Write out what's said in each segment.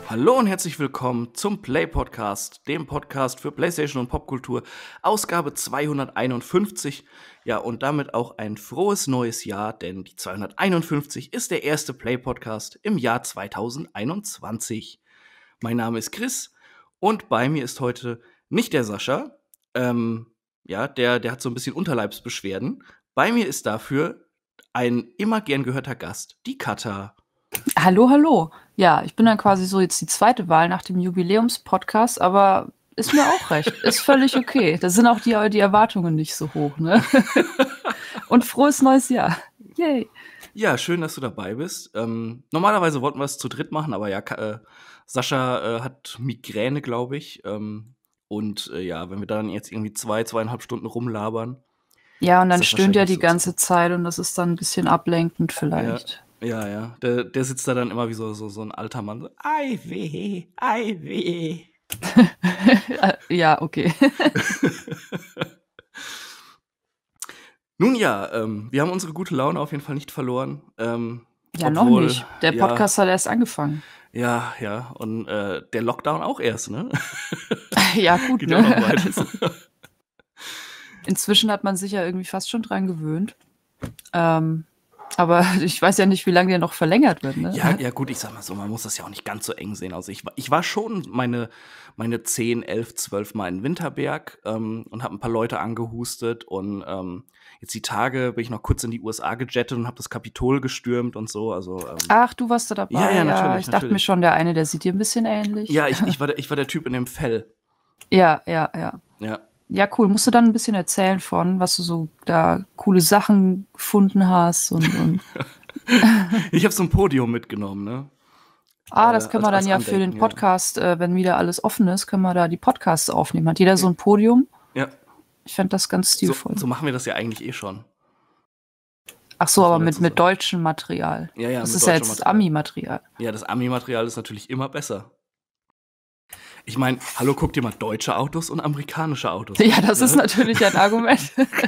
Hallo und herzlich willkommen zum Play Podcast, dem Podcast für PlayStation und Popkultur, Ausgabe 251. Ja, und damit auch ein frohes neues Jahr, denn die 251 ist der erste Play Podcast im Jahr 2021. Mein Name ist Chris und bei mir ist heute nicht der Sascha. Der hat so ein bisschen Unterleibsbeschwerden. Bei mir ist dafür ein immer gern gehörter Gast, die Katha. Hallo, hallo. Ja, ich bin dann quasi so jetzt die zweite Wahl nach dem Jubiläumspodcast, aber ist mir auch recht. Ist völlig okay. Da sind auch die Erwartungen nicht so hoch, ne? Und frohes neues Jahr. Yay. Ja, schön, dass du dabei bist. Normalerweise wollten wir es zu dritt machen, aber ja, Sascha hat Migräne, glaube ich. Wenn wir dann jetzt irgendwie 2,5 Stunden rumlabern. Ja, und dann das stöhnt wahrscheinlich er nicht die so ganze Zeit und das ist dann ein bisschen ablenkend vielleicht. Ja. Der sitzt da dann immer wie so ein alter Mann. So, Ei weh, ei weh. Ja, okay. Nun ja, wir haben unsere gute Laune auf jeden Fall nicht verloren. Ja, noch nicht. Der Podcast hat erst angefangen. Ja, und der Lockdown auch erst, ne? Ja, gut, Geht ne? auch noch weiter. Also, inzwischen hat man sich ja irgendwie fast schon dran gewöhnt. Aber ich weiß ja nicht, wie lange der noch verlängert wird, ne? Ja, gut, ich sag mal so, man muss das ja auch nicht ganz so eng sehen. Also ich war schon meine 10, 11, 12 Mal in Winterberg und habe ein paar Leute angehustet. Und jetzt die Tage bin ich noch kurz in die USA gejettet und habe das Kapitol gestürmt und so. Also, Ach, du warst da dabei? Ja, natürlich. Ich dachte mir schon, der eine, der sieht dir ein bisschen ähnlich. Ja, ich war der Typ in dem Fell. Ja. Ja. Ja, cool. Musst du dann ein bisschen erzählen von, was du so da coole Sachen gefunden hast und Ich habe so ein Podium mitgenommen, ne? das können wir als dann ja für den Andenken, Podcast, wenn wieder alles offen ist, können wir da die Podcasts aufnehmen. Hat jeder so ein Podium? Ja. Ich fände das ganz stilvoll. So machen wir das ja eigentlich eh schon. Ach so, aber mit deutschem Material. Ja, das mit ist ja deutschem jetzt Material. Ami-Material. Ja, das Ami-Material ist natürlich immer besser. Ich meine, hallo, guck dir mal deutsche Autos und amerikanische Autos an. Ja, das ist natürlich ein Argument.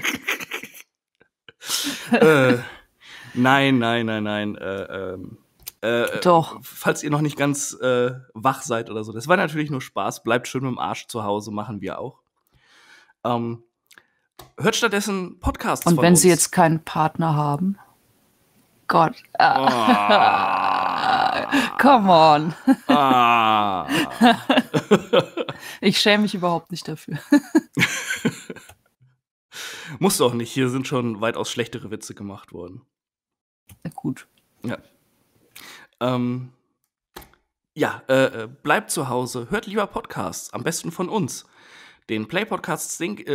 Nein. Doch. Falls ihr noch nicht ganz wach seid oder so, das war natürlich nur Spaß. Bleibt schön mit dem Arsch zu Hause, machen wir auch. Hört stattdessen Podcasts Und von wenn uns. sie jetzt keinen Partner haben? Gott. Come on. Ich schäme mich überhaupt nicht dafür. Musst du auch nicht. Hier sind schon weitaus schlechtere Witze gemacht worden. Na gut. Ja. Bleibt zu Hause. Hört lieber Podcasts. Am besten von uns. Den Play Podcast gibt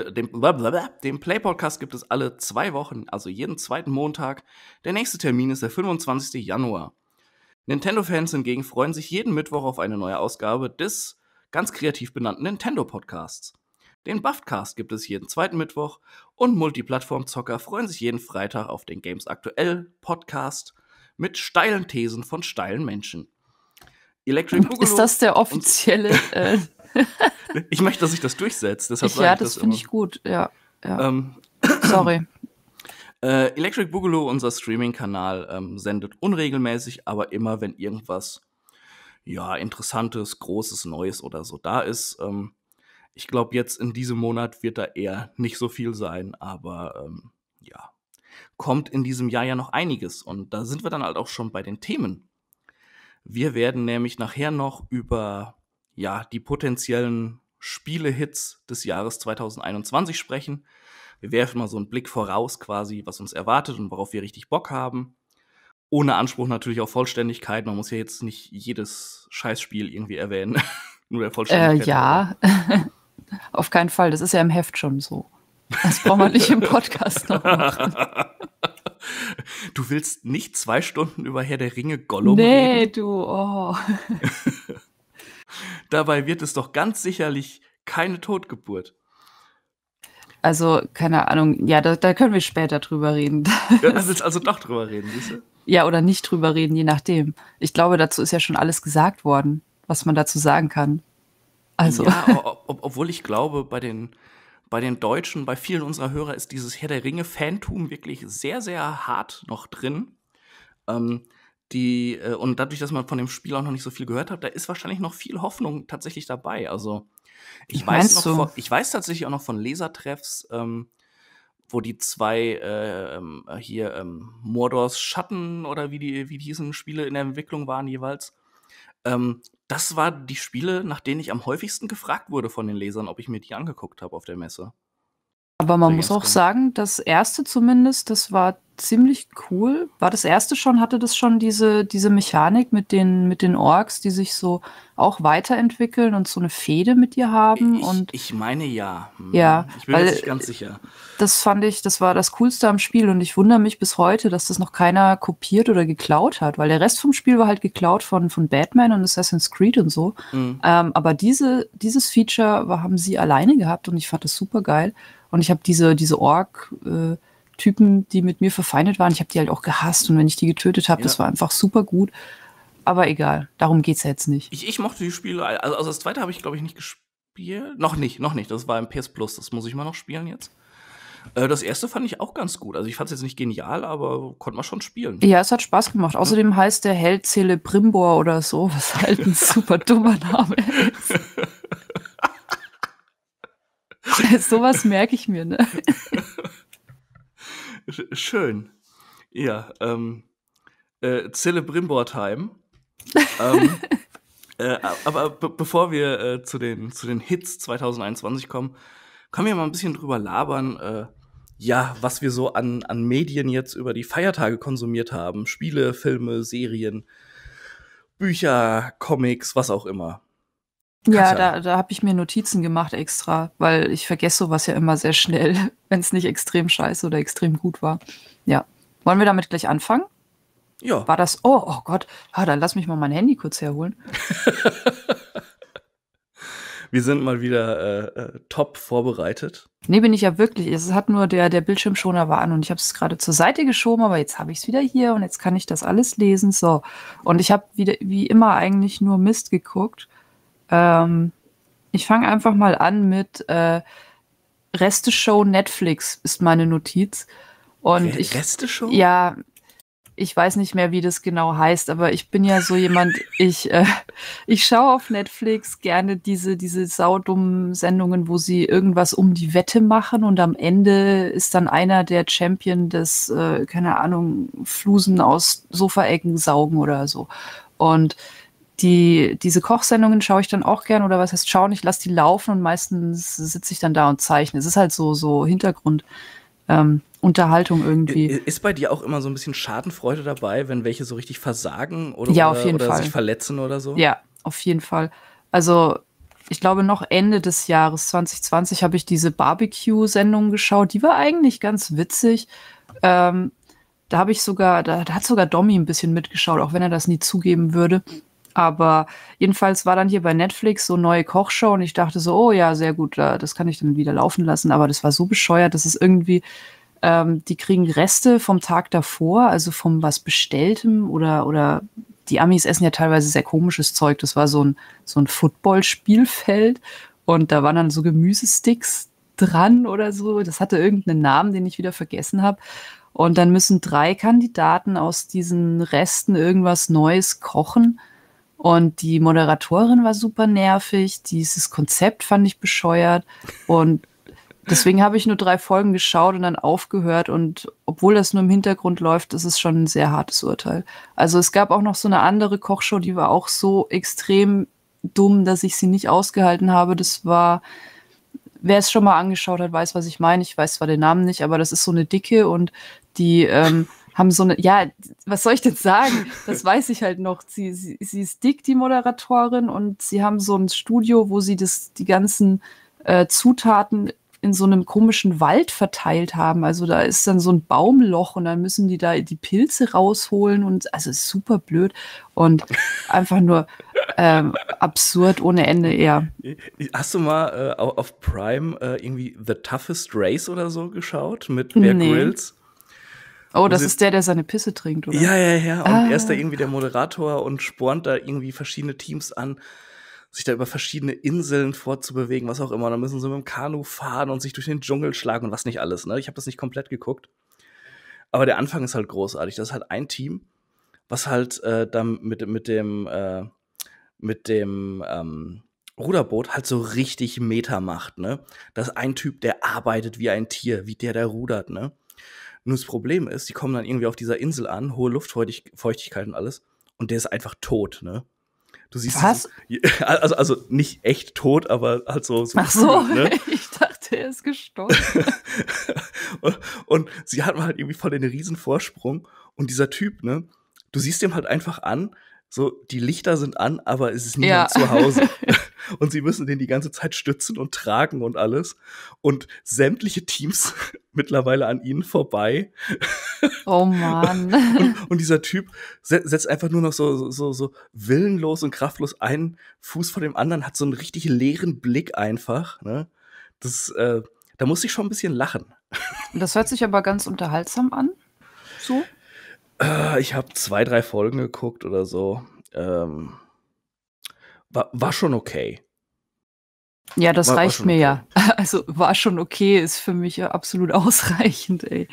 es alle 2 Wochen, also jeden zweiten Montag. Der nächste Termin ist der 25. Januar. Nintendo-Fans hingegen freuen sich jeden Mittwoch auf eine neue Ausgabe des ganz kreativ benannten Nintendo-Podcasts. Den Buffcast gibt es jeden zweiten Mittwoch und Multiplattform-Zocker freuen sich jeden Freitag auf den Games Aktuell Podcast mit steilen Thesen von steilen Menschen. Electric Boogaloo ist das der offizielle? Ich möchte, dass sich das durchsetzt. Deshalb das finde ich gut. Ja. Sorry. Electric Boogaloo, unser Streaming-Kanal, sendet unregelmäßig, aber immer, wenn irgendwas Interessantes, Großes, Neues oder so da ist. Ich glaube, jetzt in diesem Monat wird da eher nicht so viel sein, aber kommt in diesem Jahr ja noch einiges. Und da sind wir dann halt auch schon bei den Themen. Wir werden nämlich nachher noch über die potenziellen Spiele-Hits des Jahres 2021 sprechen. Wir werfen mal so einen Blick voraus quasi, was uns erwartet und worauf wir richtig Bock haben. Ohne Anspruch natürlich auf Vollständigkeit. Man muss ja jetzt nicht jedes Scheißspiel irgendwie erwähnen. Nur der Vollständigkeit. Ja, auf keinen Fall. Das ist ja im Heft schon so. Das braucht man nicht im Podcast noch machen. Du willst nicht 2 Stunden über Herr der Ringe Gollum reden? Nee, du, oh. Dabei wird es doch ganz sicherlich keine Totgeburt. Also, keine Ahnung. Ja, da können wir später drüber reden. Du willst also doch drüber reden, siehst du? Ja, oder nicht drüber reden, je nachdem. Ich glaube, dazu ist ja schon alles gesagt worden, was man dazu sagen kann. Also. Ja, obwohl ich glaube, bei den Deutschen, bei vielen unserer Hörer ist dieses Herr der Ringe-Fantum wirklich sehr, sehr hart noch drin. und dadurch, dass man von dem Spiel auch noch nicht so viel gehört hat, da ist wahrscheinlich noch viel Hoffnung tatsächlich dabei. Also ich weiß Meinst du? ich weiß tatsächlich auch noch von Lesertreffs, wo die zwei hier Mordors Schatten oder wie die hießen Spiele in der Entwicklung waren jeweils. Das war die Spiele, nach denen ich am häufigsten gefragt wurde von den Lesern, ob ich mir die angeguckt habe auf der Messe. Aber Auf man der muss auch Gamescom. sagen, das erste zumindest, das war ziemlich cool. War das erste schon, hatte das schon diese Mechanik mit den Orks, die sich so auch weiterentwickeln und so eine Fehde mit dir haben? Und Ich meine ja. ja, Ich bin mir jetzt weil nicht ganz sicher. das fand ich, das war das Coolste am Spiel und ich wundere mich bis heute, dass das noch keiner kopiert oder geklaut hat, weil der Rest vom Spiel war halt geklaut von Batman und Assassin's Creed und so. Mhm. Aber dieses Feature haben sie alleine gehabt und ich fand das super geil. Und ich habe diese Ork-Typen, die mit mir verfeindet waren, ich habe die halt auch gehasst und wenn ich die getötet habe, Ja. das war einfach super gut. Aber egal, darum geht's ja jetzt nicht. Ich mochte die Spiele, also das zweite habe ich, glaube ich, nicht gespielt. Noch nicht. Das war im PS Plus, das muss ich mal noch spielen jetzt. Das erste fand ich auch ganz gut. Also ich fand es jetzt nicht genial, aber konnte man schon spielen. Ja, es hat Spaß gemacht. Außerdem heißt der Held Celebrimbor oder so, was halt ein super dummer Name ist. Sowas merke ich mir, ne? Schön. Ja, Celebrimbor Time. Aber bevor wir zu den Hits 2021 kommen, können wir mal ein bisschen drüber labern, ja, was wir so an Medien jetzt über die Feiertage konsumiert haben. Spiele, Filme, Serien, Bücher, Comics, was auch immer. Ja, Katja. da habe ich mir Notizen gemacht extra, weil ich vergesse sowas ja immer sehr schnell, wenn es nicht extrem scheiße oder extrem gut war. Ja. Wollen wir damit gleich anfangen? Ja. War das? Oh Gott. Dann lass mich mal mein Handy kurz herholen. Wir sind mal wieder top vorbereitet. Nee, bin ich ja wirklich. Es hat nur der Bildschirmschoner war an und ich habe es gerade zur Seite geschoben, aber jetzt habe ich es wieder hier und jetzt kann ich das alles lesen. So. Und ich habe wieder, wie immer, eigentlich nur Mist geguckt. Ich fange einfach mal an mit Reste-Show Netflix ist meine Notiz. Und Reste-Show? Ja, ich weiß nicht mehr, wie das genau heißt, aber ich bin ja so jemand, ich schaue auf Netflix gerne diese saudummen Sendungen, wo sie irgendwas um die Wette machen und am Ende ist dann einer der Champion des, keine Ahnung, Flusen aus Sofaecken saugen oder so. Und diese Kochsendungen schaue ich dann auch gern, oder was heißt schauen, ich lasse die laufen und meistens sitze ich dann da und zeichne. Es ist halt so Hintergrund. Unterhaltung irgendwie. Ist bei dir auch immer so ein bisschen Schadenfreude dabei, wenn welche so richtig versagen oder, Ja, auf jeden oder Fall. sich verletzen oder so? Ja, auf jeden Fall. Also, ich glaube, noch Ende des Jahres 2020 habe ich diese Barbecue-Sendung geschaut. Die war eigentlich ganz witzig. Da habe ich sogar, da hat sogar Domi ein bisschen mitgeschaut, auch wenn er das nie zugeben würde. Aber jedenfalls war dann hier bei Netflix so eine neue Kochshow und ich dachte so, oh ja, sehr gut, das kann ich dann wieder laufen lassen. Aber das war so bescheuert, dass es irgendwie, die kriegen Reste vom Tag davor, also vom was Bestelltem oder die Amis essen ja teilweise sehr komisches Zeug. Das war so ein Football-Spielfeld und da waren dann so Gemüsesticks dran oder so. Das hatte irgendeinen Namen, den ich wieder vergessen habe. Und dann müssen 3 Kandidaten aus diesen Resten irgendwas Neues kochen. Und die Moderatorin war super nervig. Dieses Konzept fand ich bescheuert. Und deswegen habe ich nur 3 Folgen geschaut und dann aufgehört. Und obwohl das nur im Hintergrund läuft, ist es schon ein sehr hartes Urteil. Also es gab auch noch so eine andere Kochshow, die war auch so extrem dumm, dass ich sie nicht ausgehalten habe. Das war, wer es schon mal angeschaut hat, weiß, was ich meine. Ich weiß zwar den Namen nicht, aber das ist so eine Dicke und die haben so eine, ja, was soll ich denn sagen? Das weiß ich halt noch. Sie ist dick, die Moderatorin, und sie haben so ein Studio, wo sie die ganzen Zutaten in so einem komischen Wald verteilt haben. Also da ist dann so ein Baumloch und dann müssen die da die Pilze rausholen und also ist super blöd und einfach nur absurd ohne Ende eher. Hast du mal auf Prime irgendwie The Toughest Race oder so geschaut mit Bear Nee. Grylls? Oh, das ist der seine Pisse trinkt, oder? Ja. Und er ist da irgendwie der Moderator und spornt da irgendwie verschiedene Teams an, sich da über verschiedene Inseln fortzubewegen, was auch immer. Dann müssen sie mit dem Kanu fahren und sich durch den Dschungel schlagen und was nicht alles. Ne? Ich habe das nicht komplett geguckt. Aber der Anfang ist halt großartig. Das ist halt ein Team, was halt dann mit dem Ruderboot halt so richtig Meta macht, ne? Das ist ein Typ, der arbeitet wie ein Tier, wie der rudert, ne? Nur das Problem ist, die kommen dann irgendwie auf dieser Insel an, hohe Luftfeuchtigkeit und alles, und der ist einfach tot, ne? Du siehst Was? also nicht echt tot, aber halt so Ach so, gefühlt, ne? ich dachte, er ist gestorben. und sie hatten halt irgendwie voll den riesen Vorsprung, und dieser Typ, ne? Du siehst ihm halt einfach an, so die Lichter sind an, aber es ist niemand zu Hause. Und sie müssen den die ganze Zeit stützen und tragen und alles. Und sämtliche Teams mittlerweile an ihnen vorbei. Oh Mann. Und dieser Typ setzt einfach nur noch so willenlos und kraftlos einen Fuß vor dem anderen, hat so einen richtig leeren Blick einfach, ne? Da musste ich schon ein bisschen lachen. Das hört sich aber ganz unterhaltsam an. So? Ich habe 2, 3 Folgen geguckt oder so. War schon okay. Ja, das War reicht schon mir okay. ja. Also war schon okay, ist für mich ja absolut ausreichend, ey.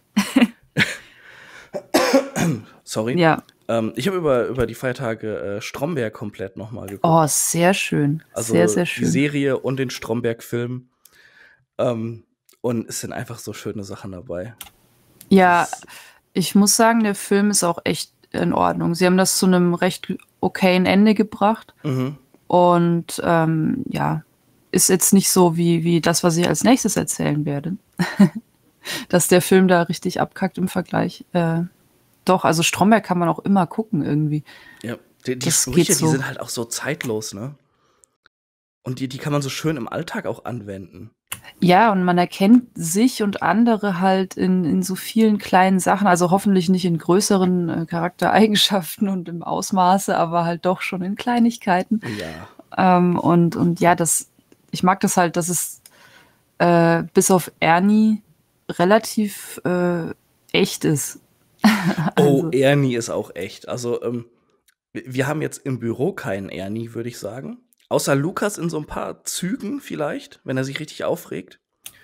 Sorry. Ja. Ich habe über die Feiertage Stromberg komplett nochmal geguckt. Oh, sehr schön. Also sehr, sehr die schön. Serie und den Stromberg-Film. Und es sind einfach so schöne Sachen dabei. Ja, ich muss sagen, der Film ist auch echt in Ordnung. Sie haben das zu einem recht okayen Ende gebracht. Mhm. Und ja, ist jetzt nicht so wie das, was ich als nächstes erzählen werde. Dass der Film da richtig abkackt im Vergleich. Doch, also Stromberg kann man auch immer gucken irgendwie. Ja, die Das Sprüche, geht so. die sind halt auch so zeitlos, ne? Und die kann man so schön im Alltag auch anwenden. Ja, und man erkennt sich und andere halt in so vielen kleinen Sachen, also hoffentlich nicht in größeren Charaktereigenschaften und im Ausmaße, aber halt doch schon in Kleinigkeiten. Ja. Und ja, ich mag das halt, dass es bis auf Ernie relativ echt ist. Oh, Ernie ist auch echt. Also, wir haben jetzt im Büro keinen Ernie, würde ich sagen. Außer Lukas in so ein paar Zügen vielleicht, wenn er sich richtig aufregt.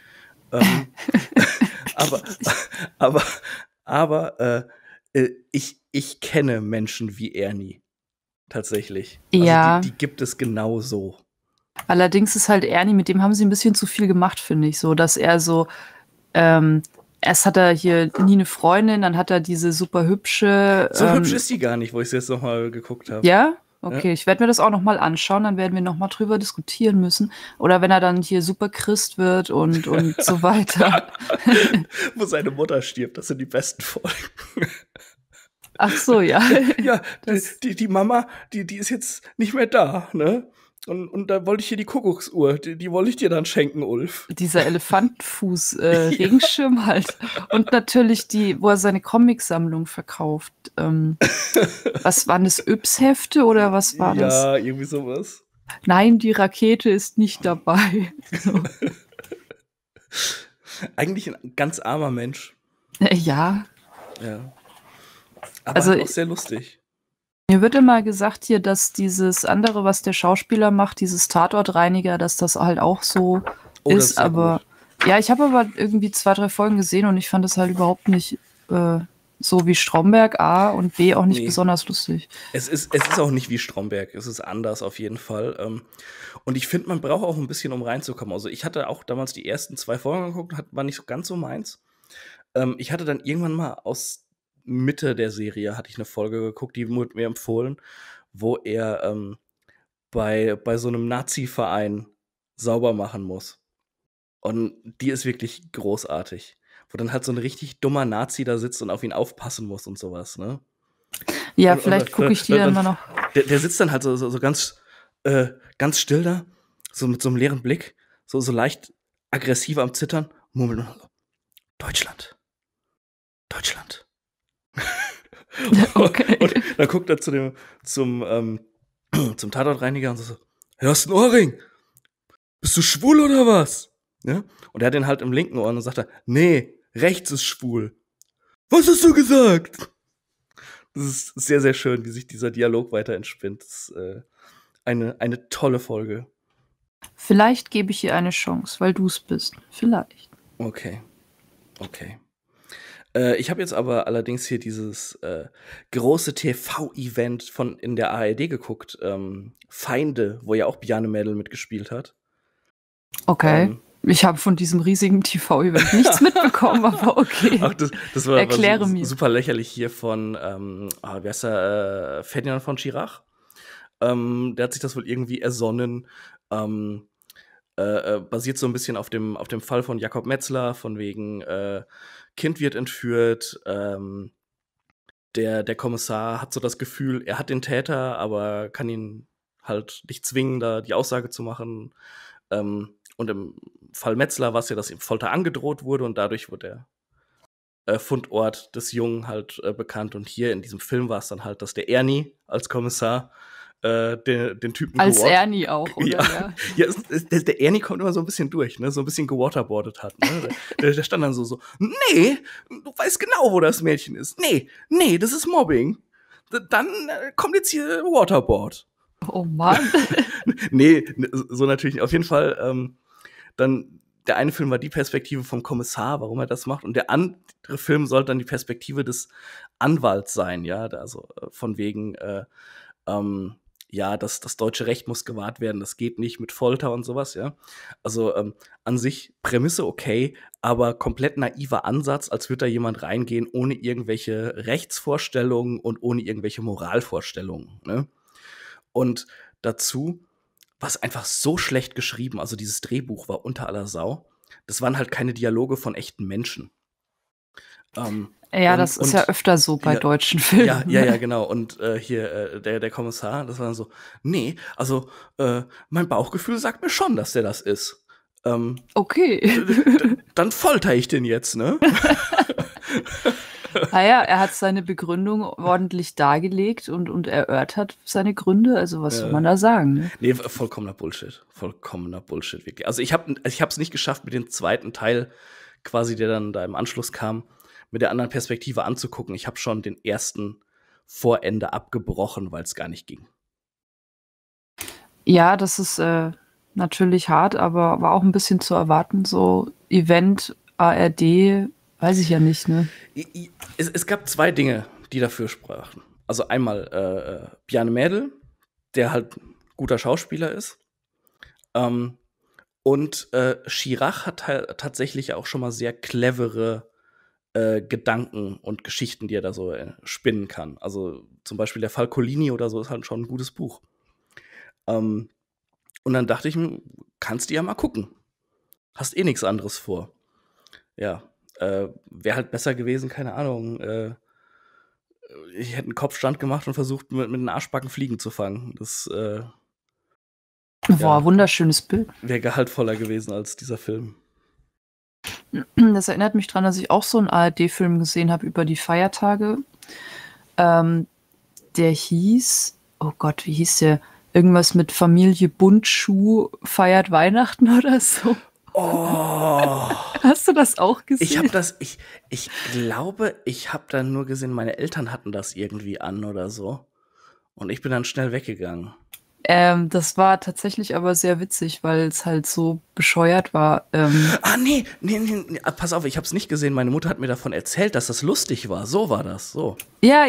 aber ich kenne Menschen wie Ernie. Tatsächlich. Also Ja. die gibt es genau so. Allerdings ist halt Ernie, mit dem haben sie ein bisschen zu viel gemacht, finde ich, so, dass er so, erst hat er hier nie eine Freundin, dann hat er diese super hübsche. So hübsch ist die gar nicht, wo ich es jetzt noch mal geguckt habe. Ja? Okay, ich werde mir das auch noch mal anschauen, dann werden wir noch mal drüber diskutieren müssen. Oder wenn er dann hier super Christ wird und so weiter. Wo seine Mutter stirbt, das sind die besten Folgen. Ach so, ja. Ja, die Mama, die ist jetzt nicht mehr da, ne? Und da wollte ich hier die Kuckucksuhr, die wollte ich dir dann schenken, Ulf. Dieser Elefantenfuß-Regenschirm halt. Und natürlich wo er seine Comicsammlung verkauft. Was waren das, Yps-Hefte oder was war das? Ja, irgendwie sowas. Nein, die Rakete ist nicht dabei. So. Eigentlich ein ganz armer Mensch. Ja. Ja. Aber Also, halt auch sehr lustig. Mir wird immer gesagt hier, dass dieses andere, was der Schauspieler macht, dieses Tatortreiniger, dass das halt auch so das ist. Aber ja, ich habe aber irgendwie 2, 3 Folgen gesehen und ich fand das halt überhaupt nicht so wie Stromberg, A, und B auch nicht besonders lustig. Es ist auch nicht wie Stromberg, es ist anders auf jeden Fall. Und ich finde, man braucht auch ein bisschen, um reinzukommen. Also ich hatte auch damals die ersten 2 Folgen geguckt, war nicht so ganz so meins. Ich hatte dann irgendwann mal aus Mitte der Serie hatte ich eine Folge geguckt, die wurde mir empfohlen, wo er bei so einem Nazi-Verein sauber machen muss. Und die ist wirklich großartig. Wo dann halt so ein richtig dummer Nazi da sitzt und auf ihn aufpassen muss und sowas, ne? Ja, vielleicht gucke ich die dann mal noch. Der sitzt dann halt so ganz still da, so mit so einem leeren Blick, so leicht aggressiv am Zittern, murmelt und so, Deutschland. Okay. Und dann guckt er zum Tatortreiniger und so, hörst du einen Ohrring? Bist du schwul oder was? Ja? Und er hat den halt im linken Ohr und dann sagt er, nee, rechts ist schwul. Was hast du gesagt? Das ist sehr, sehr schön, wie sich dieser Dialog weiter entspinnt. Das ist eine tolle Folge. Vielleicht gebe ich ihr eine Chance, weil du es bist. Vielleicht. Okay. Ich habe jetzt aber allerdings hier dieses große TV-Event von in der ARD geguckt, Feinde, wo ja auch Bjarne Mädel mitgespielt hat. Okay. Ich habe von diesem riesigen TV-Event nichts mitbekommen, aber okay. Ach, das war Erkläre mir. super lächerlich hier von, wie heißt der, Ferdinand von Schirach. Der hat sich das wohl irgendwie ersonnen. Basiert so ein bisschen auf dem Fall von Jakob Metzler, von wegen Kind wird entführt. Der Kommissar hat so das Gefühl, er hat den Täter, aber kann ihn halt nicht zwingen, da die Aussage zu machen. Und im Fall Metzler war es ja, dass ihm Folter angedroht wurde und dadurch wurde der Fundort des Jungen halt bekannt. Und hier in diesem Film war es dann halt, dass der Ernie als Kommissar den Typen als Ernie auch, oder? Ja, der Ernie kommt immer so ein bisschen durch, ne? So ein bisschen gewaterboardet hat. Ne? Der stand dann so, nee, du weißt genau, wo das Mädchen ist. Nee, das ist Mobbing. Dann kommt jetzt hier Waterboard. Oh Mann. Nee, so natürlich nicht. Auf jeden Fall, dann der eine Film war die Perspektive vom Kommissar, warum er das macht. Und der andere Film soll dann die Perspektive des Anwalts sein, ja. Also von wegen, ja, das deutsche Recht muss gewahrt werden, das geht nicht mit Folter und sowas, ja. Also an sich Prämisse okay, aber komplett naiver Ansatz, als würde da jemand reingehen ohne irgendwelche Rechtsvorstellungen und ohne irgendwelche Moralvorstellungen, ne? Und dazu war es einfach so schlecht geschrieben, also dieses Drehbuch war unter aller Sau. Das waren halt keine Dialoge von echten Menschen. Ja, das ist ja öfter so bei deutschen Filmen. Ja, genau. Und hier der Kommissar, das war dann so, nee, also mein Bauchgefühl sagt mir schon, dass der das ist. Okay. Dann folter ich den jetzt, ne? Naja, er hat seine Begründung ordentlich dargelegt und erörtert seine Gründe. Also was soll man da sagen? Ne? Nee, vollkommener Bullshit. Wirklich. Also ich hab's nicht geschafft, mit dem zweiten Teil quasi, der dann da im Anschluss kam, mit der anderen Perspektive anzugucken. Ich habe schon den ersten vor Ende abgebrochen, weil es gar nicht ging. Ja, das ist natürlich hart, aber war auch ein bisschen zu erwarten. So Event, ARD, weiß ich ja nicht, ne? Es gab zwei Dinge, die dafür sprachen. Also einmal Bjarne Mädel, der halt guter Schauspieler ist. Und Schirach hat halt tatsächlich auch schon mal sehr clevere Gedanken und Geschichten, die er da so spinnen kann. Also zum Beispiel der Fall Collini oder so ist halt schon ein gutes Buch. Und dann dachte ich mir, kannst du ja mal gucken. Hast eh nichts anderes vor. Ja, wäre halt besser gewesen, keine Ahnung. Ich hätte einen Kopfstand gemacht und versucht, mit den Arschbacken Fliegen zu fangen. Das Boah, wunderschönes Bild. Wäre gehaltvoller gewesen als dieser Film. Das erinnert mich dran, dass ich auch so einen ARD-Film gesehen habe über die Feiertage. Der hieß, oh Gott, wie hieß der? Irgendwas mit Familie Buntschuh feiert Weihnachten oder so. Oh. Hast du das auch gesehen? Ich glaube, ich habe da nur gesehen, meine Eltern hatten das irgendwie an oder so. Und ich bin dann schnell weggegangen. Das war tatsächlich aber sehr witzig, weil es halt so bescheuert war. Nee, pass auf, ich habe es nicht gesehen. Meine Mutter hat mir davon erzählt, dass das lustig war. So war das, so. Ja,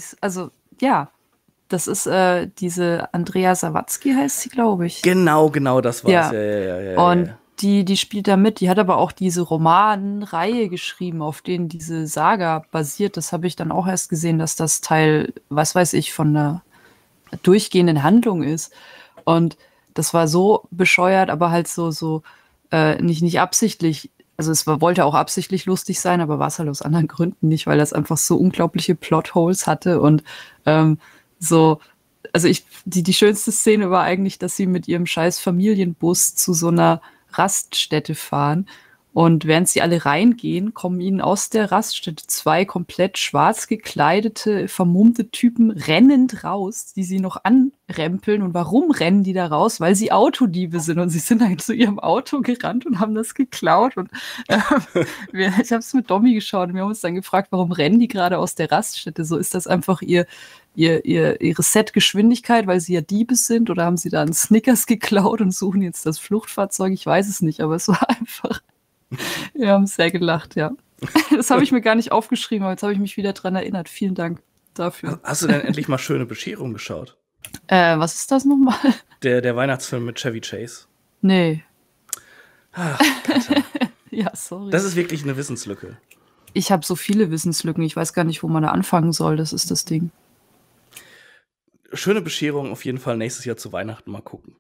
das ist diese Andrea Sawatzki heißt sie, glaube ich. Genau, das war's. Ja. Und die spielt da mit. Die hat aber auch diese Romanreihe geschrieben, auf denen diese Saga basiert. Das habe ich dann auch erst gesehen, dass das Teil, was weiß ich, von einer durchgehenden Handlung ist. Und das war so bescheuert, aber halt so nicht absichtlich. Also wollte auch absichtlich lustig sein, aber war es halt aus anderen Gründen nicht, weil das einfach so unglaubliche Plotholes hatte und die schönste Szene war eigentlich, dass sie mit ihrem scheiß Familienbus zu so einer Raststätte fahren und während sie alle reingehen, kommen ihnen aus der Raststätte 2 komplett schwarz gekleidete, vermummte Typen rennend raus, die sie noch anrempeln. Und warum rennen die da raus? Weil sie Autodiebe sind und sie sind halt zu ihrem Auto gerannt und haben das geklaut. Und ich habe es mit Domi geschaut und wir haben uns dann gefragt, warum rennen die gerade aus der Raststätte? So, ist das einfach ihre Set-Geschwindigkeit, weil sie ja Diebe sind, oder haben sie da einen Snickers geklaut und suchen jetzt das Fluchtfahrzeug? Ich weiß es nicht, aber es war einfach, wir haben sehr gelacht, ja. Das habe ich mir gar nicht aufgeschrieben, aber jetzt habe ich mich wieder dran erinnert. Vielen Dank dafür. Hast du denn endlich mal Schöne Bescherung geschaut? Was ist das nochmal? Der Weihnachtsfilm mit Chevy Chase. Nee. Ach, Katja. Ja, sorry. Das ist wirklich eine Wissenslücke. Ich habe so viele Wissenslücken. Ich weiß gar nicht, wo man da anfangen soll. Das ist das Ding. Schöne Bescherung auf jeden Fall nächstes Jahr zu Weihnachten mal gucken.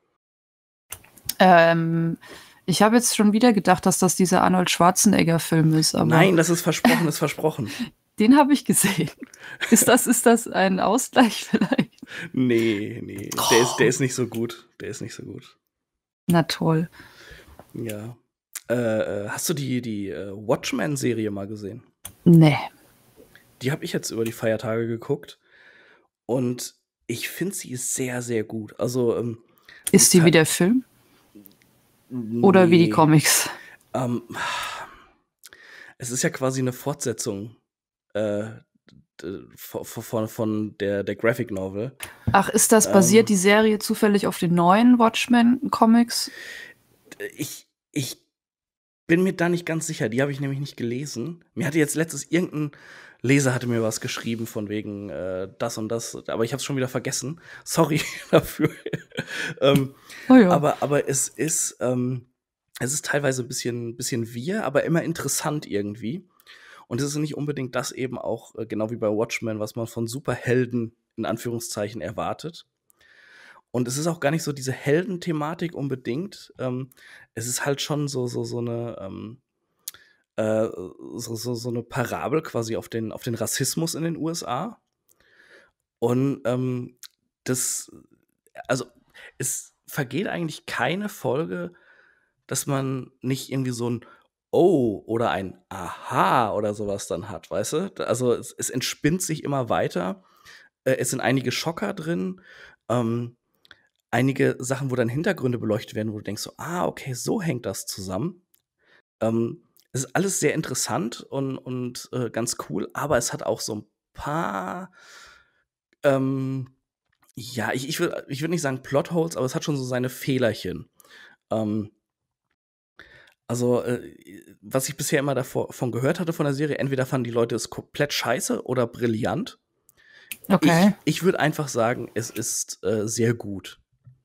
Ich habe jetzt schon wieder gedacht, dass das dieser Arnold Schwarzenegger-Film ist. Aber Nein, das ist versprochen, ist versprochen. den habe ich gesehen. Ist das ein Ausgleich vielleicht? Nee. Der ist nicht so gut. Der ist nicht so gut. Na toll. Ja. Hast du die Watchmen-Serie mal gesehen? Nee. Die habe ich jetzt über die Feiertage geguckt. Und ich finde sie sehr, sehr gut. Also, Ist die wie der Film? Oder wie die nee. Comics? Es ist ja quasi eine Fortsetzung von der Graphic Novel. Ach, ist das basiert die Serie zufällig auf den neuen Watchmen-Comics? Ich bin mir da nicht ganz sicher. Die habe ich nämlich nicht gelesen. Mir hatte jetzt letztens irgendein Leser hatte mir was geschrieben von wegen das und das, aber ich habe es schon wieder vergessen. Sorry dafür. Oh ja. Aber es ist teilweise ein bisschen wir, aber immer interessant irgendwie. Und es ist nicht unbedingt das eben auch, genau wie bei Watchmen, was man von Superhelden in Anführungszeichen erwartet. Und es ist auch gar nicht so diese Heldenthematik unbedingt. Es ist halt schon so eine so eine Parabel quasi auf den Rassismus in den USA. Und also es vergeht eigentlich keine Folge, dass man nicht irgendwie so ein Oh oder ein Aha oder sowas dann hat, weißt du? Also es entspinnt sich immer weiter. Es sind einige Schocker drin. Einige Sachen, wo dann Hintergründe beleuchtet werden, wo du denkst so, okay, so hängt das zusammen. Es ist alles sehr interessant und ganz cool, aber es hat auch so ein paar, ja, ich würd nicht sagen Plotholes, aber es hat schon so seine Fehlerchen. Also, was ich bisher immer davon gehört hatte von der Serie, entweder fanden die Leute es komplett scheiße oder brillant. Okay. Ich würde einfach sagen, es ist sehr gut.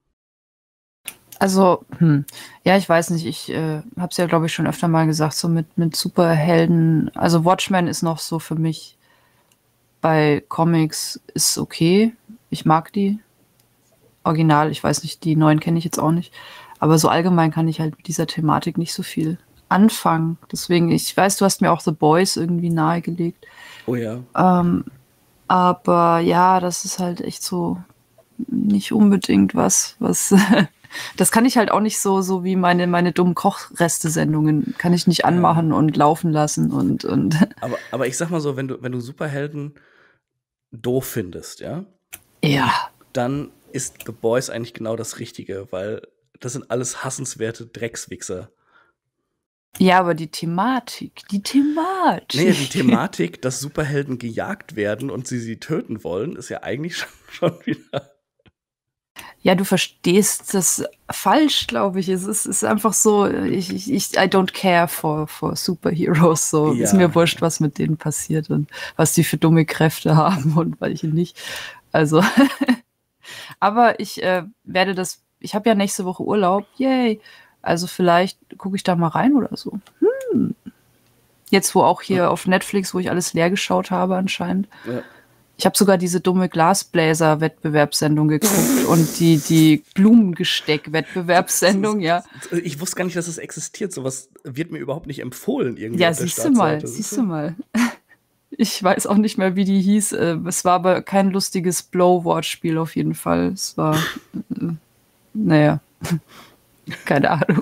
Also, ja, ich weiß nicht, ich habe es ja, glaube ich, schon öfter mal gesagt, so mit Superhelden. Also Watchmen ist noch so für mich bei Comics ist okay. Ich mag die. Original, ich weiß nicht, die neuen kenne ich jetzt auch nicht. Aber so allgemein kann ich halt mit dieser Thematik nicht so viel anfangen. Deswegen, ich weiß, du hast mir auch The Boys irgendwie nahegelegt. Oh ja. Aber ja, das ist halt echt so nicht unbedingt was das kann ich halt auch nicht so wie meine dummen Kochreste-Sendungen kann ich nicht anmachen und laufen lassen und Aber ich sag mal so, wenn du Superhelden doof findest, ja? Ja. Dann ist The Boys eigentlich genau das Richtige, weil das sind alles hassenswerte Dreckswichser. Ja, aber die Thematik. Nee, die Thematik, dass Superhelden gejagt werden und sie töten wollen, ist ja eigentlich schon wieder. Ja, du verstehst das falsch, glaube ich. Es ist einfach so, I don't care for Superheroes. So Ja. ist mir wurscht, was mit denen passiert und was die für dumme Kräfte haben und welche nicht. Also, aber ich ich habe ja nächste Woche Urlaub. Yay. Also vielleicht gucke ich da mal rein oder so. Jetzt, wo auch hier auf Netflix, wo ich alles leer geschaut habe anscheinend. Ja. Ich habe sogar diese dumme Glasbläser-Wettbewerbssendung geguckt und die Blumengesteck-Wettbewerbssendung, ja. Ich wusste gar nicht, dass es existiert. Sowas wird mir überhaupt nicht empfohlen irgendwie. Ja, auf der siehst du mal. Ich weiß auch nicht mehr, wie die hieß. Es war aber kein lustiges Blow-Wort-Spiel auf jeden Fall. Es war, naja, keine Ahnung.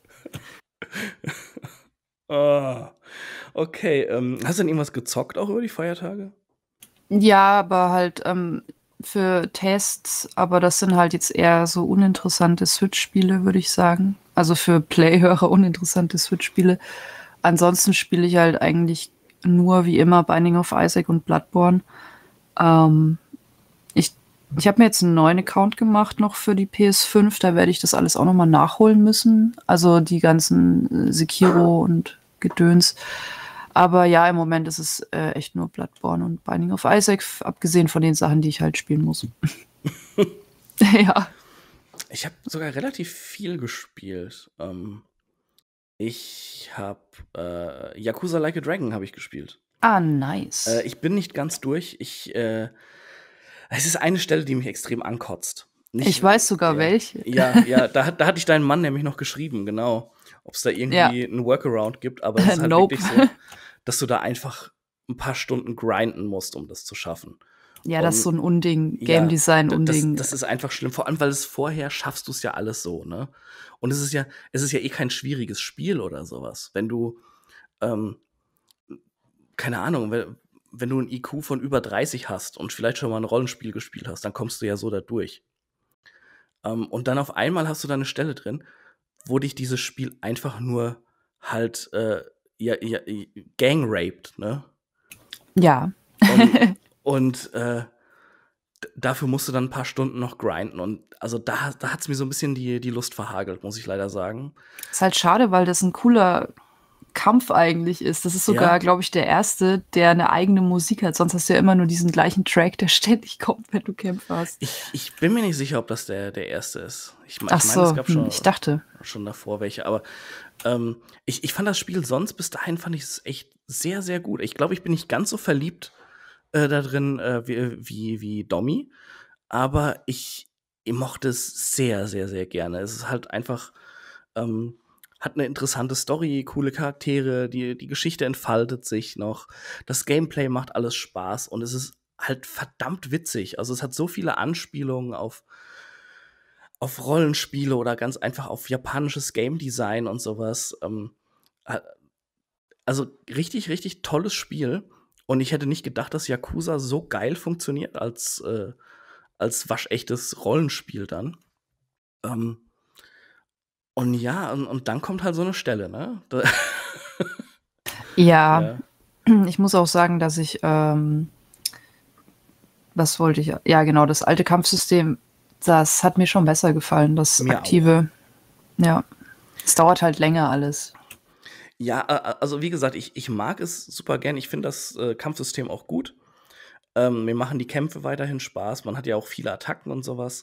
Okay, hast du denn irgendwas gezockt auch über die Feiertage? Ja, aber halt für Tests, aber das sind halt jetzt eher so uninteressante Switch-Spiele, würde ich sagen. Also für Playhörer uninteressante Switch-Spiele. Ansonsten spiele ich halt eigentlich nur wie immer Binding of Isaac und Bloodborne. Ich habe mir jetzt einen neuen Account gemacht noch für die PS5. Da werde ich das alles auch nochmal nachholen müssen. Also die ganzen Sekiro und Gedöns. Aber ja, im Moment ist es echt nur Bloodborne und Binding of Isaac, abgesehen von den Sachen, die ich halt spielen muss. Ja. Ich habe sogar relativ viel gespielt. Ich habe Yakuza Like a Dragon habe ich gespielt. Ah, nice. Ich bin nicht ganz durch. Es ist eine Stelle, die mich extrem ankotzt. Ich weiß sogar welche. Ja, da hatte ich deinen Mann nämlich noch geschrieben, genau. Ob es da irgendwie einen Workaround gibt, aber es ist halt Nope. wirklich so, dass du da einfach ein paar Stunden grinden musst, um das zu schaffen. Ja, das ist so ein Unding, Game Design Unding. Das ist einfach schlimm, vor allem, weil vorher schaffst du es ja alles so, ne? Und es ist ja eh kein schwieriges Spiel oder sowas. Wenn du, keine Ahnung, wenn du ein IQ von über 30 hast und vielleicht schon mal ein Rollenspiel gespielt hast, dann kommst du ja so da durch. Und dann auf einmal hast du da eine Stelle drin, wo dich dieses Spiel einfach nur halt gang-raped, ne? Ja. Und dafür musst du dann ein paar Stunden noch grinden. Und also da hat es mir so ein bisschen die Lust verhagelt, muss ich leider sagen. Ist halt schade, weil das ein cooler Kampf eigentlich ist. Das ist sogar, glaube ich, der erste, der eine eigene Musik hat. Sonst hast du ja immer nur diesen gleichen Track, der ständig kommt, wenn du Kämpfe hast. Ich bin mir nicht sicher, ob das der erste ist. Ich meine, es gab ich dachte schon davor welche. Aber ich fand das Spiel sonst, bis dahin fand ich es echt sehr, sehr gut. Ich glaube, ich bin nicht ganz so verliebt da drin wie Dommy. Aber ich mochte es sehr, sehr, sehr gerne. Es ist halt einfach hat eine interessante Story, coole Charaktere, die Geschichte entfaltet sich noch. Das Gameplay macht alles Spaß und es ist halt verdammt witzig. Also es hat so viele Anspielungen auf Rollenspiele oder ganz einfach auf japanisches Game Design und sowas. Also richtig, richtig tolles Spiel. Und ich hätte nicht gedacht, dass Yakuza so geil funktioniert als waschechtes Rollenspiel dann. Und ja, und dann kommt halt so eine Stelle, ne? Ja, ich muss auch sagen, dass ich, was wollte ich? Ja, genau, das alte Kampfsystem, das hat mir schon besser gefallen, das Mir aktive. Auch. Ja, es dauert halt länger alles. Ja, also wie gesagt, ich mag es super gern. Ich finde das Kampfsystem auch gut. Mir machen die Kämpfe weiterhin Spaß. Man hat ja auch viele Attacken und sowas.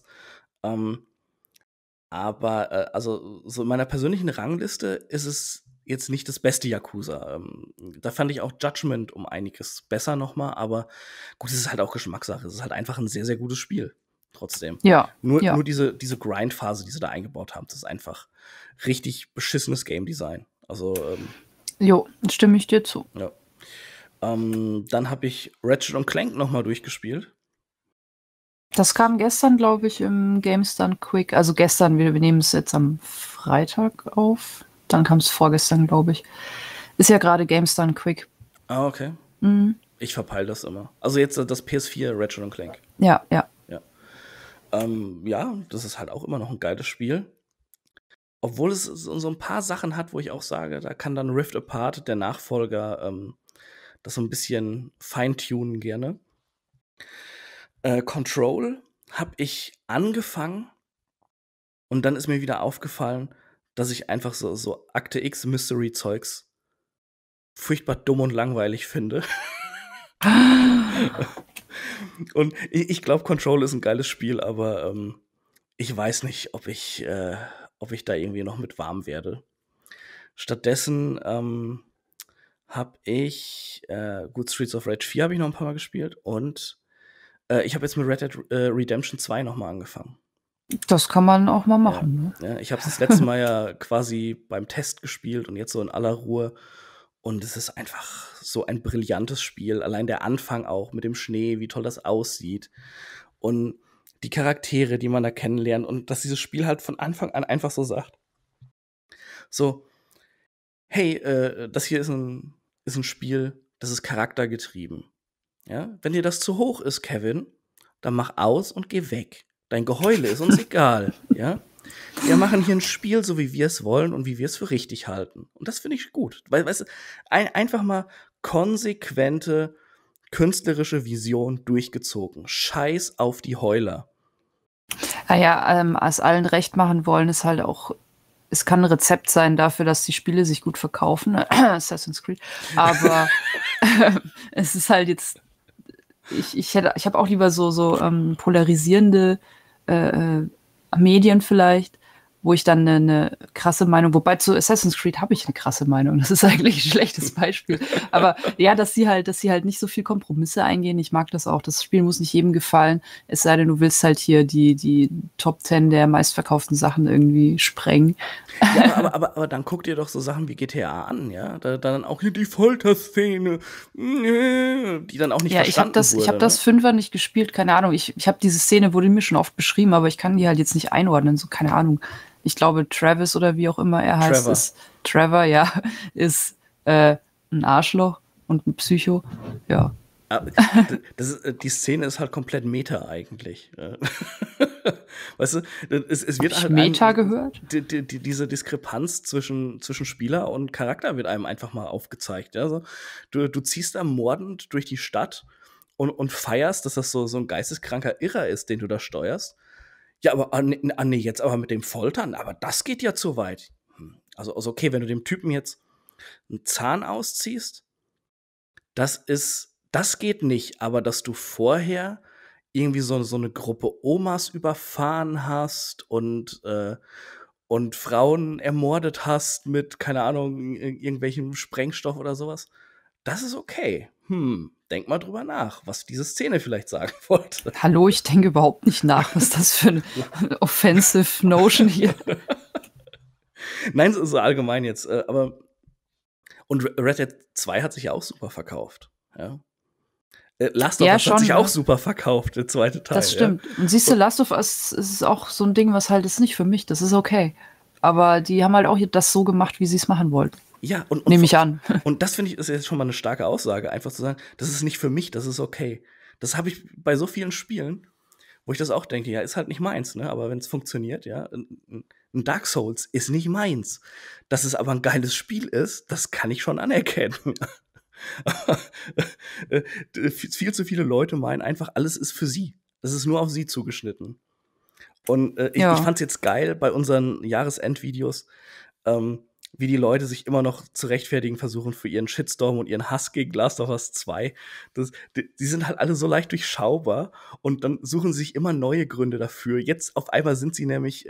Aber also so in meiner persönlichen Rangliste ist es jetzt nicht das beste Yakuza. Da fand ich auch Judgment um einiges besser noch mal. Aber gut, es ist halt auch Geschmackssache. Es ist halt einfach ein sehr, sehr gutes Spiel. Trotzdem. Ja. Nur diese Grind-Phase, die sie da eingebaut haben, das ist einfach richtig beschissenes Game Design. Also Jo, stimme ich dir zu. ja. Dann habe ich Ratchet & Clank noch mal durchgespielt. Das kam gestern, glaube ich, im Games Done Quick. Also gestern, wir nehmen es jetzt am Freitag auf. Dann kam es vorgestern, glaube ich. Ist ja gerade Games Done Quick. Ah, okay. Ich verpeile das immer. Also jetzt das PS4 Ratchet & Clank. Ja. Ja, das ist halt auch immer noch ein geiles Spiel. Obwohl es so ein paar Sachen hat, wo ich auch sage, da kann dann Rift Apart, der Nachfolger, das so ein bisschen feintunen gerne. Control habe ich angefangen und dann ist mir wieder aufgefallen, dass ich einfach so Akte X Mystery Zeugs furchtbar dumm und langweilig finde. Und ich glaube, Control ist ein geiles Spiel, aber ich weiß nicht, ob ich da irgendwie noch mit warm werde. Stattdessen habe ich Streets of Rage 4 habe ich noch ein paar Mal gespielt und ich habe jetzt mit Red Dead Redemption 2 noch mal angefangen. Das kann man auch mal machen. Ja. Ne? Ich habe es das letzte Mal ja quasi beim Test gespielt und jetzt so in aller Ruhe. Und es ist einfach so ein brillantes Spiel. Allein der Anfang auch mit dem Schnee, wie toll das aussieht. Und die Charaktere, die man da kennenlernt. Und dass dieses Spiel halt von Anfang an einfach so sagt. So, hey, das hier ist ein Spiel, das ist charaktergetrieben. Ja? Wenn dir das zu hoch ist, Kevin, dann mach aus und geh weg. Dein Geheule ist uns egal. Ja? Wir machen hier ein Spiel, so wie wir es wollen und wie wir es für richtig halten. Und das finde ich gut. Weil, weißt du, einfach mal konsequente künstlerische Vision durchgezogen. Scheiß auf die Heuler. Naja, es allen recht machen wollen, ist halt auch es kann ein Rezept sein dafür, dass die Spiele sich gut verkaufen, Assassin's Creed, aber es ist halt jetzt, ich habe auch lieber so polarisierende Medien vielleicht, wo ich dann eine krasse Meinung, wobei zu Assassin's Creed habe ich eine krasse Meinung, das ist eigentlich ein schlechtes Beispiel, aber ja, dass sie halt nicht so viel Kompromisse eingehen, ich mag das auch, das Spiel muss nicht jedem gefallen, es sei denn, du willst halt hier die Top 10 der meistverkauften Sachen irgendwie sprengen. Ja, aber dann guck dir doch so Sachen wie GTA an, ja, da dann auch hier die Folterszene, die dann auch nicht verstanden wurde. Ich habe das Fünfer nicht gespielt, keine Ahnung, ich habe diese Szene, wurde mir schon oft beschrieben, aber ich kann die halt jetzt nicht einordnen, so keine Ahnung. Ich glaube, Travis oder wie auch immer er heißt, Trevor, ja, ist ein Arschloch und ein Psycho, ja. Die Szene ist halt komplett Meta eigentlich. Weißt du, es wird halt Meta gehört? Diese Diskrepanz zwischen Spieler und Charakter wird einem einfach mal aufgezeigt. Also, du ziehst da mordend durch die Stadt und feierst, dass das so ein geisteskranker Irrer ist, den du da steuerst. Ja, aber nee, jetzt aber mit dem Foltern, aber das geht ja zu weit. Also okay, wenn du dem Typen jetzt einen Zahn ausziehst, das geht nicht, aber dass du vorher irgendwie so eine Gruppe Omas überfahren hast und Frauen ermordet hast mit, keine Ahnung, irgendwelchem Sprengstoff oder sowas, das ist okay. Denk mal drüber nach, was diese Szene vielleicht sagen wollte. Hallo, ich denke überhaupt nicht nach, was das für eine offensive Notion hier. Nein, so allgemein jetzt, aber und Red Dead 2 hat sich ja auch super verkauft, ja. Last of Us hat sich auch super verkauft, der zweite Teil. Das stimmt. Ja. Und siehst du, Last of Us ist auch so ein Ding, was halt ist nicht für mich, das ist okay. Aber die haben halt auch das so gemacht, wie sie es machen wollten. Ja, und nehme ich an. Und das finde ich ist jetzt schon mal eine starke Aussage, einfach zu sagen, das ist nicht für mich, das ist okay. Das habe ich bei so vielen Spielen, wo ich das auch denke, ja, ist halt nicht meins, ne? Aber wenn es funktioniert, ja, ein Dark Souls ist nicht meins. Dass es aber ein geiles Spiel ist, das kann ich schon anerkennen. Viel zu viele Leute meinen einfach, alles ist für sie. Das ist nur auf sie zugeschnitten. Und ich fand's jetzt geil bei unseren Jahresendvideos, wie die Leute sich immer noch zu rechtfertigen versuchen für ihren Shitstorm und ihren Hass gegen Last of Us 2. Die sind halt alle so leicht durchschaubar und dann suchen sie sich immer neue Gründe dafür. Jetzt auf einmal sind sie nämlich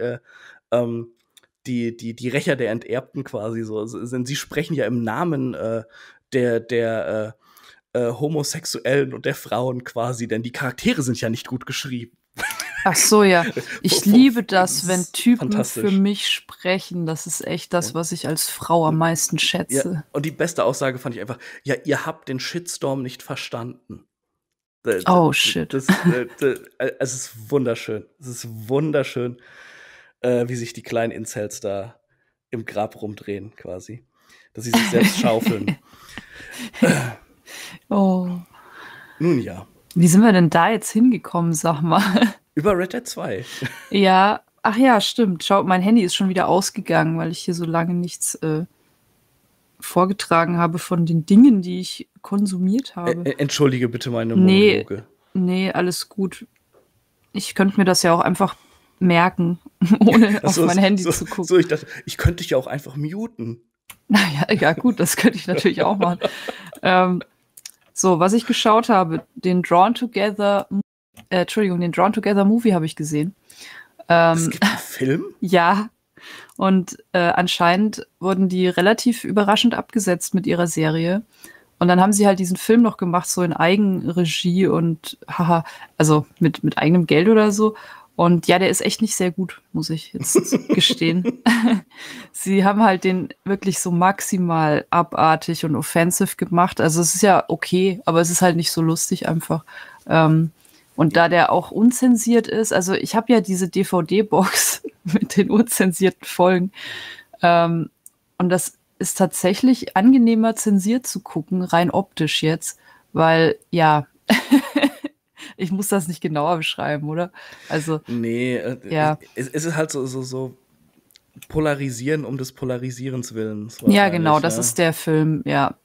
die Rächer der Enterbten quasi so. Sie sprechen ja im Namen der Homosexuellen und der Frauen quasi, denn die Charaktere sind ja nicht gut geschrieben. Ach so, ja. Ich liebe das, wenn Typen für mich sprechen. Das ist echt das, was ich als Frau am meisten schätze. Ja, und die beste Aussage fand ich einfach, ja, ihr habt den Shitstorm nicht verstanden. Oh, shit. Es ist wunderschön. Es ist wunderschön, wie sich die kleinen Incels da im Grab rumdrehen, quasi. Dass sie sich selbst schaufeln. Oh. Nun ja. Wie sind wir denn da jetzt hingekommen, sag mal? Über Red Dead 2. Ja, ach ja, stimmt. Schau, mein Handy ist schon wieder ausgegangen, weil ich hier so lange nichts vorgetragen habe von den Dingen, die ich konsumiert habe. Entschuldige bitte meine Monologe. Nee, alles gut. Ich könnte mir das ja auch einfach merken, ohne auf mein Handy zu gucken. So, ich dachte, ich könnte dich ja auch einfach muten. Naja, ja gut, das könnte ich natürlich auch machen. So, was ich geschaut habe, den Drawn Together Movie habe ich gesehen. Es gibt einen Film? Ja, und anscheinend wurden die relativ überraschend abgesetzt mit ihrer Serie. Und dann haben sie halt diesen Film noch gemacht, so in Eigenregie und also mit eigenem Geld oder so. Und ja, der ist echt nicht sehr gut, muss ich jetzt gestehen. Sie haben halt den wirklich so maximal abartig und offensive gemacht. Also es ist ja okay, aber es ist halt nicht so lustig einfach. Und da der auch unzensiert ist, also ich habe ja diese DVD-Box mit den unzensierten Folgen. Und das ist tatsächlich angenehmer zensiert zu gucken, rein optisch jetzt, weil ja, ich muss das nicht genauer beschreiben, oder? Also nee, ja. Es ist halt so polarisieren um des Polarisierens Willens. Ja, genau, das ist der Film, ja.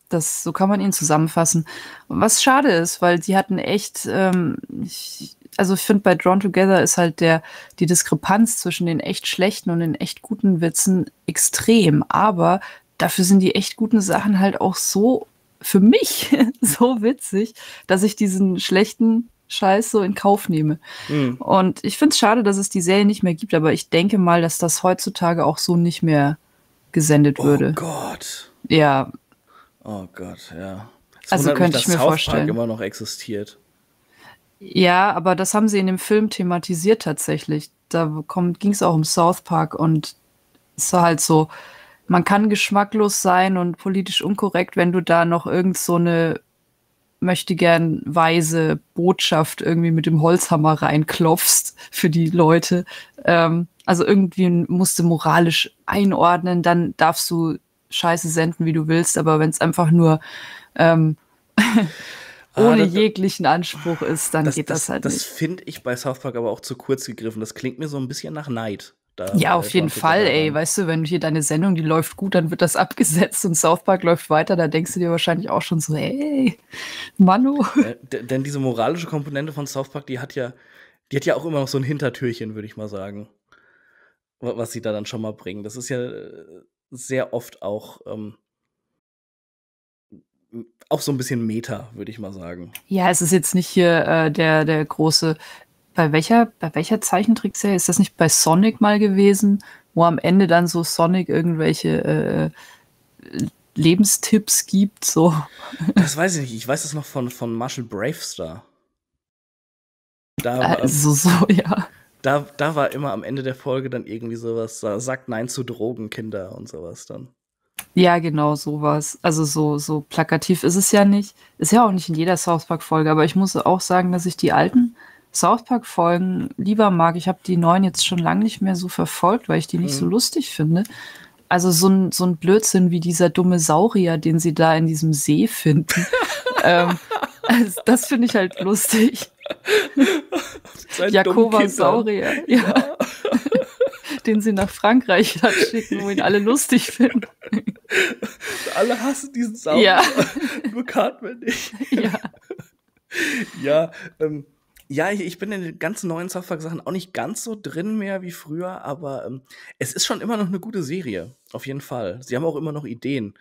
So kann man ihn zusammenfassen. Was schade ist, weil die hatten echt, also ich finde, bei Drawn Together ist halt die Diskrepanz zwischen den echt schlechten und den echt guten Witzen extrem. Aber dafür sind die echt guten Sachen halt auch so, für mich, so witzig, dass ich diesen schlechten Scheiß so in Kauf nehme. Und ich finde es schade, dass es die Serie nicht mehr gibt, aber ich denke mal, dass das heutzutage auch so nicht mehr gesendet würde. Oh Gott. Ja. Oh Gott, ja. Es Also wundert könnte mich, ich mir dass South vorstellen. Park immer noch existiert. Ja, aber das haben sie in dem Film thematisiert tatsächlich. Da ging es auch um South Park und es war halt so, man kann geschmacklos sein und politisch unkorrekt, wenn du da noch irgend so eine möchte gern weise Botschaft irgendwie mit dem Holzhammer reinklopfst für die Leute. Also irgendwie musst du moralisch einordnen, dann darfst du Scheiße senden, wie du willst, aber wenn es einfach nur ohne jeglichen Anspruch ist, dann geht das halt Das nicht. finde ich bei South Park aber auch zu kurz gegriffen. Das klingt mir so ein bisschen nach Neid. Ja, auf jeden Fall, ey. Weißt du, wenn hier deine Sendung, die läuft gut, dann wird das abgesetzt und South Park läuft weiter, da denkst du dir wahrscheinlich auch schon so, ey, Manu. Denn diese moralische Komponente von South Park, die hat ja auch immer noch so ein Hintertürchen, würde ich mal sagen. Was sie da dann schon mal bringen. Das ist ja sehr oft auch so ein bisschen Meta, würde ich mal sagen. Ja, es ist jetzt nicht hier der große. Bei welcher Zeichentrickserie ist das nicht bei Sonic mal gewesen, wo am Ende dann so Sonic irgendwelche Lebenstipps gibt? So. Das weiß ich nicht. Ich weiß das noch von Marshall Bravestar. Ja. Da war immer am Ende der Folge dann irgendwie sowas, sagt Nein zu Drogen, Kinder und sowas dann. Ja, genau, sowas. Also so plakativ ist es ja nicht. Ist ja auch nicht in jeder South Park-Folge, aber ich muss auch sagen, dass ich die alten South Park-Folgen lieber mag. Ich habe die neuen jetzt schon lange nicht mehr so verfolgt, weil ich die nicht so lustig finde. Also so ein Blödsinn wie dieser dumme Saurier, den sie da in diesem See finden. Also das finde ich halt lustig. Jakoba Saurier, ja. Den sie nach Frankreich dann schicken, wo ihn alle lustig finden. Alle hassen diesen Saurier. Ja. Nur Cartman nicht. Ja. Ja, ich bin in den ganzen neuen South Park-Sachen auch nicht ganz so drin mehr wie früher, aber es ist schon immer noch eine gute Serie. Auf jeden Fall. Sie haben auch immer noch Ideen.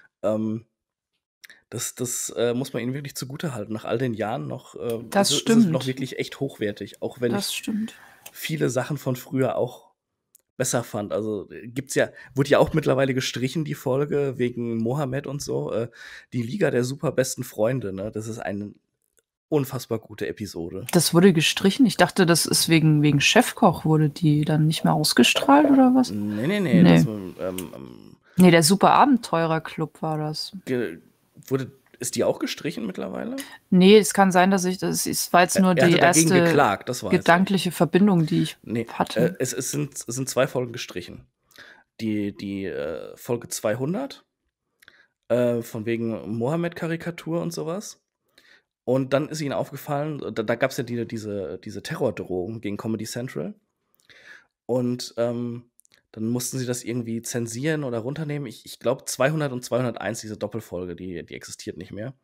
Das muss man ihnen wirklich zugutehalten. Nach all den Jahren noch Das ist stimmt. es noch wirklich echt hochwertig. Auch wenn Das ich stimmt. viele Sachen von früher auch besser fand. Also wurde ja auch mittlerweile gestrichen, die Folge, wegen Mohammed und so. Die Liga der super besten Freunde, ne? Das ist eine unfassbar gute Episode. Das wurde gestrichen? Ich dachte, das ist wegen Chefkoch, wurde die dann nicht mehr ausgestrahlt oder was? Nee. Nee. Das, Nee, der Super Abenteurer-Club war das. ist die auch gestrichen mittlerweile? Nee, es kann sein, dass es war jetzt nur Er die hatte dagegen erste geklagt, das weiß gedankliche Verbindung, die ich Nee, hatte. es sind 2 Folgen gestrichen. Die Folge 200 von wegen Mohammed-Karikatur und sowas. Und dann ist ihnen aufgefallen, da gab es ja diese Terrordrohung gegen Comedy Central. Und dann mussten sie das irgendwie zensieren oder runternehmen. Ich glaube 200 und 201, diese Doppelfolge, die existiert nicht mehr.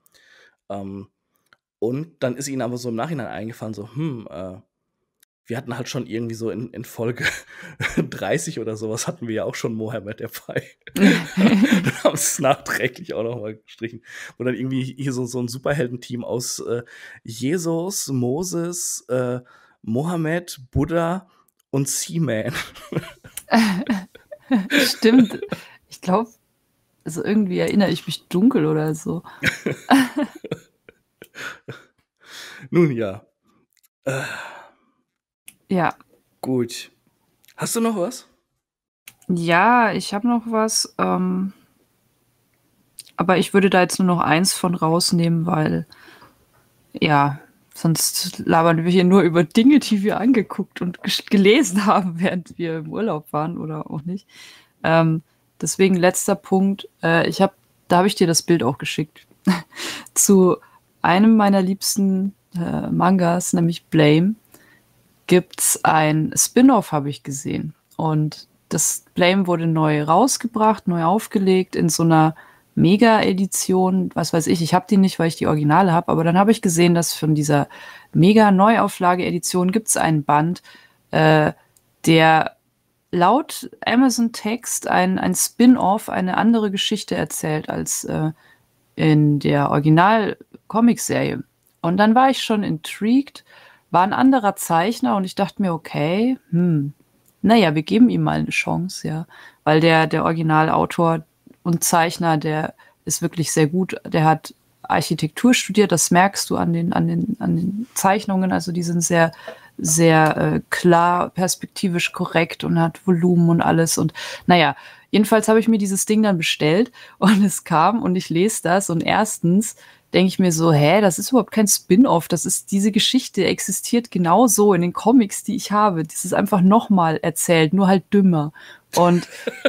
Und dann ist ihnen aber so im Nachhinein eingefallen, so, wir hatten halt schon irgendwie so in Folge 30 oder sowas hatten wir ja auch schon Mohammed dabei. Dann haben sie es nachträglich auch noch mal gestrichen. Und dann irgendwie hier so ein Superheldenteam aus Jesus, Moses, Mohammed, Buddha und Seaman. Stimmt. Ich glaube, also irgendwie erinnere ich mich dunkel oder so. Nun ja. Ja. Gut. Hast du noch was? Ja, ich habe noch was. Aber ich würde da jetzt nur noch eins von rausnehmen, weil ja, sonst labern wir hier nur über Dinge, die wir angeguckt und gelesen haben, während wir im Urlaub waren oder auch nicht. Deswegen letzter Punkt. Da habe ich dir das Bild auch geschickt. Zu einem meiner liebsten Mangas, nämlich Blame, gibt's ein Spin-off, habe ich gesehen. Und das Blame wurde neu rausgebracht, neu aufgelegt in so einer Mega-Edition, was weiß ich habe die nicht, weil ich die Originale habe, aber dann habe ich gesehen, dass von dieser Mega-Neuauflage-Edition gibt es einen Band, der laut Amazon Text ein Spin-off, eine andere Geschichte erzählt als in der Original-Comic-Serie. Und dann war ich schon intrigued, war ein anderer Zeichner und ich dachte mir, okay, naja, wir geben ihm mal eine Chance, ja. Weil der Originalautor und Zeichner, der ist wirklich sehr gut. Der hat Architektur studiert, das merkst du an den Zeichnungen. Also die sind sehr, sehr klar, perspektivisch korrekt und hat Volumen und alles. Und naja, jedenfalls habe ich mir dieses Ding dann bestellt und es kam und ich lese das und erstens denke ich mir so, das ist überhaupt kein Spin-off, diese Geschichte existiert genauso in den Comics, die ich habe. Das ist einfach nochmal erzählt, nur halt dümmer. Und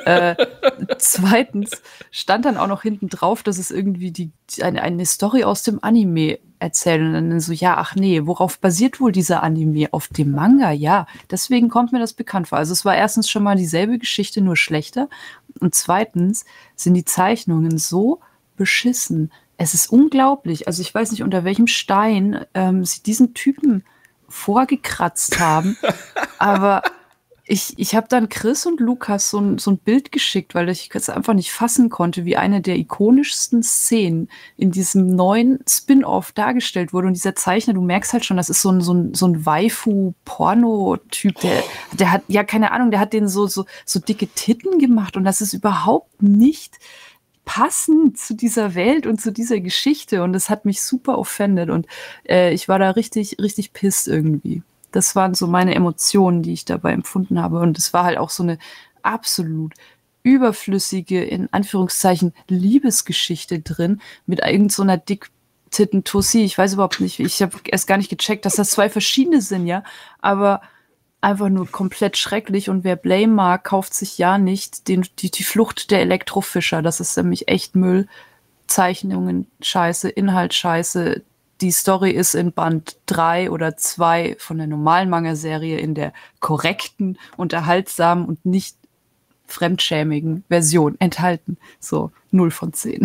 zweitens stand dann auch noch hinten drauf, dass es irgendwie eine Story aus dem Anime erzählt. Und dann so, ach nee, worauf basiert wohl dieser Anime? Auf dem Manga? Ja, deswegen kommt mir das bekannt vor. Also es war erstens schon mal dieselbe Geschichte, nur schlechter. Und zweitens sind die Zeichnungen so beschissen. Es ist unglaublich. Also ich weiß nicht, unter welchem Stein sie diesen Typen vorgekratzt haben, aber ich habe dann Chris und Lukas so ein Bild geschickt, weil ich es einfach nicht fassen konnte, wie eine der ikonischsten Szenen in diesem neuen Spin-off dargestellt wurde. Und dieser Zeichner, du merkst halt schon, das ist so ein Waifu-Porno-Typ, der hat, ja, keine Ahnung, der hat den so dicke Titten gemacht und das ist überhaupt nicht passend zu dieser Welt und zu dieser Geschichte. Und das hat mich super offended und ich war da richtig, richtig pissed irgendwie. Das waren so meine Emotionen, die ich dabei empfunden habe. Und es war halt auch so eine absolut überflüssige, in Anführungszeichen, Liebesgeschichte drin mit irgend so einer Dicktitten-Tussi. Ich weiß überhaupt nicht, ich habe erst gar nicht gecheckt, dass das zwei verschiedene sind, ja. Aber einfach nur komplett schrecklich. Und wer Blame mag, kauft sich ja nicht die Flucht der Elektrofischer. Das ist nämlich echt Müll. Zeichnungen scheiße, Inhalt scheiße. Die Story ist in Band 3 oder 2 von der normalen Manga-Serie in der korrekten, unterhaltsamen und nicht fremdschämigen Version enthalten. So, 0 von 10.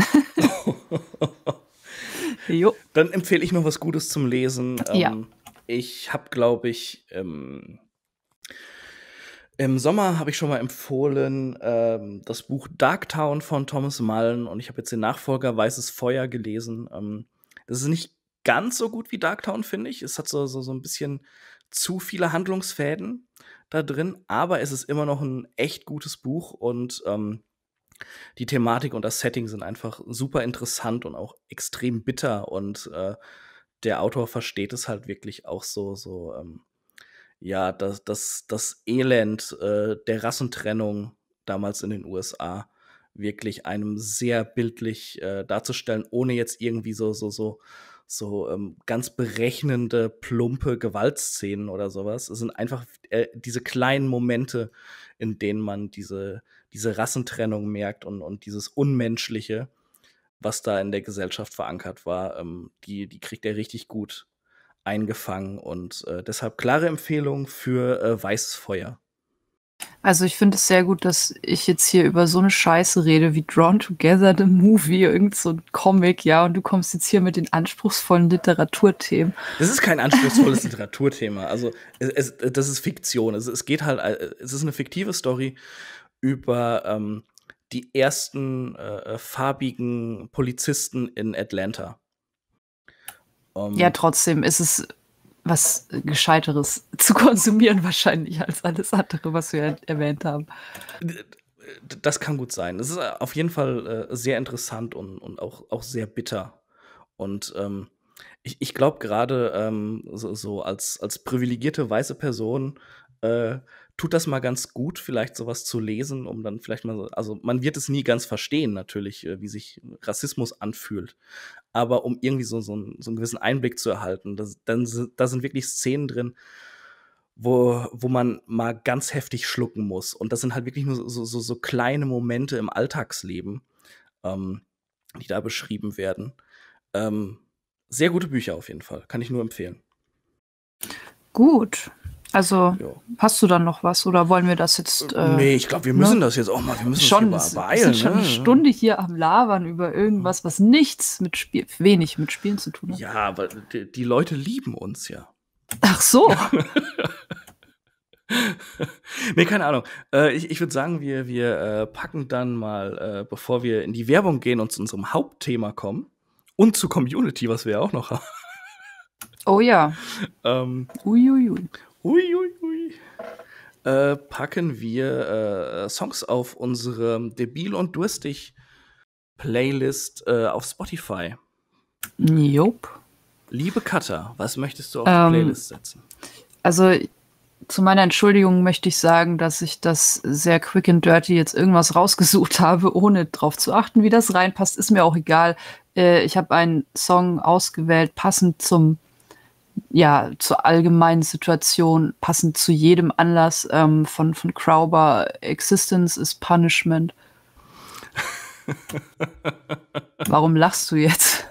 Jo. Dann empfehle ich noch was Gutes zum Lesen. Ja. Ich habe, glaube ich, im Sommer habe ich schon mal empfohlen das Buch Darktown von Thomas Mullen und ich habe jetzt den Nachfolger Weißes Feuer gelesen. Das ist nicht ganz so gut wie Darktown, finde ich. Es hat so ein bisschen zu viele Handlungsfäden da drin, aber es ist immer noch ein echt gutes Buch und die Thematik und das Setting sind einfach super interessant und auch extrem bitter und der Autor versteht es halt wirklich auch ja, das Elend der Rassentrennung damals in den USA wirklich einem sehr bildlich darzustellen, ohne jetzt irgendwie ganz berechnende, plumpe Gewaltszenen oder sowas. Es sind einfach diese kleinen Momente, in denen man diese Rassentrennung merkt und dieses Unmenschliche, was da in der Gesellschaft verankert war, die kriegt er richtig gut eingefangen und deshalb klare Empfehlung für Weißes Feuer. Also ich finde es sehr gut, dass ich jetzt hier über so eine Scheiße rede wie Drawn Together, the Movie, irgend so ein Comic, ja, und du kommst jetzt hier mit den anspruchsvollen Literaturthemen. Das ist kein anspruchsvolles Literaturthema. Also das ist Fiktion. Es geht halt, es ist eine fiktive Story über die ersten farbigen Polizisten in Atlanta. Ja, trotzdem ist es was Gescheiteres zu konsumieren wahrscheinlich als alles andere, was wir erwähnt haben. Das kann gut sein. Das ist auf jeden Fall sehr interessant und auch sehr bitter. Und ich glaube gerade so als privilegierte weiße Person tut das mal ganz gut, vielleicht sowas zu lesen, um dann vielleicht mal also man wird es nie ganz verstehen natürlich, wie sich Rassismus anfühlt. Aber um irgendwie so einen gewissen Einblick zu erhalten, da sind wirklich Szenen drin, wo man mal ganz heftig schlucken muss. Und das sind halt wirklich nur so kleine Momente im Alltagsleben, die da beschrieben werden. Sehr gute Bücher auf jeden Fall. Kann ich nur empfehlen. Gut. Also, Ja. hast du dann noch was oder wollen wir das jetzt? Nee, ich glaube, wir müssen das jetzt auch mal. Wir müssen Schon, uns wir hier sind schon beeilen. eine Stunde hier am Labern über irgendwas, was wenig mit Spielen zu tun hat. Ja, aber die Leute lieben uns ja. Ach so. Nee, keine Ahnung. Ich würde sagen, wir packen dann mal, bevor wir in die Werbung gehen und zu unserem Hauptthema kommen und zu Community, was wir ja auch noch haben. Oh ja. Uiuiui. Uiuiui. Packen wir Songs auf unsere Debil und Durstig Playlist auf Spotify. Jupp. Liebe Katha, was möchtest du auf die Playlist setzen? Also, zu meiner Entschuldigung möchte ich sagen, dass ich das sehr quick and dirty jetzt irgendwas rausgesucht habe, ohne drauf zu achten, wie das reinpasst. Ist mir auch egal. Ich habe einen Song ausgewählt, passend zur allgemeinen Situation, passend zu jedem Anlass, von Crowbar. Existence is Punishment. Warum lachst du jetzt?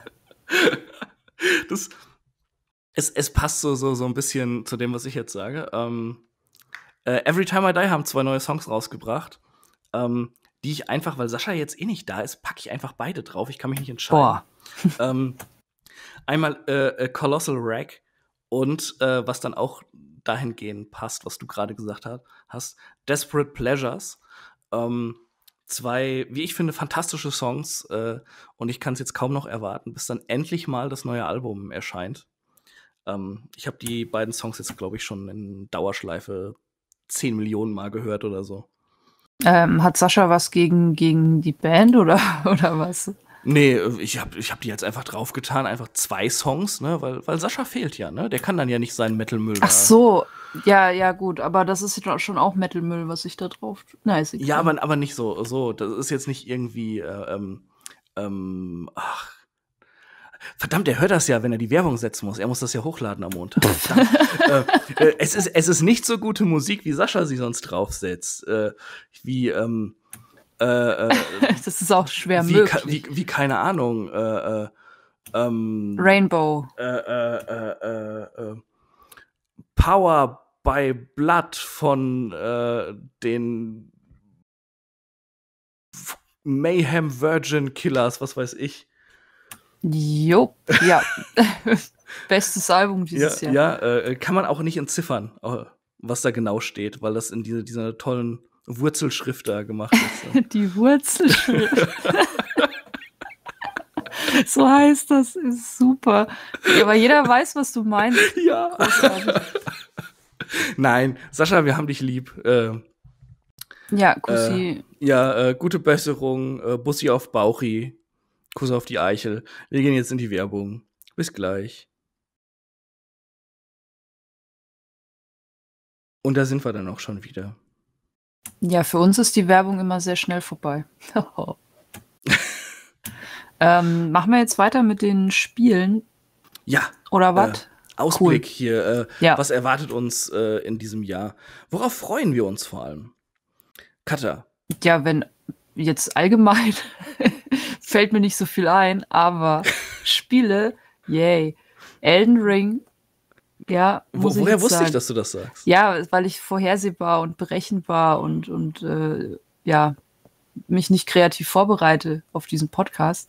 Es passt so ein bisschen zu dem, was ich jetzt sage. Every Time I Die haben 2 neue Songs rausgebracht, die ich einfach, weil Sascha jetzt eh nicht da ist, packe ich einfach beide drauf. Ich kann mich nicht entscheiden. Einmal Colossal Wreck und was dann auch dahingehend passt, was du gerade gesagt hast, Desperate Pleasures. 2, wie ich finde, fantastische Songs und ich kann es jetzt kaum noch erwarten, bis dann endlich mal das neue Album erscheint. Ich habe die beiden Songs jetzt, glaube ich, schon in Dauerschleife 10 Millionen Mal gehört oder so. Hat Sascha was gegen die Band oder was? Nee, ich hab die jetzt einfach draufgetan, einfach 2 Songs, ne, weil Sascha fehlt ja, ne? Der kann dann ja nicht seinen Metal-Müll. Ach so, ja, gut, aber das ist schon auch Metal-Müll, was ich da drauf. Na, ist egal. Ja, aber nicht so. Das ist jetzt nicht irgendwie, verdammt, er hört das ja, wenn er die Werbung setzen muss. Er muss das ja hochladen am Montag. Es ist nicht so gute Musik, wie Sascha sie sonst draufsetzt. Das ist auch schwer möglich. Wie keine Ahnung. Rainbow. Power by Blood von den Mayhem Virgin Killers, was weiß ich. Jupp, ja. Bestes Album dieses Jahr. Ja, kann man auch nicht entziffern, was da genau steht, weil das in dieser tollen Wurzelschrift da gemacht ist. Die Wurzelschrift. So heißt das, ist super. Ja, aber jeder weiß, was du meinst. Ja. Nein, Sascha, wir haben dich lieb. Ja, Kussi. Gute Besserung, Bussi auf Bauchi, Kuss auf die Eichel. Wir gehen jetzt in die Werbung. Bis gleich. Und da sind wir dann auch schon wieder. Ja, für uns ist die Werbung immer sehr schnell vorbei. Machen wir jetzt weiter mit den Spielen? Ja. Oder was? Ausblick hier. Was erwartet uns in diesem Jahr? Worauf freuen wir uns vor allem? Katha. Ja, wenn jetzt allgemein fällt mir nicht so viel ein, aber Spiele, yay. Elden Ring, ja. Woher wusste ich, dass du das sagst? Ja, weil ich vorhersehbar und berechenbar und mich nicht kreativ vorbereite auf diesen Podcast.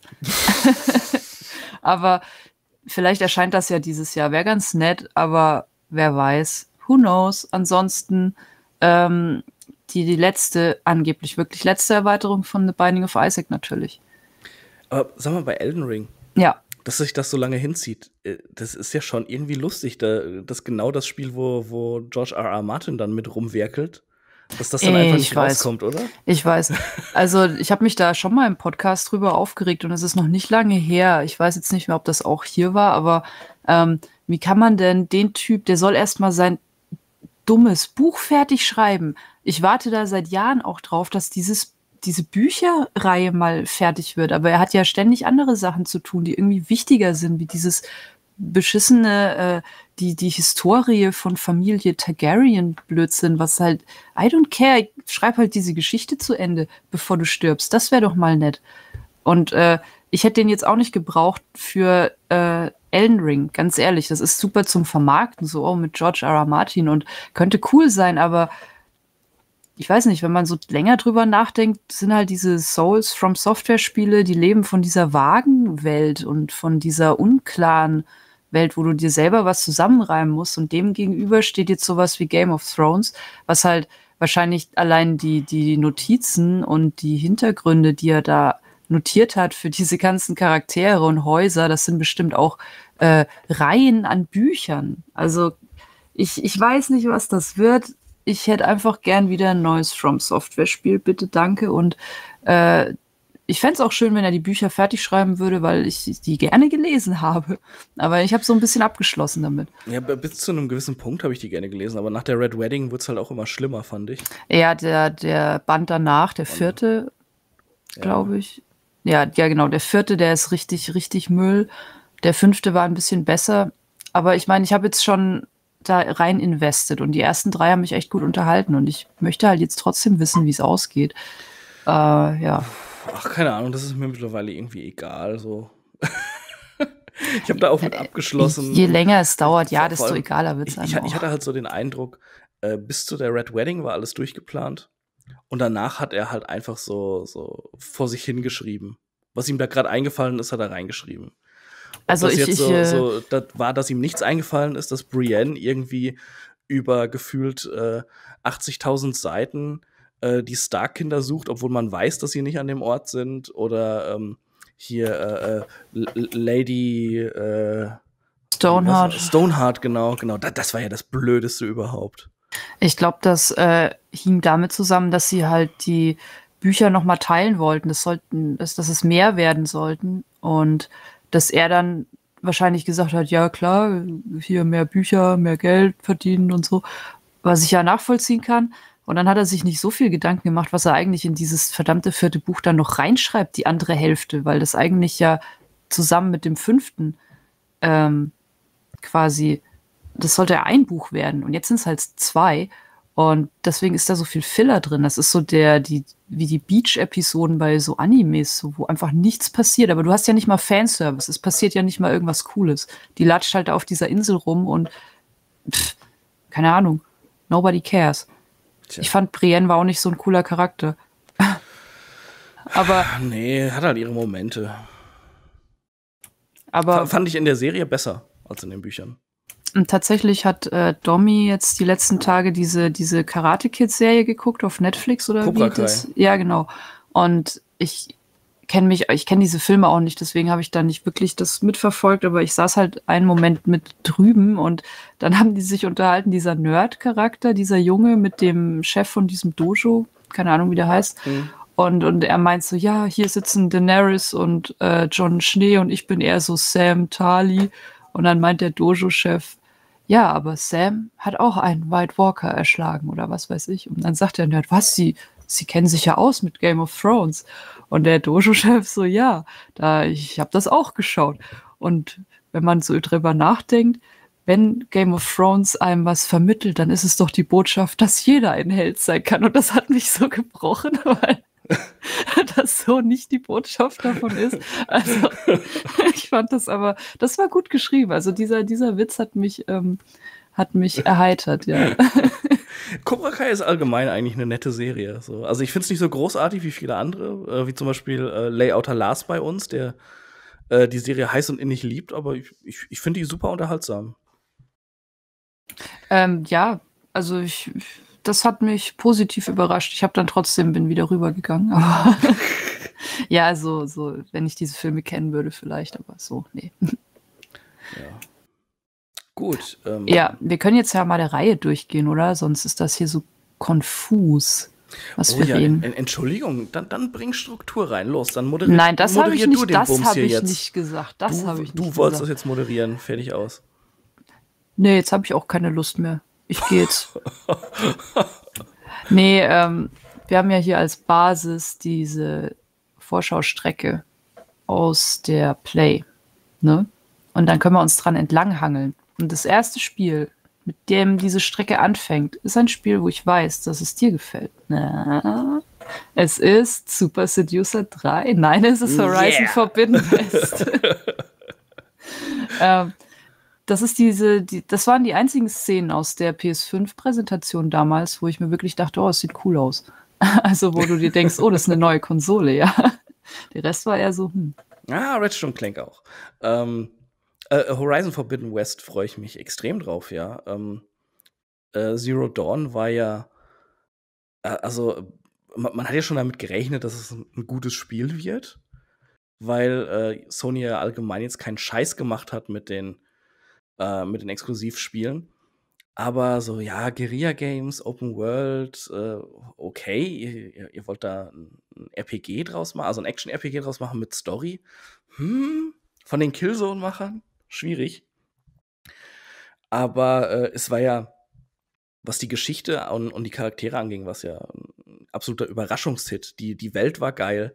Aber vielleicht erscheint das ja dieses Jahr. Wäre ganz nett, aber wer weiß. Who knows? Ansonsten die letzte, angeblich wirklich letzte Erweiterung von The Binding of Isaac natürlich. Aber sag mal, bei Elden Ring. Ja. Dass sich das so lange hinzieht, das ist ja schon irgendwie lustig. Das genau das Spiel, wo George R.R. Martin dann mit rumwerkelt. Dass das dann einfach nicht rauskommt, oder? Ich weiß. Also ich habe mich da schon mal im Podcast drüber aufgeregt und es ist noch nicht lange her. Ich weiß jetzt nicht mehr, ob das auch hier war, aber wie kann man denn den Typ, der soll erst mal sein dummes Buch fertig schreiben. Ich warte da seit Jahren auch drauf, dass diese Bücherreihe mal fertig wird. Aber er hat ja ständig andere Sachen zu tun, die irgendwie wichtiger sind, wie dieses beschissene, die Historie von Familie Targaryen-Blödsinn, was halt, I don't care, schreib halt diese Geschichte zu Ende, bevor du stirbst. Das wäre doch mal nett. Und ich hätte den jetzt auch nicht gebraucht für Elden Ring, ganz ehrlich, das ist super zum Vermarkten, so mit George R. R. Martin und könnte cool sein, aber ich weiß nicht, wenn man so länger drüber nachdenkt, sind halt diese Souls from Software Spiele, die leben von dieser vagen Welt und von dieser unklaren Welt, wo du dir selber was zusammenreimen musst und dem gegenüber steht jetzt sowas wie Game of Thrones, was halt wahrscheinlich allein die Notizen und die Hintergründe, die er da notiert hat für diese ganzen Charaktere und Häuser, das sind bestimmt auch Reihen an Büchern. Also ich weiß nicht, was das wird. Ich hätte einfach gern wieder ein neues From Software-Spiel, bitte, danke. Und ich fände es auch schön, wenn er die Bücher fertig schreiben würde, weil ich die gerne gelesen habe. Aber ich habe so ein bisschen abgeschlossen damit. Ja, bis zu einem gewissen Punkt habe ich die gerne gelesen, aber nach der Red Wedding wird es halt auch immer schlimmer, fand ich. Ja, der Band danach, der vierte, glaube ich. Ja, genau, der vierte, der ist richtig, richtig Müll. Der fünfte war ein bisschen besser. Aber ich meine, ich habe jetzt schon da rein invested und die ersten 3 haben mich echt gut unterhalten und ich möchte halt jetzt trotzdem wissen, wie es ausgeht. Ja. Ach, keine Ahnung, das ist mir mittlerweile irgendwie egal. So. Ich habe da auch mit abgeschlossen. Je länger es dauert, ja, desto egaler wird es Ich hatte halt so den Eindruck, bis zu der Red Wedding war alles durchgeplant. Und danach hat er halt einfach so vor sich hingeschrieben. Was ihm da gerade eingefallen ist, hat er reingeschrieben. Also das war, dass ihm nichts eingefallen ist, dass Brienne irgendwie über gefühlt 80.000 Seiten die Stark-Kinder sucht, obwohl man weiß, dass sie nicht an dem Ort sind. Oder Lady Stoneheart. Stoneheart, genau. Das war ja das Blödeste überhaupt. Ich glaube, das hing damit zusammen, dass sie halt die Bücher noch mal teilen wollten. Dass es mehr werden sollten. Und dass er dann wahrscheinlich gesagt hat, ja klar, hier mehr Bücher, mehr Geld verdienen und so, was ich ja nachvollziehen kann. Und dann hat er sich nicht so viel Gedanken gemacht, was er eigentlich in dieses verdammte 4. Buch dann noch reinschreibt, die andere Hälfte, weil das eigentlich ja zusammen mit dem 5. Quasi, das sollte ja ein Buch werden. Und jetzt sind es halt 2. Und deswegen ist da so viel Filler drin. Das ist so wie die Beach-Episoden bei so Animes, so, wo einfach nichts passiert. Aber du hast ja nicht mal Fanservice. Es passiert ja nicht mal irgendwas Cooles. Die latscht halt auf dieser Insel rum und keine Ahnung. Nobody cares. Tja. Ich fand, Brienne war auch nicht so ein cooler Charakter. Aber nee, hat halt ihre Momente. Aber fand ich in der Serie besser als in den Büchern. Und tatsächlich hat Domi jetzt die letzten Tage diese Karate-Kid-Serie geguckt auf Netflix oder Cobra wie das? Ja, genau. Und ich kenne diese Filme auch nicht, deswegen habe ich da nicht wirklich das mitverfolgt, aber ich saß halt einen Moment mit drüben und dann haben die sich unterhalten, dieser Nerd-Charakter, dieser Junge mit dem Chef von diesem Dojo, keine Ahnung, wie der heißt. Und er meint so, ja, hier sitzen Daenerys und Jon Schnee und ich bin eher so Sam Tarly. Und dann meint der Dojo-Chef, ja, aber Sam hat auch einen White Walker erschlagen oder was weiß ich. Und dann sagt der Nerd, was, Sie kennen sich ja aus mit Game of Thrones. Und der Dojo-Chef so, ja, ich habe das auch geschaut. Und wenn man so drüber nachdenkt, wenn Game of Thrones einem was vermittelt, dann ist es doch die Botschaft, dass jeder ein Held sein kann. Und das hat mich so gebrochen, weil das so nicht die Botschaft davon ist. Also ich fand das aber, das war gut geschrieben. Also dieser Witz hat mich erheitert, ja. Cobra Kai ist allgemein eigentlich eine nette Serie. So. Also ich finde es nicht so großartig wie viele andere, wie zum Beispiel Layouter Lars bei uns, der die Serie heiß und innig liebt, aber ich finde die super unterhaltsam. Ja, also das hat mich positiv überrascht. Ich habe dann trotzdem bin wieder rübergegangen. Aber ja, so, wenn ich diese Filme kennen würde vielleicht, aber so, nee. Ja. Gut. Ja, wir können jetzt ja mal der Reihe durchgehen, oder? Sonst ist das hier so konfus, was wir reden. Entschuldigung, dann bring Struktur rein. Los, dann Nein, das habe ich nicht, nicht gesagt. Du wolltest das jetzt moderieren. Fertig aus. Nee, jetzt habe ich auch keine Lust mehr. Ich gehe jetzt. Nee, wir haben ja hier als Basis diese Vorschaustrecke aus der Play, ne? Und dann können wir uns dran entlanghangeln. Und das erste Spiel, mit dem diese Strecke anfängt, ist ein Spiel, wo ich weiß, dass es dir gefällt. Na, es ist Super Seducer 3. Nein, es ist Horizon Forbidden West. Ähm, das waren die einzigen Szenen aus der PS5-Präsentation damals, wo ich mir wirklich dachte, oh, es sieht cool aus. Also, wo du dir denkst, oh, das ist eine neue Konsole, ja. Der Rest war eher so, Ratchet und Clank auch. Horizon Forbidden West freue ich mich extrem drauf, ja. Zero Dawn war ja, also man hat ja schon damit gerechnet, dass es ein gutes Spiel wird, weil Sony ja allgemein jetzt keinen Scheiß gemacht hat mit den Exklusivspielen. Aber so, ja, Guerilla-Games, Open World, okay, ihr wollt da ein RPG draus machen, also ein Action-RPG draus machen mit Story. Von den Killzone-Machern? Schwierig. Aber es war ja, was die Geschichte und die Charaktere anging, was ja ein absoluter Überraschungshit. Die Welt war geil.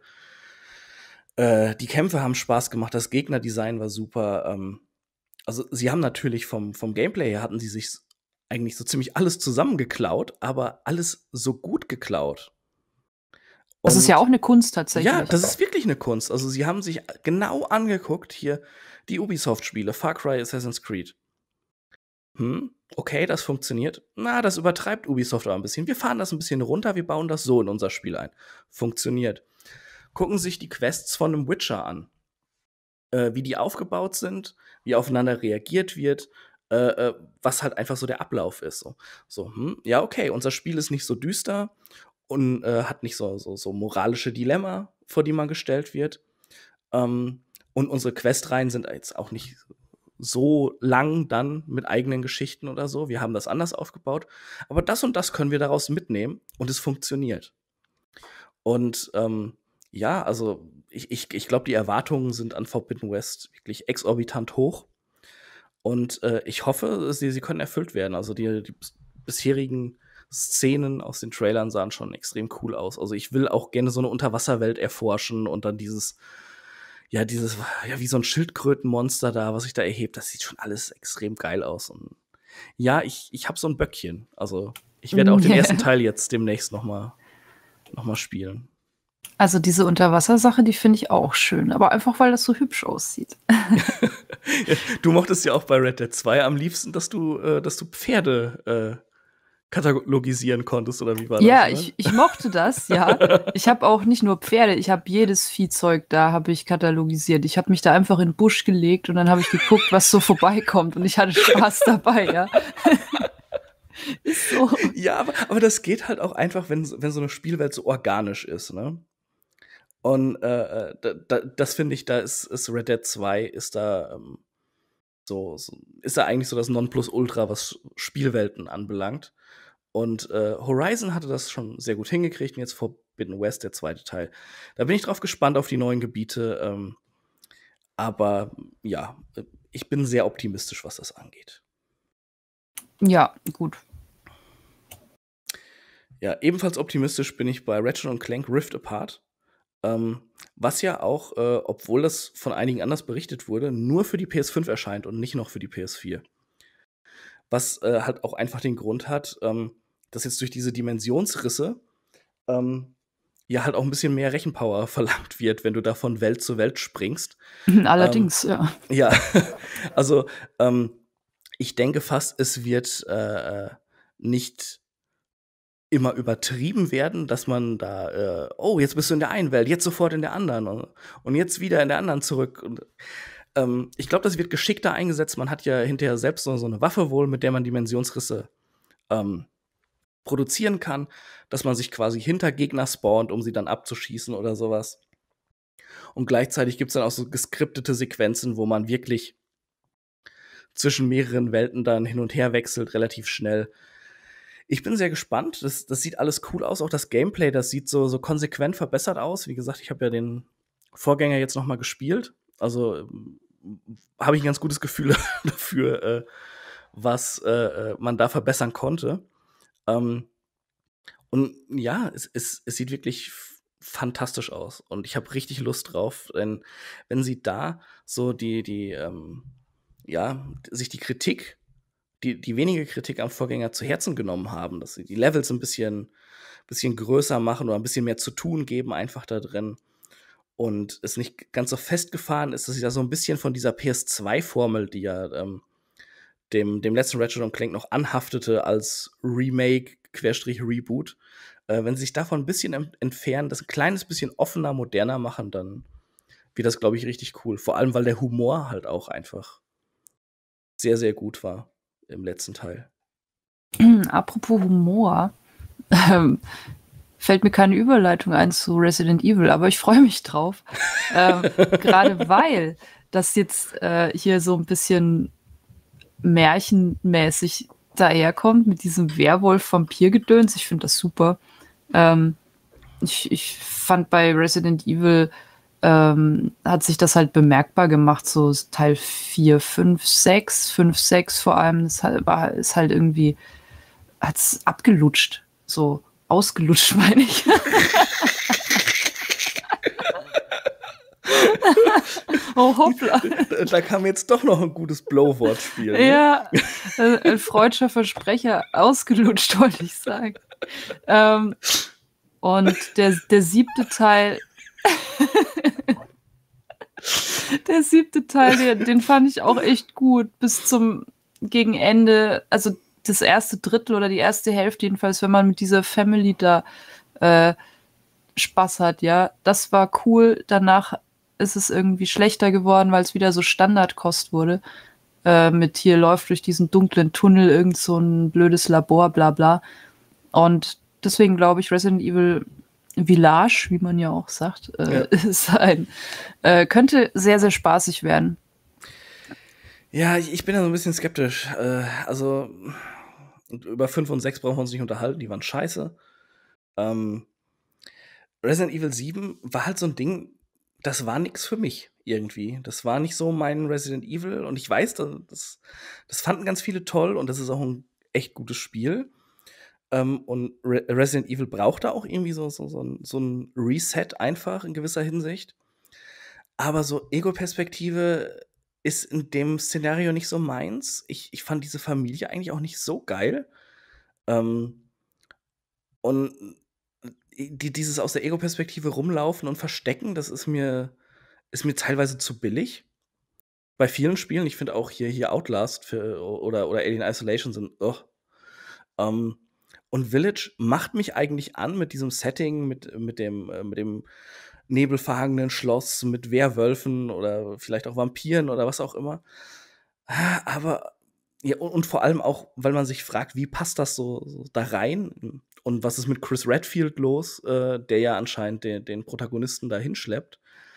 Die Kämpfe haben Spaß gemacht, das Gegnerdesign war super. Also sie haben natürlich vom Gameplay her hatten sie sich eigentlich so ziemlich alles zusammengeklaut, aber alles so gut geklaut. das ist ja auch eine Kunst tatsächlich. Ja, das ist wirklich eine Kunst. Also sie haben sich genau angeguckt, hier die Ubisoft-Spiele, Far Cry, Assassin's Creed. Okay, das funktioniert. Na, das übertreibt Ubisoft aber ein bisschen. Wir fahren das ein bisschen runter, wir bauen das so in unser Spiel ein. Funktioniert. Gucken sich die Quests von einem Witcher an. Wie die aufgebaut sind, wie aufeinander reagiert wird, was halt einfach so der Ablauf ist. Ja, okay, unser Spiel ist nicht so düster und hat nicht so moralische Dilemma, vor die man gestellt wird. Und unsere Questreihen sind jetzt auch nicht so lang dann mit eigenen Geschichten oder so. Wir haben das anders aufgebaut. Aber das und das können wir daraus mitnehmen und es funktioniert. Und ja, also ich glaube, die Erwartungen sind an Forbidden West wirklich exorbitant hoch. Und ich hoffe, sie können erfüllt werden. Also die bisherigen Szenen aus den Trailern sahen schon extrem cool aus. Also ich will auch gerne so eine Unterwasserwelt erforschen und dann dieses, wie so ein Schildkrötenmonster da, was sich da erhebt, das sieht schon alles extrem geil aus. Und ja, ich habe so ein Böckchen. Also ich werde auch den ersten Teil jetzt demnächst noch mal spielen. Also diese Unterwassersache, die finde ich auch schön, aber einfach, weil das so hübsch aussieht. Du mochtest ja auch bei Red Dead 2 am liebsten, dass du Pferde katalogisieren konntest, oder wie war das? Ja, ich mochte das, ja. Ich habe auch nicht nur Pferde, ich habe jedes Viehzeug da, habe ich katalogisiert. Ich habe mich da einfach in den Busch gelegt und dann habe ich geguckt, was so vorbeikommt und ich hatte Spaß dabei, ja. Ist so. Ja, aber das geht halt auch einfach, wenn so eine Spielwelt so organisch ist, ne? Und das finde ich, da ist Red Dead 2 ist da ist da eigentlich so das Nonplusultra, was Spielwelten anbelangt. Und Horizon hatte das schon sehr gut hingekriegt. Und jetzt Forbidden West, der zweite Teil. Da bin ich drauf gespannt auf die neuen Gebiete. Aber ja, ich bin sehr optimistisch, was das angeht. Ja, gut. Ja, ebenfalls optimistisch bin ich bei Ratchet & Clank Rift Apart. Was ja auch, obwohl das von einigen anders berichtet wurde, nur für die PS5 erscheint und nicht noch für die PS4. Was halt auch einfach den Grund hat, dass jetzt durch diese Dimensionsrisse ja halt auch ein bisschen mehr Rechenpower verlangt wird, wenn du da von Welt zu Welt springst. Allerdings, ja. Ja, also ich denke fast, es wird nicht immer übertrieben werden, dass man da, oh, jetzt bist du in der einen Welt, jetzt sofort in der anderen und jetzt wieder in der anderen zurück. Und ich glaube, das wird geschickter eingesetzt. Man hat ja hinterher selbst so eine Waffe wohl, mit der man Dimensionsrisse produzieren kann, dass man sich quasi hinter Gegner spawnt, um sie dann abzuschießen oder sowas. Und gleichzeitig gibt es dann auch so geskriptete Sequenzen, wo man wirklich zwischen mehreren Welten dann hin und her wechselt, relativ schnell. Ich bin sehr gespannt. Das sieht alles cool aus. Auch das Gameplay, das sieht so konsequent verbessert aus. Wie gesagt, ich habe ja den Vorgänger jetzt noch mal gespielt. Also habe ich ein ganz gutes Gefühl dafür, was man da verbessern konnte. Und ja, es sieht wirklich fantastisch aus. Und ich habe richtig Lust drauf. Denn wenn sie da so sich die Kritik, die wenige Kritik am Vorgänger zu Herzen genommen haben, dass sie die Levels ein bisschen größer machen oder ein bisschen mehr zu tun geben, einfach da drin. und es nicht ganz so festgefahren ist, dass ich da so ein bisschen von dieser PS2-Formel, die ja dem letzten Ratchet Clank noch anhaftete als Remake, Querstrich Reboot, wenn sie sich davon ein bisschen entfernen, das ein kleines bisschen offener, moderner machen, dann wird das, glaube ich, richtig cool. Vor allem, weil der Humor halt auch einfach sehr, sehr gut war im letzten Teil. Apropos Humor, fällt mir keine Überleitung ein zu Resident Evil, aber ich freue mich drauf. Gerade weil das jetzt hier so ein bisschen märchenmäßig daherkommt mit diesem Werwolf-Vampir-Gedöns. Ich finde das super. Ich fand bei Resident Evil hat sich das halt bemerkbar gemacht, so Teil 4, 5, 6, 5, 6 vor allem, ist halt irgendwie, hat's abgelutscht, so ausgelutscht, meine ich. Oh, hoppla. Da kam jetzt doch noch ein gutes Blow-Wortspiel. Ne? Ja, ein freudscher Versprecher, ausgelutscht, wollte ich sagen. Und der 7. Teil der 7. Teil, den fand ich auch echt gut bis zum gegen Ende, also das erste Drittel oder die erste Hälfte jedenfalls, wenn man mit dieser Family da Spaß hat, ja, das war cool. Danach ist es irgendwie schlechter geworden, weil es wieder so Standardkost wurde. Mit hier läuft durch diesen dunklen Tunnel irgend so ein blödes Labor, bla bla. Und deswegen glaube ich, Resident Evil Village, wie man ja auch sagt, ist könnte sehr, sehr spaßig werden. Ja, ich bin da so ein bisschen skeptisch. Also, über 5 und 6 brauchen wir uns nicht unterhalten, die waren scheiße. Resident Evil 7 war halt so ein Ding, das war nix für mich irgendwie. Das war nicht so mein Resident Evil und ich weiß, das fanden ganz viele toll und das ist auch ein echt gutes Spiel. Und Resident Evil braucht da auch irgendwie so ein Reset einfach in gewisser Hinsicht. Aber so Ego-Perspektive ist in dem Szenario nicht so meins. Ich fand diese Familie eigentlich auch nicht so geil. Und dieses aus der Ego-Perspektive rumlaufen und verstecken, das ist mir teilweise zu billig. Bei vielen Spielen, ich finde auch hier Outlast oder Alien Isolation sind, und Village macht mich eigentlich an mit diesem Setting, mit dem nebelverhangenen Schloss, mit Werwölfen oder vielleicht auch Vampiren oder was auch immer. Aber ja, und vor allem auch, weil man sich fragt, wie passt das so da rein? Und was ist mit Chris Redfield los, der ja anscheinend den Protagonisten da hinschleppt?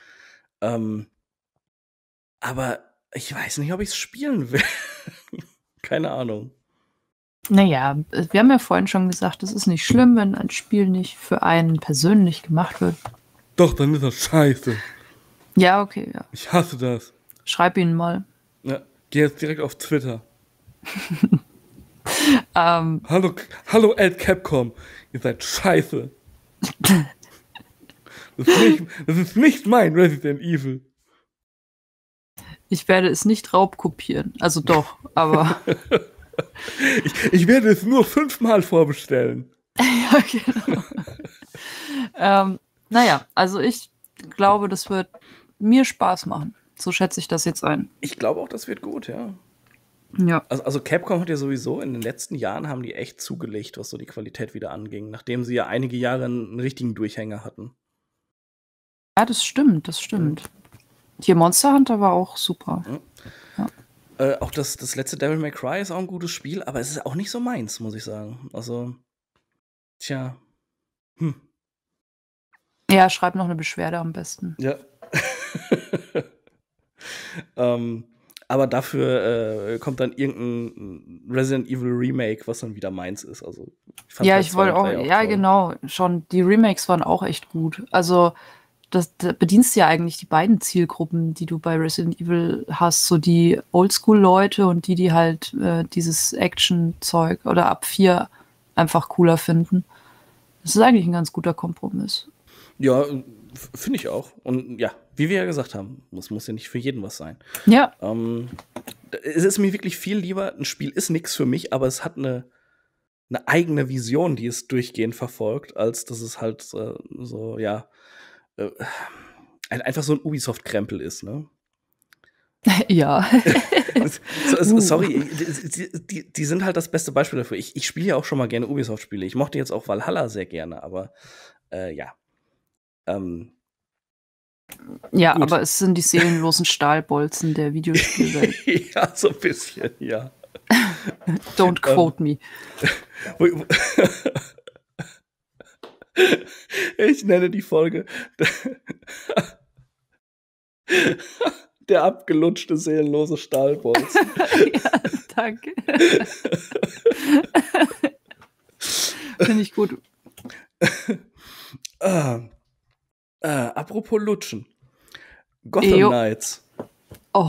Aber ich weiß nicht, ob ich es spielen will. Keine Ahnung. Naja, wir haben ja vorhin schon gesagt, es ist nicht schlimm, wenn ein Spiel nicht für einen persönlich gemacht wird. Doch, dann ist das scheiße. Ja, okay, ja. Ich hasse das. Schreib ihn mal. Ja, geh jetzt direkt auf Twitter. Hallo Capcom, ihr seid scheiße. Das ist nicht mein Resident Evil. Ich werde es nicht raubkopieren. Also doch, aber. Ich werde es nur 5-mal vorbestellen. Ja, genau. Naja, also ich glaube, das wird mir Spaß machen. So schätze ich das jetzt ein. Ich glaube auch, das wird gut, ja. Ja. Also Capcom hat ja sowieso in den letzten Jahren haben die echt zugelegt, was so die Qualität wieder anging, nachdem sie ja einige Jahre einen richtigen Durchhänger hatten. Ja, das stimmt. Hier Monster Hunter war auch super. Ja. Auch das letzte Devil May Cry ist auch ein gutes Spiel, aber es ist auch nicht so meins, muss ich sagen. Also, tja. Ja, schreib noch eine Beschwerde am besten. Ja. Aber dafür kommt dann irgendein Resident Evil Remake, was dann wieder meins ist. Also, ich wollte auch, ja, toll. Genau, schon. Die Remakes waren auch echt gut. Also, da bedienst du ja eigentlich die beiden Zielgruppen, die du bei Resident Evil hast. So die Oldschool-Leute und die halt dieses Action-Zeug oder ab 4 einfach cooler finden. Das ist eigentlich ein ganz guter Kompromiss. Ja, finde ich auch. Und ja, wie wir ja gesagt haben, muss ja nicht für jeden was sein. Ja. Es ist mir wirklich viel lieber, ein Spiel ist nichts für mich, aber es hat eine eigene Vision, die es durchgehend verfolgt, als dass es halt einfach so ein Ubisoft-Krempel ist, ne? Ja. Sorry, die sind halt das beste Beispiel dafür. Ich spiele ja auch schon mal gerne Ubisoft-Spiele. Ich mochte jetzt auch Valhalla sehr gerne, aber ja. Ja, Gut. aber es sind die seelenlosen Stahlbolzen der Videospielwelt. Ja, so ein bisschen, ja. Don't quote me. Ich nenne die Folge der abgelutschte, seelenlose Stahlbolzen. Ja, danke. Finde ich gut. Apropos Lutschen. Gotham Knights. Oh.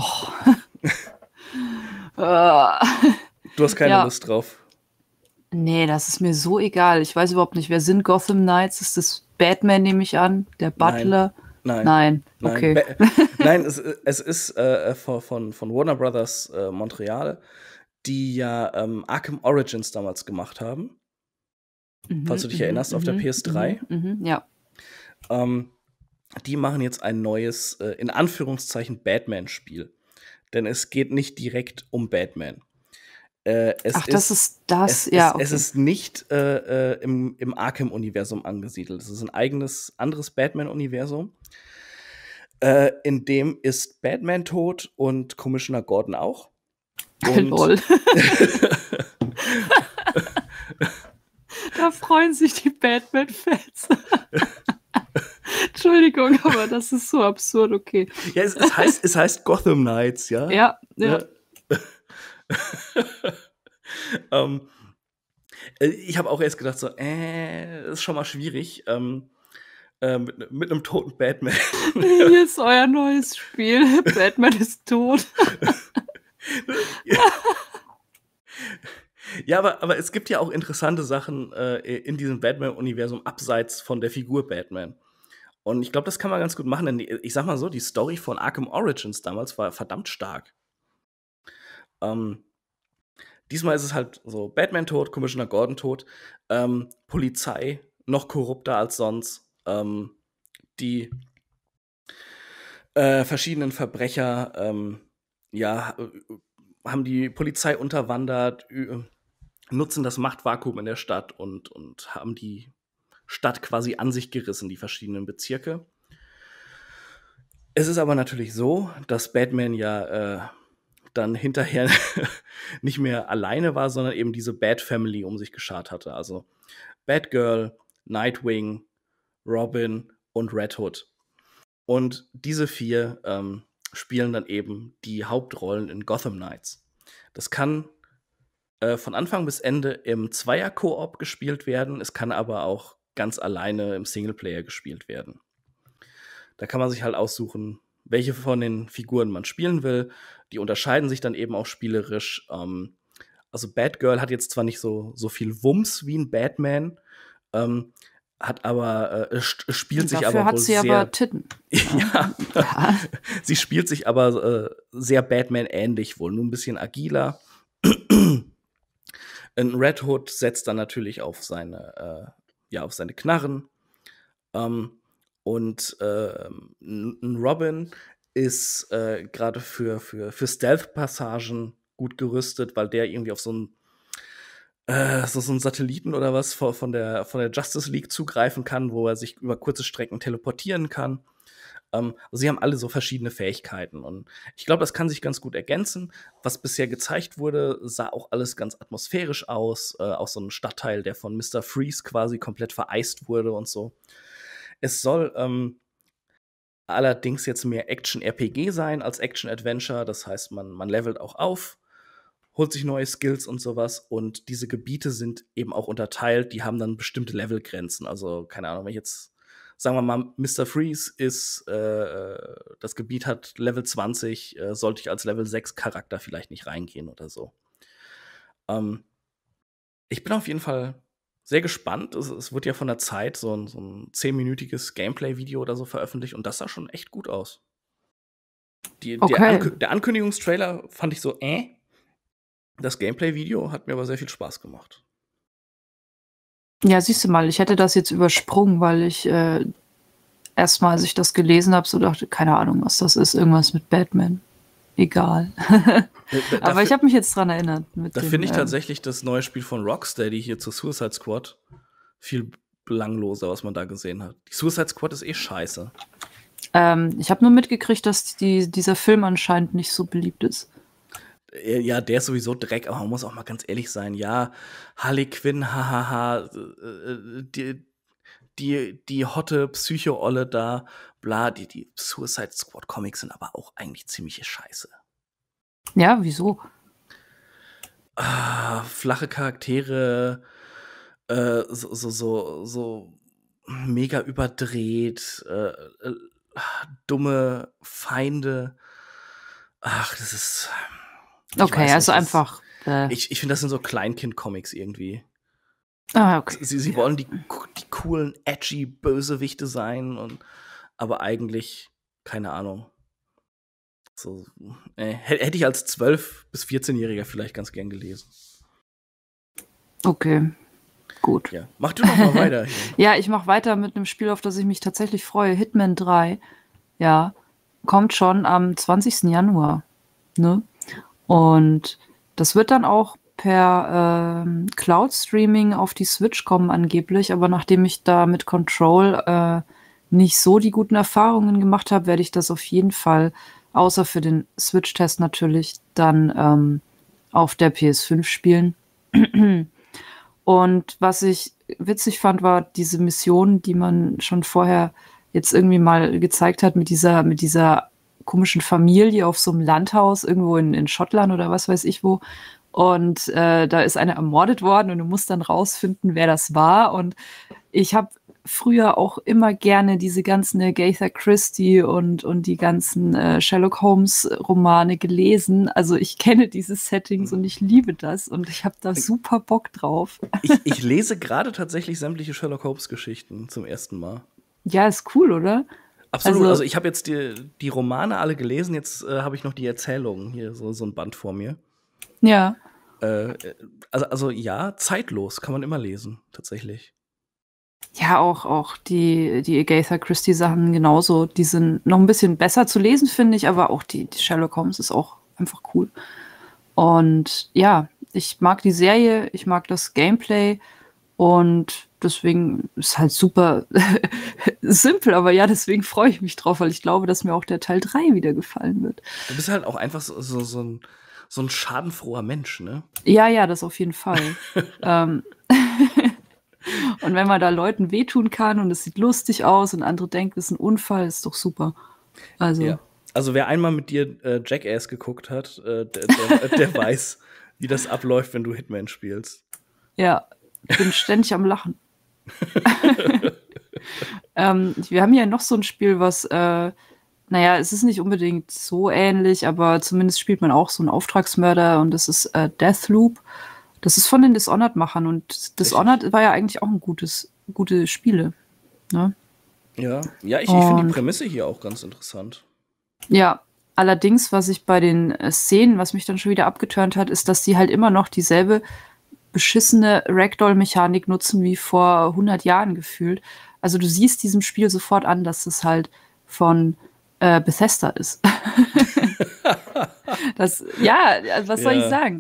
Du hast keine Lust drauf. Nee, das ist mir so egal. Ich weiß überhaupt nicht, wer sind Gotham Knights? Ist das Batman, nehme ich an? Der Butler? Nein. Okay. Nein, es ist von Warner Brothers Montreal, die ja Arkham Origins damals gemacht haben. Falls du dich erinnerst, auf der PS3. Ja. Die machen jetzt ein neues, in Anführungszeichen, Batman-Spiel. Denn es geht nicht direkt um Batman. Das ist das? Es ist nicht im Arkham-Universum angesiedelt. Es ist ein anderes Batman-Universum. In dem ist Batman tot und Commissioner Gordon auch. Und Lol. Da freuen sich die Batman-Fans. Entschuldigung, aber das ist so absurd, okay. Ja, es heißt Gotham Knights, ja? Ja. Ich habe auch erst gedacht, so, das ist schon mal schwierig. Mit einem toten Batman. Hier ist euer neues Spiel. Batman ist tot. Ja, aber es gibt ja auch interessante Sachen in diesem Batman-Universum abseits von der Figur Batman. Und ich glaube, das kann man ganz gut machen, denn ich sag mal so, die Story von Arkham Origins damals war verdammt stark. Diesmal ist es halt so: Batman tot, Commissioner Gordon tot, Polizei noch korrupter als sonst, die verschiedenen Verbrecher haben die Polizei unterwandert, nutzen das Machtvakuum in der Stadt und haben die Stadt quasi an sich gerissen, die verschiedenen Bezirke. Es ist aber natürlich so, dass Batman ja dann hinterher nicht mehr alleine war, sondern eben diese Bat-Family um sich geschart hatte. Also Batgirl, Nightwing, Robin und Red Hood. Und diese 4 spielen dann eben die Hauptrollen in Gotham Knights. Das kann von Anfang bis Ende im Zweier-Koop gespielt werden. Es kann aber auch ganz alleine im Singleplayer gespielt werden. Da kann man sich halt aussuchen, welche von den Figuren man spielen will. Die unterscheiden sich dann eben auch spielerisch. Also Batgirl hat jetzt zwar nicht so viel Wumms wie ein Batman, hat aber spielt sich aber wohl sehr. Dafür hat sie aber Titten. Ja. Sie spielt sich aber sehr Batman-ähnlich wohl, nur ein bisschen agiler. Ein Red Hood setzt dann natürlich auf seine Knarren. Und ein Robin ist gerade für Stealth-Passagen gut gerüstet, weil der irgendwie auf so einen Satelliten oder was von der Justice League zugreifen kann, wo er sich über kurze Strecken teleportieren kann. Also sie haben alle so verschiedene Fähigkeiten und ich glaube, das kann sich ganz gut ergänzen. Was bisher gezeigt wurde, sah auch alles ganz atmosphärisch aus. Auch so ein Stadtteil, der von Mr. Freeze quasi komplett vereist wurde und so. Es soll allerdings jetzt mehr Action-RPG sein als Action-Adventure. Das heißt, man levelt auch auf, holt sich neue Skills und sowas. Und diese Gebiete sind eben auch unterteilt. Die haben dann bestimmte Levelgrenzen. Also, keine Ahnung, wenn ich jetzt, sagen wir mal, Mr. Freeze ist, das Gebiet hat Level 20, sollte ich als Level 6 Charakter vielleicht nicht reingehen oder so. Ich bin auf jeden Fall sehr gespannt. Es wird ja von der Zeit so ein 10-minütiges Gameplay-Video oder so veröffentlicht und das sah schon echt gut aus. Der Ankündigungstrailer fand ich so, Das Gameplay-Video hat mir aber sehr viel Spaß gemacht. Ja, siehst du mal, ich hätte das jetzt übersprungen, weil ich erstmal, als ich das gelesen habe, so dachte, keine Ahnung, was das ist, irgendwas mit Batman. Egal. Aber ich habe mich jetzt dran erinnert. Da finde ich tatsächlich das neue Spiel von Rocksteady hier zu Suicide Squad viel belangloser, was man da gesehen hat. Die Suicide Squad ist scheiße. Ich habe nur mitgekriegt, dass dieser Film anscheinend nicht so beliebt ist. Ja, der ist sowieso Dreck, aber man muss auch mal ganz ehrlich sein. Ja, Harley Quinn, hahaha, die hotte Psycho-Olle da, bla, die Suicide Squad Comics sind aber auch eigentlich ziemliche Scheiße. Ja, wieso? Flache Charaktere, so mega überdreht, dumme Feinde. Ach, das ist. Okay, also einfach. Ich finde, das sind so Kleinkind-Comics irgendwie. Okay. Sie wollen die coolen, edgy Bösewichte sein, aber eigentlich, keine Ahnung. So, hätte ich als 12- bis 14-Jähriger vielleicht ganz gern gelesen. Okay, gut. Ja. Mach du noch mal weiter hier. Ja, ich mache weiter mit einem Spiel, auf das ich mich tatsächlich freue. Hitman 3. Ja, kommt schon am 20. Januar. Ne? Und das wird dann auch per Cloud-Streaming auf die Switch kommen angeblich. Aber nachdem ich da mit Control nicht so die guten Erfahrungen gemacht habe, werde ich das auf jeden Fall, außer für den Switch-Test natürlich, dann auf der PS5 spielen. Und was ich witzig fand, war diese Mission, die man schon vorher jetzt irgendwie mal gezeigt hat mit dieser komischen Familie auf so einem Landhaus irgendwo in Schottland oder was weiß ich wo. Und da ist eine ermordet worden und du musst dann rausfinden, wer das war. Und ich habe früher auch immer gerne diese ganzen Agatha Christie und die ganzen Sherlock Holmes Romane gelesen. Also ich kenne diese Settings und ich liebe das und ich habe da super Bock drauf. Ich lese gerade tatsächlich sämtliche Sherlock Holmes Geschichten zum ersten Mal. Ja, ist cool, oder? Absolut. Also ich habe jetzt die Romane alle gelesen, jetzt habe ich noch die Erzählungen hier, so ein Band vor mir. Ja. Also ja, zeitlos kann man immer lesen, tatsächlich. Ja, auch die Agatha Christie-Sachen genauso. Die sind noch ein bisschen besser zu lesen, finde ich, aber auch die Sherlock Holmes ist auch einfach cool. Und ja, ich mag die Serie, ich mag das Gameplay und deswegen ist halt super simpel, aber ja, deswegen freue ich mich drauf, weil ich glaube, dass mir auch der Teil 3 wieder gefallen wird. Du bist halt auch einfach so ein schadenfroher Mensch, ne? Ja, das auf jeden Fall. Und wenn man da Leuten wehtun kann und es sieht lustig aus und andere denken, es ist ein Unfall, ist doch super. Also, ja. Also wer einmal mit dir Jackass geguckt hat, der weiß, wie das abläuft, wenn du Hitman spielst. Ja, ich bin ständig am Lachen. Wir haben ja noch so ein Spiel, was, naja, es ist nicht unbedingt so ähnlich, aber zumindest spielt man auch so einen Auftragsmörder und das ist Deathloop. Das ist von den Dishonored-Machern und Dishonored war ja eigentlich auch gute Spiele. Ne? Ja, ich finde die Prämisse hier auch ganz interessant. Ja, allerdings, was ich bei den Szenen, was mich dann schon wieder abgeturnt hat, ist, dass die halt immer noch dieselbe beschissene Ragdoll-Mechanik nutzen wie vor 100 Jahren gefühlt. Also du siehst diesem Spiel sofort an, dass es halt von Bethesda ist. Was soll ich sagen?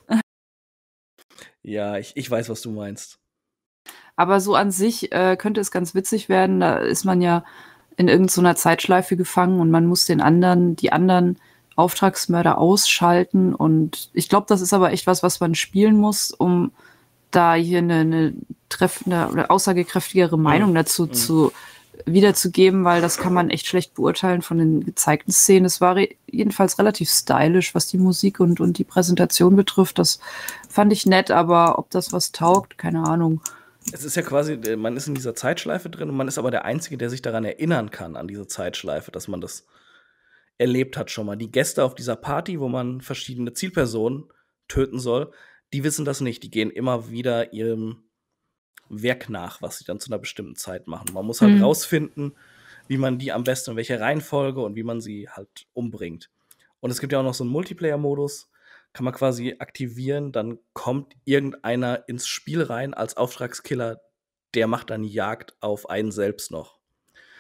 Ja, ich weiß, was du meinst. Aber so an sich könnte es ganz witzig werden. Da ist man ja in irgendeiner Zeitschleife gefangen und man muss die anderen Auftragsmörder ausschalten. Und ich glaube, das ist aber echt was man spielen muss, um da hier eine treffende oder aussagekräftigere Meinung dazu wiederzugeben, weil das kann man echt schlecht beurteilen von den gezeigten Szenen. Es war jedenfalls relativ stylisch, was die Musik und die Präsentation betrifft. Das fand ich nett, aber ob das was taugt, keine Ahnung. Es ist ja quasi, man ist in dieser Zeitschleife drin und man ist aber der Einzige, der sich daran erinnern kann, an diese Zeitschleife, dass man das erlebt hat schon mal. Die Gäste auf dieser Party, wo man verschiedene Zielpersonen töten soll, die wissen das nicht. Die gehen immer wieder ihrem Werk nach, was sie dann zu einer bestimmten Zeit machen. Man muss halt rausfinden, wie man die am besten, in welcher Reihenfolge und wie man sie halt umbringt. Und es gibt ja auch noch so einen Multiplayer-Modus, kann man quasi aktivieren, dann kommt irgendeiner ins Spiel rein als Auftragskiller, der macht dann Jagd auf einen selbst noch.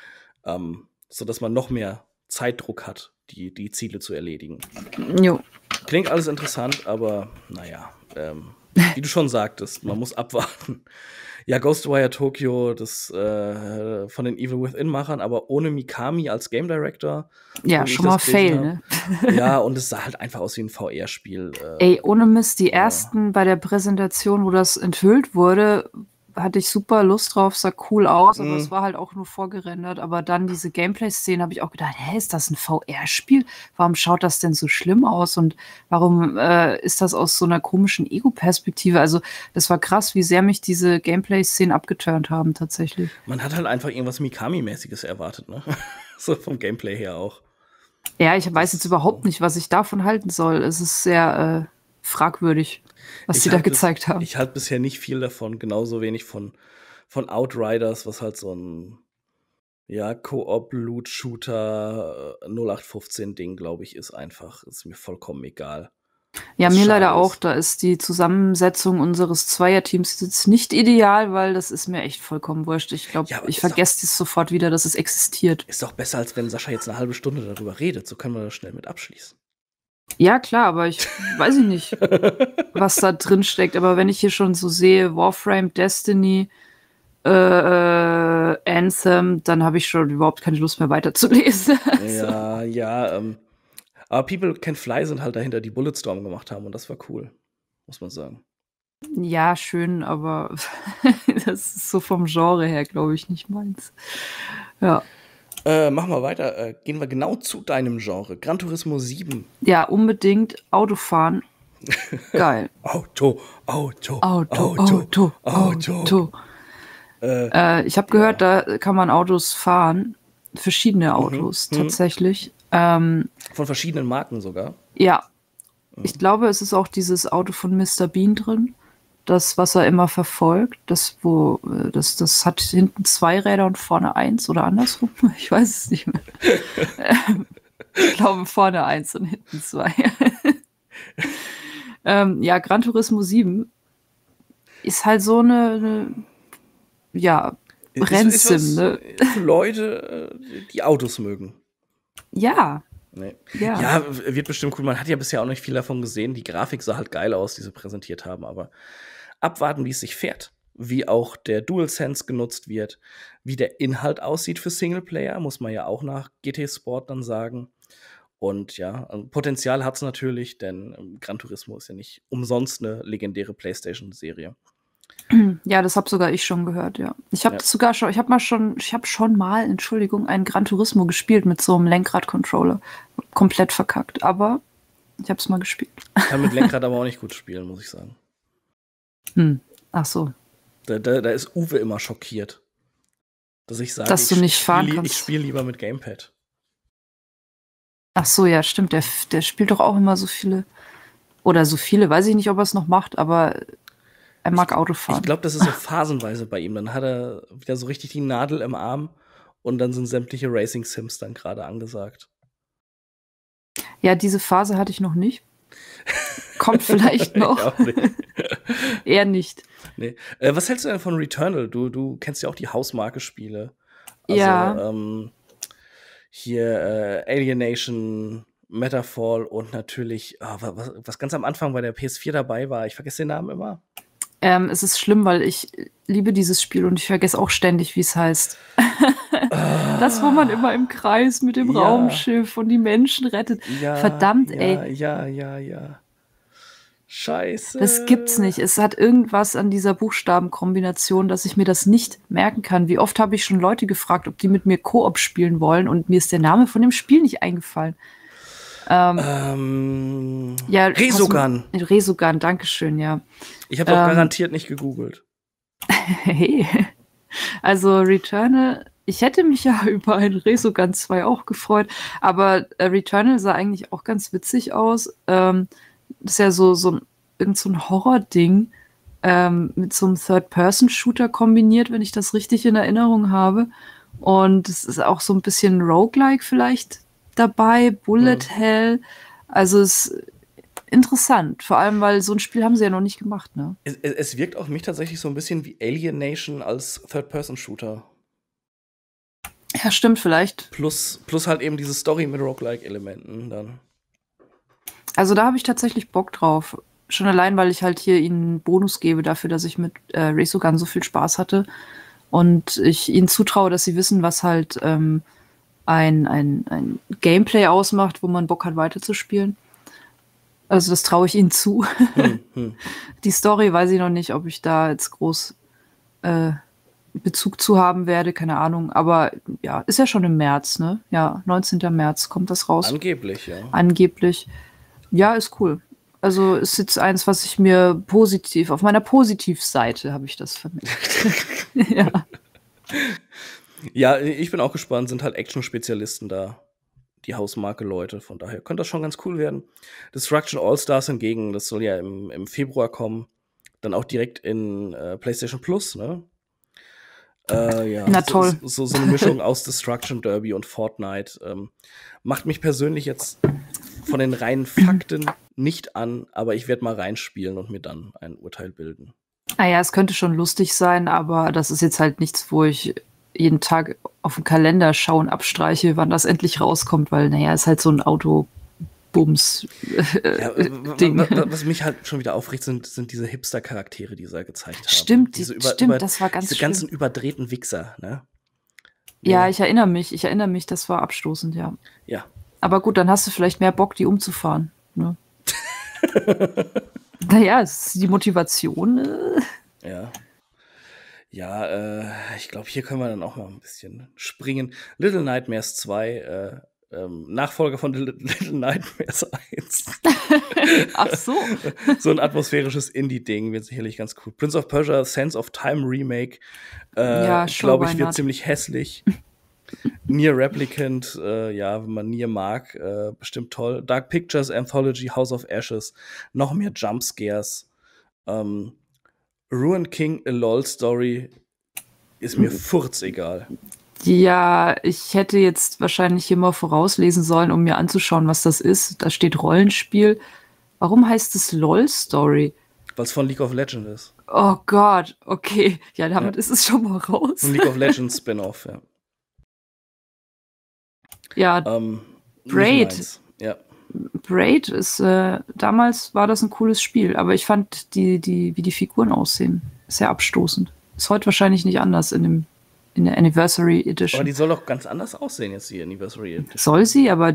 sodass man noch mehr Zeitdruck hat, die Ziele zu erledigen. Jo. Klingt alles interessant, aber naja, wie du schon sagtest, man muss abwarten. Ja, Ghostwire Tokyo, das von den Evil Within-Machern, aber ohne Mikami als Game Director. Ja, schon mal Fail, ne? Ja, und es sah halt einfach aus wie ein VR-Spiel. Ey, ohne Mist, die ersten bei der Präsentation, wo das enthüllt wurde, hatte ich super Lust drauf, sah cool aus, aber es war halt auch nur vorgerendert. Aber dann diese Gameplay-Szene habe ich auch gedacht, hä, ist das ein VR-Spiel? Warum schaut das denn so schlimm aus? Und warum ist das aus so einer komischen Ego-Perspektive? Also das war krass, wie sehr mich diese Gameplay-Szenen abgeturnt haben tatsächlich. Man hat halt einfach irgendwas Mikami-mäßiges erwartet, ne? So vom Gameplay her auch. Ja, ich weiß jetzt überhaupt nicht, was ich davon halten soll. Es ist sehr fragwürdig, was sie da gezeigt haben. Ich halte bisher nicht viel davon, genauso wenig von Outriders, was halt so ein Koop-Loot-Shooter 0815-Ding, glaube ich, ist einfach. Ist mir vollkommen egal. Ja, mir leider auch. Da ist die Zusammensetzung unseres Zweierteams jetzt nicht ideal, weil das ist mir echt vollkommen wurscht. Ich glaube, ich vergesse es sofort wieder, dass es existiert. Ist doch besser, als wenn Sascha jetzt eine halbe Stunde darüber redet. So können wir das schnell mit abschließen. Ja, klar, aber ich weiß nicht, was da drin steckt. Aber wenn ich hier schon so sehe, Warframe, Destiny, Anthem, dann habe ich schon überhaupt keine Lust mehr weiterzulesen. Aber People Can Fly sind halt dahinter, die Bulletstorm gemacht haben und das war cool, muss man sagen. Ja, schön, aber das ist so vom Genre her, glaube ich, nicht meins. Ja. Machen wir weiter. Gehen wir genau zu deinem Genre. Gran Turismo 7. Ja, unbedingt Autofahren. Geil. Auto. Ich habe gehört, da kann man Autos fahren. Verschiedene Autos tatsächlich. Von verschiedenen Marken sogar. Ja. Ich glaube, es ist auch dieses Auto von Mr. Bean drin. Das, was er immer verfolgt, das hat hinten 2 Räder und vorne 1 oder andersrum. Ich weiß es nicht mehr. Ich glaube, vorne 1 und hinten 2. Ja, Gran Turismo 7 ist halt so eine Rennsim, ne? Für Leute, die Autos mögen. Ja. Nee. Ja, wird bestimmt cool. Man hat ja bisher auch nicht viel davon gesehen. Die Grafik sah halt geil aus, die sie präsentiert haben, aber abwarten, wie es sich fährt, wie auch der DualSense genutzt wird, wie der Inhalt aussieht für Singleplayer, muss man ja auch nach GT Sport dann sagen. Und ja, Potenzial hat es natürlich, denn Gran Turismo ist ja nicht umsonst eine legendäre PlayStation-Serie. Ja, das habe sogar ich schon gehört, ja. Ich habe schon mal, Entschuldigung, einen Gran Turismo gespielt mit so einem Lenkrad-Controller. Komplett verkackt, aber ich habe es mal gespielt. Ich kann mit Lenkrad aber auch nicht gut spielen, muss ich sagen. Ach so. Da ist Uwe immer schockiert. Dass ich sage, dass du nicht fahren kannst. Ich spiele lieber mit Gamepad. Ach so, ja, stimmt. Der spielt doch auch immer so viele. Oder so viele, weiß ich nicht, ob er es noch macht, aber er mag Autofahren. Ich glaube, das ist so phasenweise bei ihm. Dann hat er wieder so richtig die Nadel im Arm und dann sind sämtliche Racing-Sims dann gerade angesagt. Ja, diese Phase hatte ich noch nicht. Kommt vielleicht noch. Ich auch nicht. Eher nicht. Nee. Was hältst du denn von Returnal? Du kennst ja auch die Hausmarke-Spiele. Also, ja. Hier Alienation, Metafall und natürlich, was ganz am Anfang bei der PS4 dabei war. Ich vergesse den Namen immer. Es ist schlimm, weil ich liebe dieses Spiel und ich vergesse auch ständig, wie es heißt. Das, wo man immer im Kreis mit dem Raumschiff und die Menschen rettet. Ja, verdammt, ey. Ja. Scheiße. Das gibt's nicht. Es hat irgendwas an dieser Buchstabenkombination, dass ich mir das nicht merken kann. Wie oft habe ich schon Leute gefragt, ob die mit mir Koop spielen wollen und mir ist der Name von dem Spiel nicht eingefallen. Resogun. Resogun, dankeschön, ja. Ich habe auch garantiert nicht gegoogelt. Hey. Also Returnal, ich hätte mich ja über ein Resogun 2 auch gefreut, aber Returnal sah eigentlich auch ganz witzig aus. Das ist ja so ein Horror-Ding mit so einem Third-Person-Shooter kombiniert, wenn ich das richtig in Erinnerung habe. Und es ist auch so ein bisschen Roguelike vielleicht dabei, Bullet Hell. Also es ist interessant, vor allem, weil so ein Spiel haben sie ja noch nicht gemacht, ne? Es wirkt auf mich tatsächlich so ein bisschen wie Alienation als Third-Person-Shooter. Ja, stimmt, vielleicht. Plus halt eben diese Story mit Roguelike-Elementen dann. Also da habe ich tatsächlich Bock drauf. Schon allein, weil ich halt hier ihnen einen Bonus gebe dafür, dass ich mit Resogun so viel Spaß hatte. Und ich ihnen zutraue, dass sie wissen, was halt ein Gameplay ausmacht, wo man Bock hat, weiterzuspielen. Also das traue ich ihnen zu. Die Story weiß ich noch nicht, ob ich da jetzt groß Bezug zu haben werde, keine Ahnung. Aber ja, ist ja schon im März, ne? Ja, 19. März kommt das raus. Angeblich, ja. Angeblich. Ja, ist cool. Also ist jetzt eins, was ich mir positiv, auf meiner Positivseite habe ich das vermittelt. Ja. Ja, ich bin auch gespannt, sind halt Action-Spezialisten da. Die Hausmarke-Leute, von daher könnte das schon ganz cool werden. Destruction All-Stars hingegen, das soll ja im Februar kommen. Dann auch direkt in PlayStation Plus, ne? Ja, Na toll. So eine Mischung aus Destruction Derby und Fortnite. Macht mich persönlich jetzt von den reinen Fakten nicht an, aber ich werde mal reinspielen und mir dann ein Urteil bilden. Naja, es könnte schon lustig sein, aber das ist jetzt halt nichts, wo ich jeden Tag auf den Kalender schauen abstreiche, wann das endlich rauskommt, weil, naja, ist halt so ein Auto-Bums-Ding. Was mich halt schon wieder aufregt, sind diese Hipster-Charaktere, die sie da gezeigt haben. Stimmt, das war ganz diese schlimm. ganzen überdrehten Wichser, ne? Ja, ich erinnere mich, das war abstoßend, ja. Ja. Aber gut, dann hast du vielleicht mehr Bock, die umzufahren, ne? Naja, es ist die Motivation. Ja. Ja, ich glaube, hier können wir dann auch mal ein bisschen springen. Little Nightmares 2, Nachfolger von Little Nightmares 1. Ach so. So ein atmosphärisches Indie-Ding wird sicherlich ganz cool. Prince of Persia, Sands of Time Remake, Ja, glaube ich, why wird not? ziemlich hässlich. Nier Replicant, ja, wenn man Nier mag, bestimmt toll. Dark Pictures, Anthology, House of Ashes, noch mehr Jumpscares. Ruined King, a LOL Story ist mir furzegal. Ja, ich hätte jetzt wahrscheinlich hier mal vorauslesen sollen, um mir anzuschauen, was das ist. Da steht Rollenspiel. Warum heißt es LOL-Story? Weil es von League of Legends ist. Oh Gott, okay. Ja, damit ist es schon mal raus. Ein League of Legends Spin-off, ja. Ja, Nicht Braid. meins. Ja. Braid ist, damals war das ein cooles Spiel, aber ich fand wie die Figuren aussehen, sehr abstoßend. Ist heute wahrscheinlich nicht anders in der Anniversary Edition. Aber die soll doch ganz anders aussehen jetzt, die Anniversary Edition. Soll sie, aber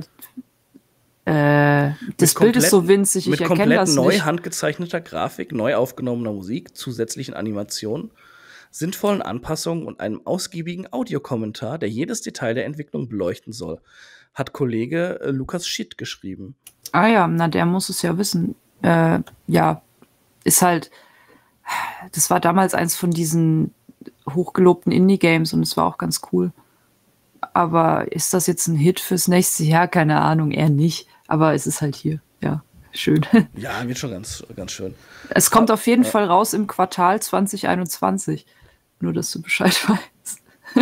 das Bild ist so winzig, ich erkenne das komplett neu nicht. handgezeichneter Grafik, neu aufgenommener Musik, zusätzlichen Animationen, sinnvollen Anpassungen und einem ausgiebigen Audiokommentar, der jedes Detail der Entwicklung beleuchten soll, hat Kollege Lukas Schitt geschrieben. Ah ja, na, der muss es ja wissen. Ja, ist halt, das war damals eins von diesen hochgelobten Indie-Games und es war auch ganz cool. Aber ist das jetzt ein Hit fürs nächste Jahr? Keine Ahnung, eher nicht. Aber es ist halt hier, ja, schön. Ja, wird schon ganz, ganz schön. Es kommt auf jeden Fall raus im Quartal 2021. Nur, dass du Bescheid weißt.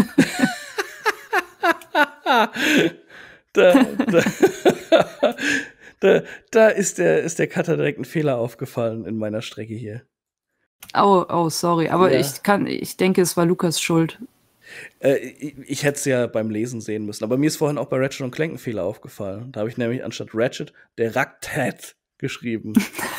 Da ist der Cutter direkt ein Fehler aufgefallen in meiner Strecke hier. Oh, sorry. Aber Ja. ich denke, es war Lukas Schuld. Ich hätte es ja beim Lesen sehen müssen. Aber mir ist vorhin auch bei Ratchet & Clank ein Fehler aufgefallen. Da habe ich nämlich anstatt Ratchet der Raktat geschrieben.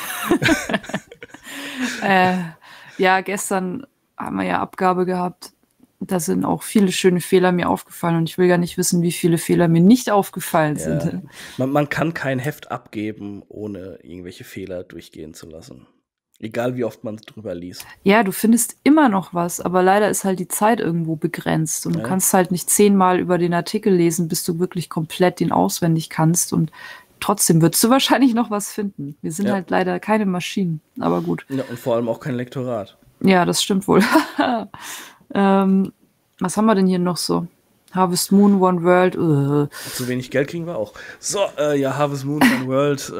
Ja, gestern haben wir ja Abgabe gehabt. Da sind auch viele schöne Fehler mir aufgefallen und ich will gar nicht wissen, wie viele Fehler mir nicht aufgefallen sind. Man kann kein Heft abgeben, ohne irgendwelche Fehler durchgehen zu lassen. Egal wie oft man drüber liest. Ja, du findest immer noch was, aber leider ist halt die Zeit irgendwo begrenzt und du kannst halt nicht 10-mal über den Artikel lesen, bis du wirklich komplett den auswendig kannst und trotzdem würdest du wahrscheinlich noch was finden. Wir sind halt leider keine Maschinen, aber gut. Ja, und vor allem auch kein Lektorat. Ja, das stimmt wohl. Was haben wir denn hier noch so? Harvest Moon, One World. Zu wenig Geld kriegen wir auch. So, ja, Harvest Moon, One World.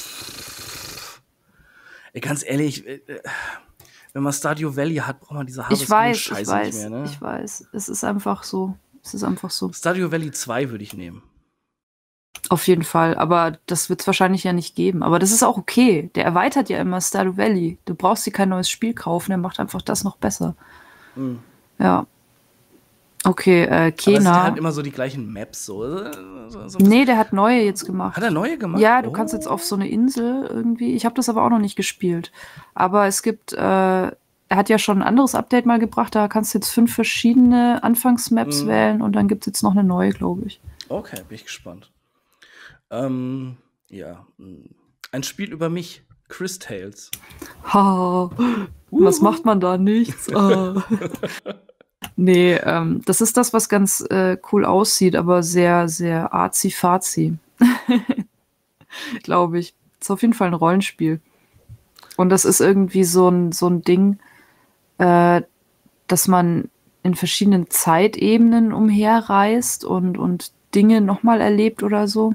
Ganz ehrlich, wenn man Stardew Valley hat, braucht man diese Harvest Moon Scheiße nicht mehr. Ne? Ich weiß. Es ist einfach so. Stardew Valley 2 würde ich nehmen. Auf jeden Fall, aber das wird es wahrscheinlich ja nicht geben. Aber das ist auch okay. Der erweitert ja immer Stardew Valley. Du brauchst dir kein neues Spiel kaufen, der macht einfach das noch besser. Ja. Okay, Aber es sind Kena. halt immer so die gleichen Maps. So Nee, der hat neue jetzt gemacht. Hat er neue gemacht? Ja, du kannst jetzt auf so eine Insel irgendwie. Ich habe das aber auch noch nicht gespielt. Aber es gibt, er hat ja schon ein anderes Update mal gebracht. Da kannst du jetzt 5 verschiedene Anfangsmaps wählen und dann gibt es jetzt noch eine neue, glaube ich. Okay, bin ich gespannt. Ja, ein Spiel über mich. Chris Tales. Ha, was macht man da? Nichts. Nee, das ist das, was ganz cool aussieht, aber sehr, sehr arzi-fazi. Glaube ich. Ist auf jeden Fall ein Rollenspiel. Und das ist irgendwie so ein Ding, dass man in verschiedenen Zeitebenen umherreist und Dinge nochmal erlebt oder so.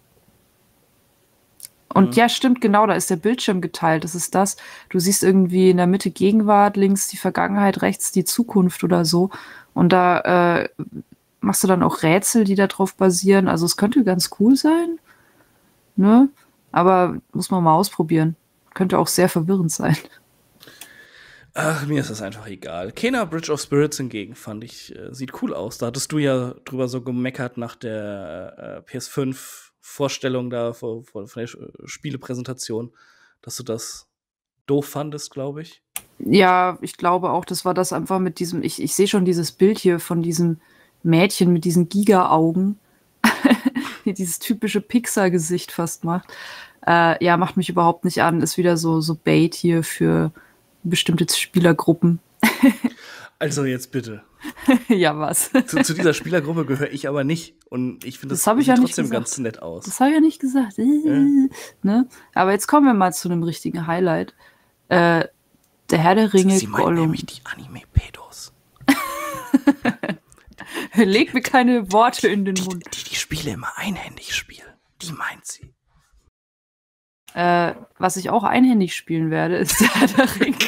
Und ja, stimmt, genau, da ist der Bildschirm geteilt. Das ist das. Du siehst irgendwie in der Mitte Gegenwart, links die Vergangenheit, rechts die Zukunft oder so. Und da machst du dann auch Rätsel, die darauf basieren. Also es könnte ganz cool sein, ne? Aber muss man mal ausprobieren. Könnte auch sehr verwirrend sein. Ach, mir ist das einfach egal. Kena Bridge of Spirits hingegen fand ich, sieht cool aus. Da hattest du ja drüber so gemeckert nach der PS5-Vorstellung da von der Spielepräsentation, dass du das doof fandest, glaube ich. Ja, ich glaube auch, das war das einfach mit diesem, ich sehe schon dieses Bild hier von diesem Mädchen mit diesen Giga-Augen, die dieses typische Pixar-Gesicht fast macht. Ja, macht mich überhaupt nicht an. Ist wieder so Bait hier für bestimmte Spielergruppen. Also jetzt bitte. Ja, was? Zu dieser Spielergruppe gehöre ich aber nicht. Und ich finde, das hab ich sieht ja nicht trotzdem gesagt. ganz nett aus. Das habe ich ja nicht gesagt. Ne? Aber jetzt kommen wir mal zu einem richtigen Highlight. Der Herr der Ringe, Sie meint Gollum. nämlich die Anime-Pedos. Leg mir keine Worte in den Mund. Die Spiele immer einhändig spielen. Die meint sie. Was ich auch einhändig spielen werde, ist der Herr der Ringe.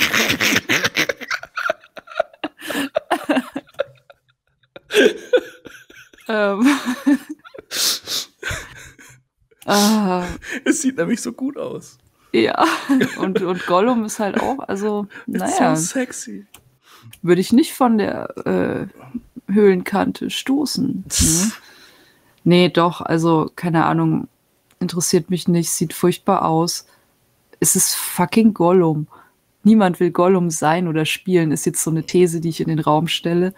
Es sieht nämlich so gut aus. Ja, und Gollum ist halt auch, also, naja, So sexy. würde ich nicht von der Höhlenkante stoßen. Ne? Nee, doch, also, keine Ahnung, interessiert mich nicht, sieht furchtbar aus. Es ist fucking Gollum. Niemand will Gollum sein oder spielen, ist jetzt so eine These, die ich in den Raum stelle.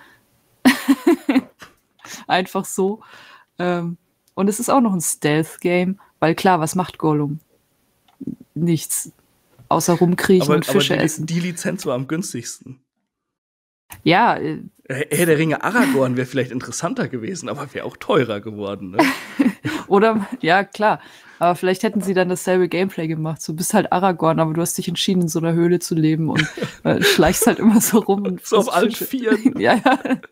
Einfach so. Und es ist auch noch ein Stealth-Game, weil klar, was macht Gollum? Nichts. Außer rumkriechen und Fische essen. Die Lizenz war am günstigsten. Ja. Herr der Ringe Aragorn wäre vielleicht interessanter gewesen, aber wäre auch teurer geworden. Ne? Oder, ja, klar. Aber vielleicht hätten sie dann dasselbe Gameplay gemacht. Du bist halt Aragorn, aber du hast dich entschieden, in so einer Höhle zu leben und schleichst halt immer so rum. Und so auf allen Vieren. Ja.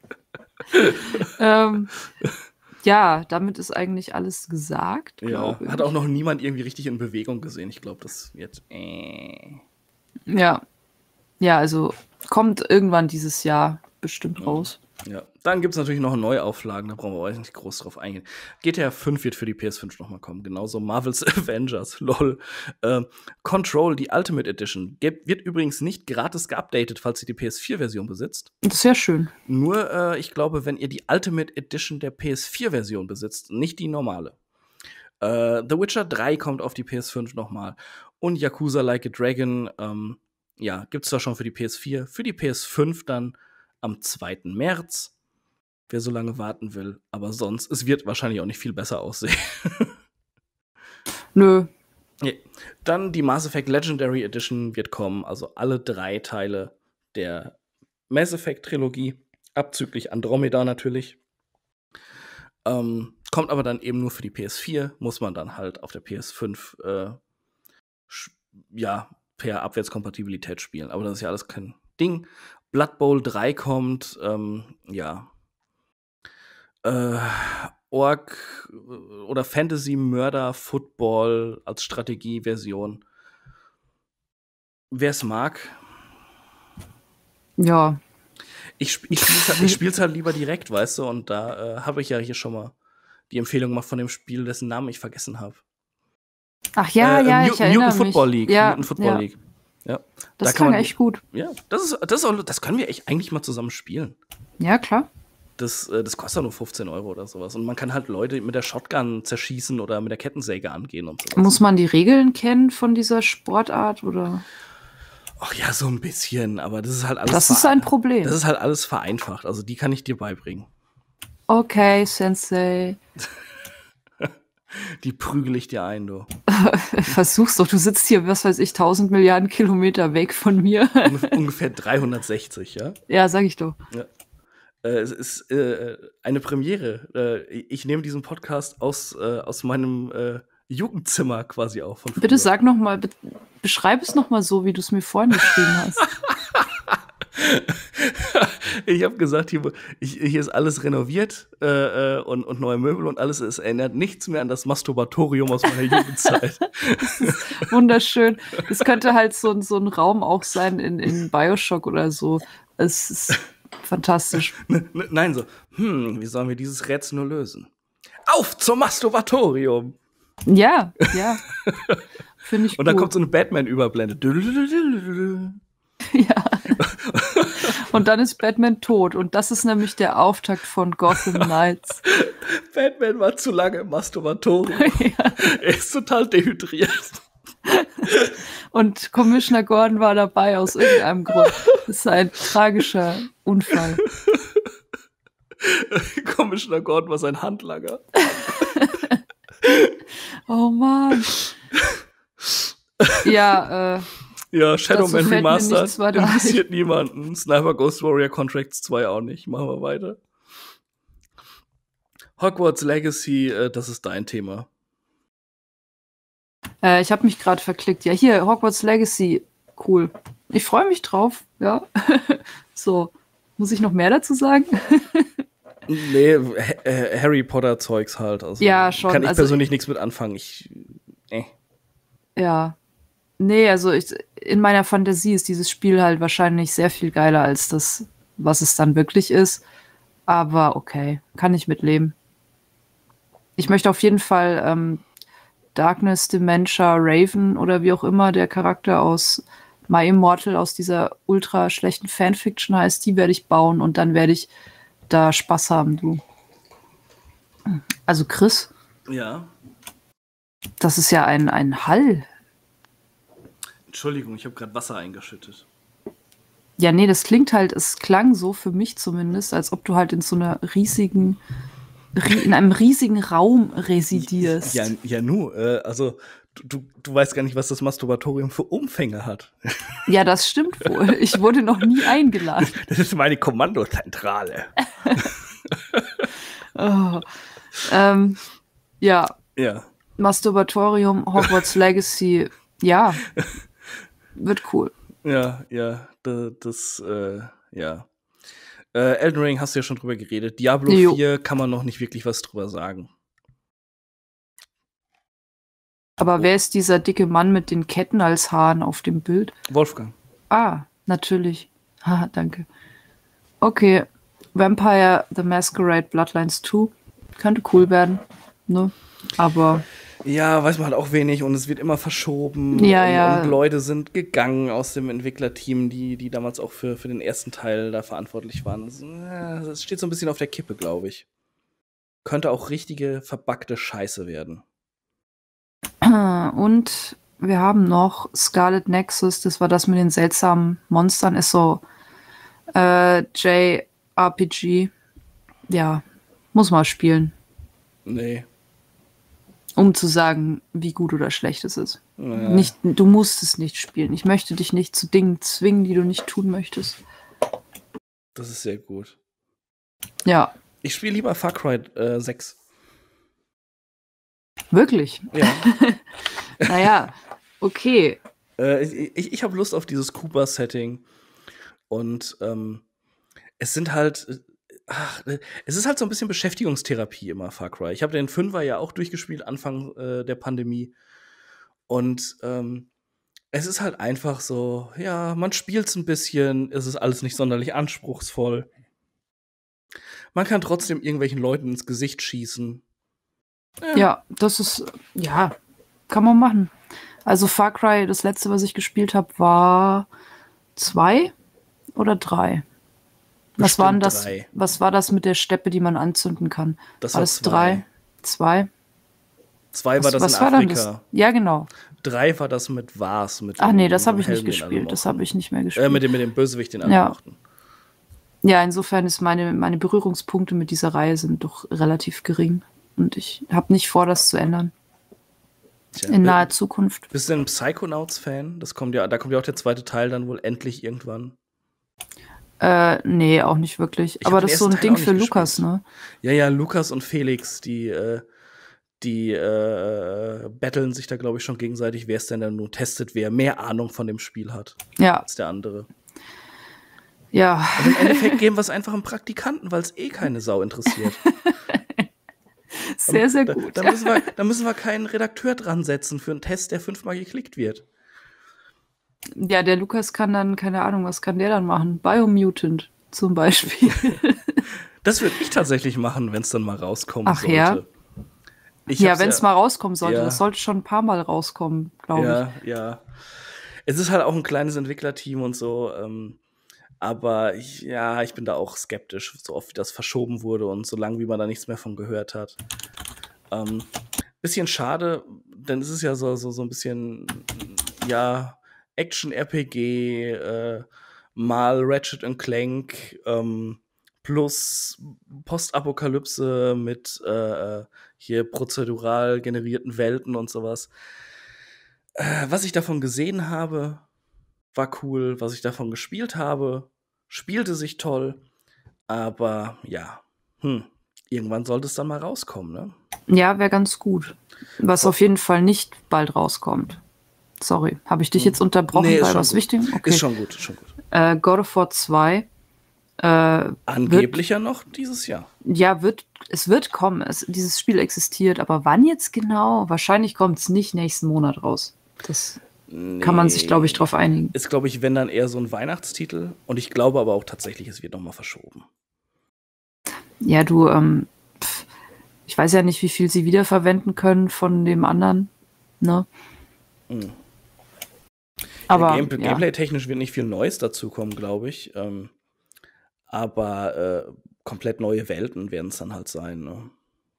Ja, damit ist eigentlich alles gesagt. Ja, hat auch noch niemand irgendwie richtig in Bewegung gesehen. Ich glaube, das wird. Ja. Ja, also kommt irgendwann dieses Jahr bestimmt raus. Ja, dann gibt es natürlich noch Neuauflagen, da brauchen wir euch nicht groß drauf eingehen. GTA 5 wird für die PS5 nochmal kommen, genauso Marvel's Avengers, lol. Control, die Ultimate Edition, wird übrigens nicht gratis geupdatet, falls ihr die PS4-Version besitzt. Das ist sehr schön. Nur, ich glaube, wenn ihr die Ultimate Edition der PS4-Version besitzt, nicht die normale. The Witcher 3 kommt auf die PS5 nochmal. Und Yakuza Like a Dragon, ja, gibt's da schon für die PS4. Für die PS5 dann am 2. März. Wer so lange warten will. Aber sonst, es wird wahrscheinlich auch nicht viel besser aussehen. Nö. Ja. Dann die Mass Effect Legendary Edition wird kommen. Also alle 3 Teile der Mass Effect Trilogie. Abzüglich Andromeda natürlich. Kommt aber dann eben nur für die PS4. Muss man dann halt auf der PS5 per Abwärtskompatibilität spielen. Aber das ist ja alles kein Ding. Blood Bowl 3 kommt, Orc oder Fantasy Murder Football als Strategieversion. Wer es mag. Ja. Ich spiel's halt lieber direkt, weißt du, und da habe ich ja hier schon mal die Empfehlung gemacht von dem Spiel, dessen Namen ich vergessen habe. Ach ja, ich erinnere Mutant Football League. Ja, Mutant Football League. Ja. Das klang echt gut. Ja, das können wir echt eigentlich mal zusammen spielen. Ja, klar. das kostet nur 15 € oder sowas. Und man kann halt Leute mit der Shotgun zerschießen oder mit der Kettensäge angehen und so. Muss man die Regeln kennen von dieser Sportart, oder? Ach ja, so ein bisschen, aber das ist halt alles. Das ist ein Problem. Das ist halt alles vereinfacht. Also die kann ich dir beibringen. Okay, Sensei. Die prügel ich dir ein, du. Versuch's doch, du sitzt hier, was weiß ich, 1000 Milliarden Kilometer weg von mir. Ungefähr 360, ja? Ja, sag ich doch. Ja. Es ist eine Premiere. Ich nehme diesen Podcast aus meinem Jugendzimmer quasi auf. Von bitte sag noch mal, beschreib es noch mal so, wie du es mir vorhin beschrieben hast. Ich habe gesagt, hier ist alles renoviert und neue Möbel und alles. Es erinnert nichts mehr an das Masturbatorium aus meiner Jugendzeit. Das ist wunderschön. Es könnte halt so ein Raum auch sein in Bioshock oder so. Es ist fantastisch. Nein, so, wie sollen wir dieses Rätsel nur lösen? Auf zum Masturbatorium! Ja. Finde ich gut. Und dann kommt so eine Batman-Überblende. Ja. Und dann ist Batman tot. Und das ist nämlich der Auftakt von Gotham Knights. Batman war zu lange im Masturbatorium. Ja. Er ist total dehydriert. Und Commissioner Gordon war dabei aus irgendeinem Grund. Das ist ein tragischer Unfall. Commissioner Gordon war sein Handlanger. Oh Mann. Ja, Shadowman Remastered interessiert niemanden. Sniper Ghost Warrior Contracts 2 auch nicht. Machen wir weiter. Hogwarts Legacy, das ist dein Thema. Ich habe mich gerade verklickt. Ja, hier, Hogwarts Legacy. Cool. Ich freue mich drauf, ja. So, muss ich noch mehr dazu sagen? Nee, Harry Potter Zeugs halt. Also ja, schon. Kann ich persönlich nichts mit anfangen. Ja. Nee, also in meiner Fantasie ist dieses Spiel halt wahrscheinlich sehr viel geiler als das, was es dann wirklich ist. Aber okay, kann ich mitleben. Ich möchte auf jeden Fall Darkness, Dementia, Raven oder wie auch immer der Charakter aus My Immortal, aus dieser ultra schlechten Fanfiction heißt, die werde ich bauen und dann werde ich da Spaß haben, du. Also Chris? Ja. Das ist ja ein Hall. Entschuldigung, ich habe gerade Wasser eingeschüttet. Ja, nee, das klingt halt, es klang so für mich zumindest, als ob du halt in so einer in einem riesigen Raum residierst. Ja, also du weißt gar nicht, was das Masturbatorium für Umfänge hat. Ja, das stimmt wohl. Ich wurde noch nie eingeladen. Das ist meine Kommandozentrale. Oh. Ja. Masturbatorium, Hogwarts Legacy, ja. Wird cool. Ja. Elden Ring hast du ja schon drüber geredet. Diablo 4 kann man noch nicht wirklich was drüber sagen. Aber wer ist dieser dicke Mann mit den Ketten als Haaren auf dem Bild? Wolfgang. Ah, natürlich. Haha, danke. Okay, Vampire the Masquerade Bloodlines 2 könnte cool werden, ne? Aber ja, weiß man halt auch wenig und es wird immer verschoben. Ja. Und Leute sind gegangen aus dem Entwicklerteam, die damals auch für den ersten Teil da verantwortlich waren. Das steht so ein bisschen auf der Kippe, glaube ich. Könnte auch richtige verbackte Scheiße werden. Und wir haben noch Scarlet Nexus, das war das mit den seltsamen Monstern, ist so JRPG. Ja, muss mal spielen. Nee. Um zu sagen, wie gut oder schlecht es ist. Ja. Du musst es nicht spielen. Ich möchte dich nicht zu Dingen zwingen, die du nicht tun möchtest. Das ist sehr gut. Ja. Ich spiele lieber Far Cry 6. Wirklich? Ja. Naja, okay. Ich habe Lust auf dieses Cooper-Setting. Und es sind halt es ist halt so ein bisschen Beschäftigungstherapie immer, Far Cry. Ich habe den 5er ja auch durchgespielt, Anfang der Pandemie. Und es ist halt einfach so, ja, man spielt's ein bisschen, es ist alles nicht sonderlich anspruchsvoll. Man kann trotzdem irgendwelchen Leuten ins Gesicht schießen. Ja, das ist, ja, kann man machen. Also Far Cry, das letzte, was ich gespielt habe, war 2 oder 3. Was war denn bestimmt das? 3. Was war das mit der Steppe, die man anzünden kann? Das War war das 3? 2? 2 war das in Was war dann das? Afrika. Ja, genau. 3 war das mit Vars, mit Ach dem, nee, das mit habe dem ich nicht Helden, den alle gespielt. Das mochten. habe ich nicht mehr gespielt. Mit dem Bösewicht, den alle Ja. mochten. Ja, insofern ist meine Berührungspunkte mit dieser Reihe sind doch relativ gering. Und ich habe nicht vor, das zu ändern. Tja, In naher Zukunft. bist du denn ein Psychonauts-Fan? Da kommt ja auch der zweite Teil dann wohl endlich irgendwann. Nee, auch nicht wirklich. Ich Aber hab den das ist so ersten ein Teil Ding auch für nicht Lukas, gespielt. ne? Ja, Lukas und Felix, die battlen sich da, glaube ich, schon gegenseitig, wer es denn dann nun testet, wer mehr Ahnung von dem Spiel hat Ja, als der andere. ja. Und im Endeffekt geben wir es einfach einem Praktikanten, weil es keine Sau interessiert. Sehr, sehr gut. Da müssen wir keinen Redakteur dran setzen für einen Test, der 5-mal geklickt wird. Ja, der Lukas kann dann, keine Ahnung, was kann der dann machen? Biomutant zum Beispiel. Das würde ich tatsächlich machen, wenn es dann mal rauskommen Ach sollte. ja? Ich Ja, hab's wenn es mal rauskommen sollte. Ja. Das sollte schon ein paar Mal rauskommen, glaube ich. Ja. Es ist halt auch ein kleines Entwicklerteam und so. Aber ich bin da auch skeptisch, so oft wie das verschoben wurde und so lange, wie man da nichts mehr von gehört hat. Bisschen schade, denn es ist ja so ein bisschen, ja, Action-RPG, mal Ratchet & Clank, plus Postapokalypse mit hier prozedural generierten Welten und sowas. Was ich davon gesehen habe, war cool. Was ich davon gespielt habe, spielte sich toll. Aber ja, irgendwann sollte es dann mal rauskommen, ne? Ja, wäre ganz gut. Was auf jeden Fall nicht bald rauskommt. Sorry, habe ich dich jetzt unterbrochen Nee, ist bei schon was gut. Wichtigem? Okay. Ist schon gut. God of War 2. Angeblich ja noch dieses Jahr. Ja, es wird kommen. Dieses Spiel existiert, aber wann jetzt genau? Wahrscheinlich kommt es nicht nächsten Monat raus. Das kann man sich, glaube ich, drauf einigen. Ist, glaube ich, wenn dann eher so ein Weihnachtstitel. Und ich glaube aber auch tatsächlich, es wird noch mal verschoben. Ja, du, ich weiß ja nicht, wie viel sie wiederverwenden können von dem anderen, ne? Aber ja. Gameplay-technisch wird nicht viel Neues dazukommen, glaube ich. Aber komplett neue Welten werden es dann halt sein, ne?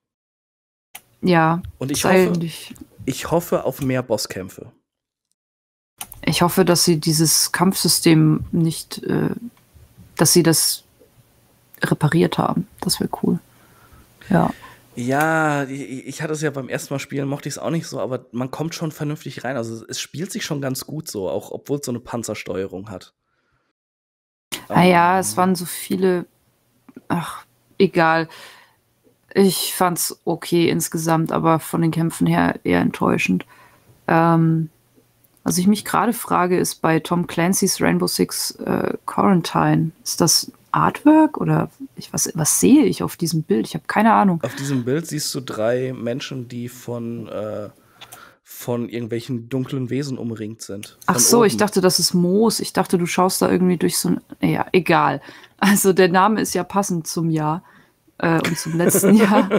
Ja. Und ich hoffe auf mehr Bosskämpfe. Ich hoffe, dass sie dieses Kampfsystem nicht, dass sie das repariert haben. Das wäre cool. Ja. Ja, ich hatte es ja beim ersten Mal spielen, mochte ich es auch nicht so, aber man kommt schon vernünftig rein. Also es spielt sich schon ganz gut so, auch obwohl es so eine Panzersteuerung hat. Ja, es waren so viele. Ach, egal. Ich fand's okay insgesamt, aber von den Kämpfen her eher enttäuschend. Was ich mich gerade frage, ist bei Tom Clancy's Rainbow Six Quarantine, ist das Artwork oder was sehe ich auf diesem Bild? Ich habe keine Ahnung. Auf diesem Bild siehst du 3 Menschen, die von irgendwelchen dunklen Wesen umringt sind. Ach so, ich dachte, das ist Moos. Ich dachte, du schaust da irgendwie durch so ein. Ja, egal. Also der Name ist ja passend zum Jahr und zum letzten Jahr.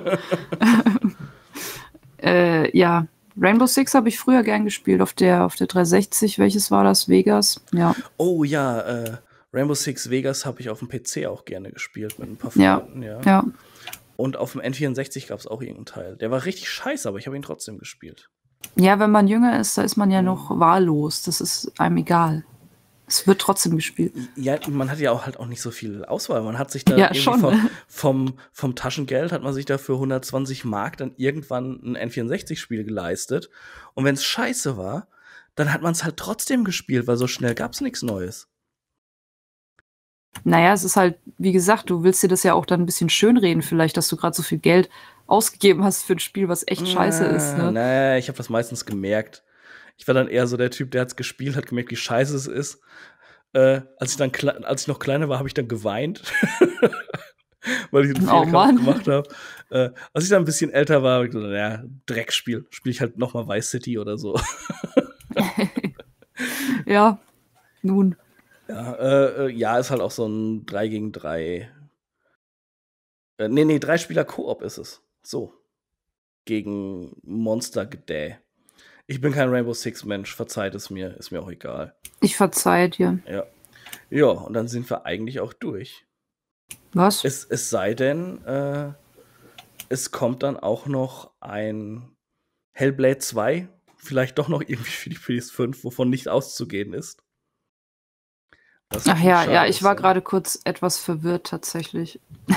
Ja, Rainbow Six habe ich früher gern gespielt auf der 360. Welches war das? Vegas? Ja. Oh ja, Rainbow Six Vegas habe ich auf dem PC auch gerne gespielt mit ein paar Ja. Freunden. Ja. Und auf dem N64 gab es auch irgendeinen Teil. Der war richtig scheiße, aber ich habe ihn trotzdem gespielt. Ja, wenn man jünger ist, da ist man ja noch wahllos. Das ist einem egal. Es wird trotzdem gespielt. Ja, man hat ja auch nicht so viel Auswahl. Man hat sich da Ja, irgendwie schon. vom Taschengeld hat man sich da für 120 Mark dann irgendwann ein N64-Spiel geleistet. Und wenn es scheiße war, dann hat man es halt trotzdem gespielt, weil so schnell gab es nichts Neues. Naja, es ist halt, wie gesagt, du willst dir das ja auch dann ein bisschen schönreden, vielleicht, dass du gerade so viel Geld ausgegeben hast für ein Spiel, was echt scheiße ist. Ne? Nee, ich habe das meistens gemerkt. Ich war dann eher so der Typ, der hat's gespielt, hat gemerkt, wie scheiße es ist. Als ich noch kleiner war, habe ich dann geweint. Weil ich den Fehler gemacht habe. Als ich dann ein bisschen älter war, habe ich gesagt, ja, Dreckspiel. Spiele ich halt noch mal Vice City oder so. Ja, nun. Ja, ist halt auch so ein 3 gegen 3. Nee, 3-Spieler-Koop ist es. So. Gegen Monster-Gedäh. Ich bin kein Rainbow Six-Mensch, verzeiht es mir, ist mir auch egal. Ich verzeihe dir. Ja, und dann sind wir eigentlich auch durch. Was? Es sei denn, es kommt dann auch noch ein Hellblade 2, vielleicht doch noch irgendwie für die PS5, wovon nicht auszugehen ist. Was Ach natürlich ja, ja, schade ich ist, war ja. gerade kurz etwas verwirrt tatsächlich.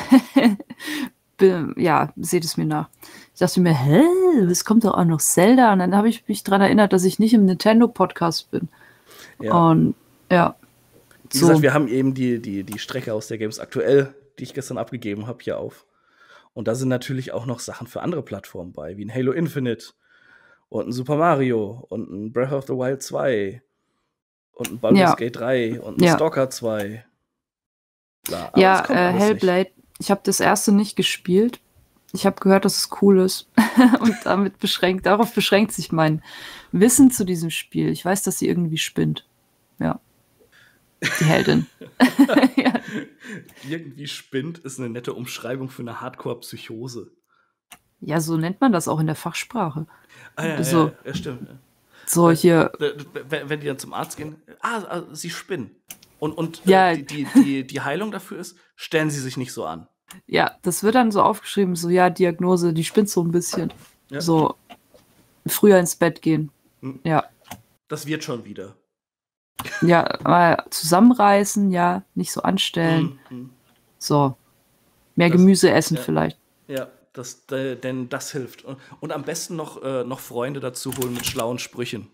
Ja, seht es mir nach. Ich dachte mir, hä, es kommt doch auch noch Zelda. Und dann habe ich mich daran erinnert, dass ich nicht im Nintendo-Podcast bin. Ja. Und ja, Wie so. gesagt, wir haben eben die Strecke aus der Games aktuell, die ich gestern abgegeben habe, hier auf. Und da sind natürlich auch noch Sachen für andere Plattformen bei, wie ein Halo Infinite und ein Super Mario und ein Breath of the Wild 2 und ein Baldur's Ja, Gate 3 und ein ja. Stalker 2. Klar, aber Ja, das kommt alles Hellblade. Ich habe das erste nicht gespielt. Ich habe gehört, dass es cool ist. Und darauf beschränkt sich mein Wissen zu diesem Spiel. Ich weiß, dass sie irgendwie spinnt. Ja. Die Heldin. Ja. Irgendwie spinnt ist eine nette Umschreibung für eine Hardcore-Psychose. Ja, so nennt man das auch in der Fachsprache. Ah, ja, So, ja, stimmt. so hier. Wenn die dann zum Arzt gehen, sie spinnen. Und Ja. die Heilung dafür ist, stellen sie sich nicht so an. Ja, das wird dann so aufgeschrieben, so, ja, Diagnose, die spinnt so ein bisschen. Ja. So, früher ins Bett gehen. Ja. Das wird schon wieder. Ja, mal zusammenreißen, ja, nicht so anstellen. So, mehr Gemüse essen vielleicht. Ja, denn das hilft. Und am besten noch Freunde dazu holen mit schlauen Sprüchen.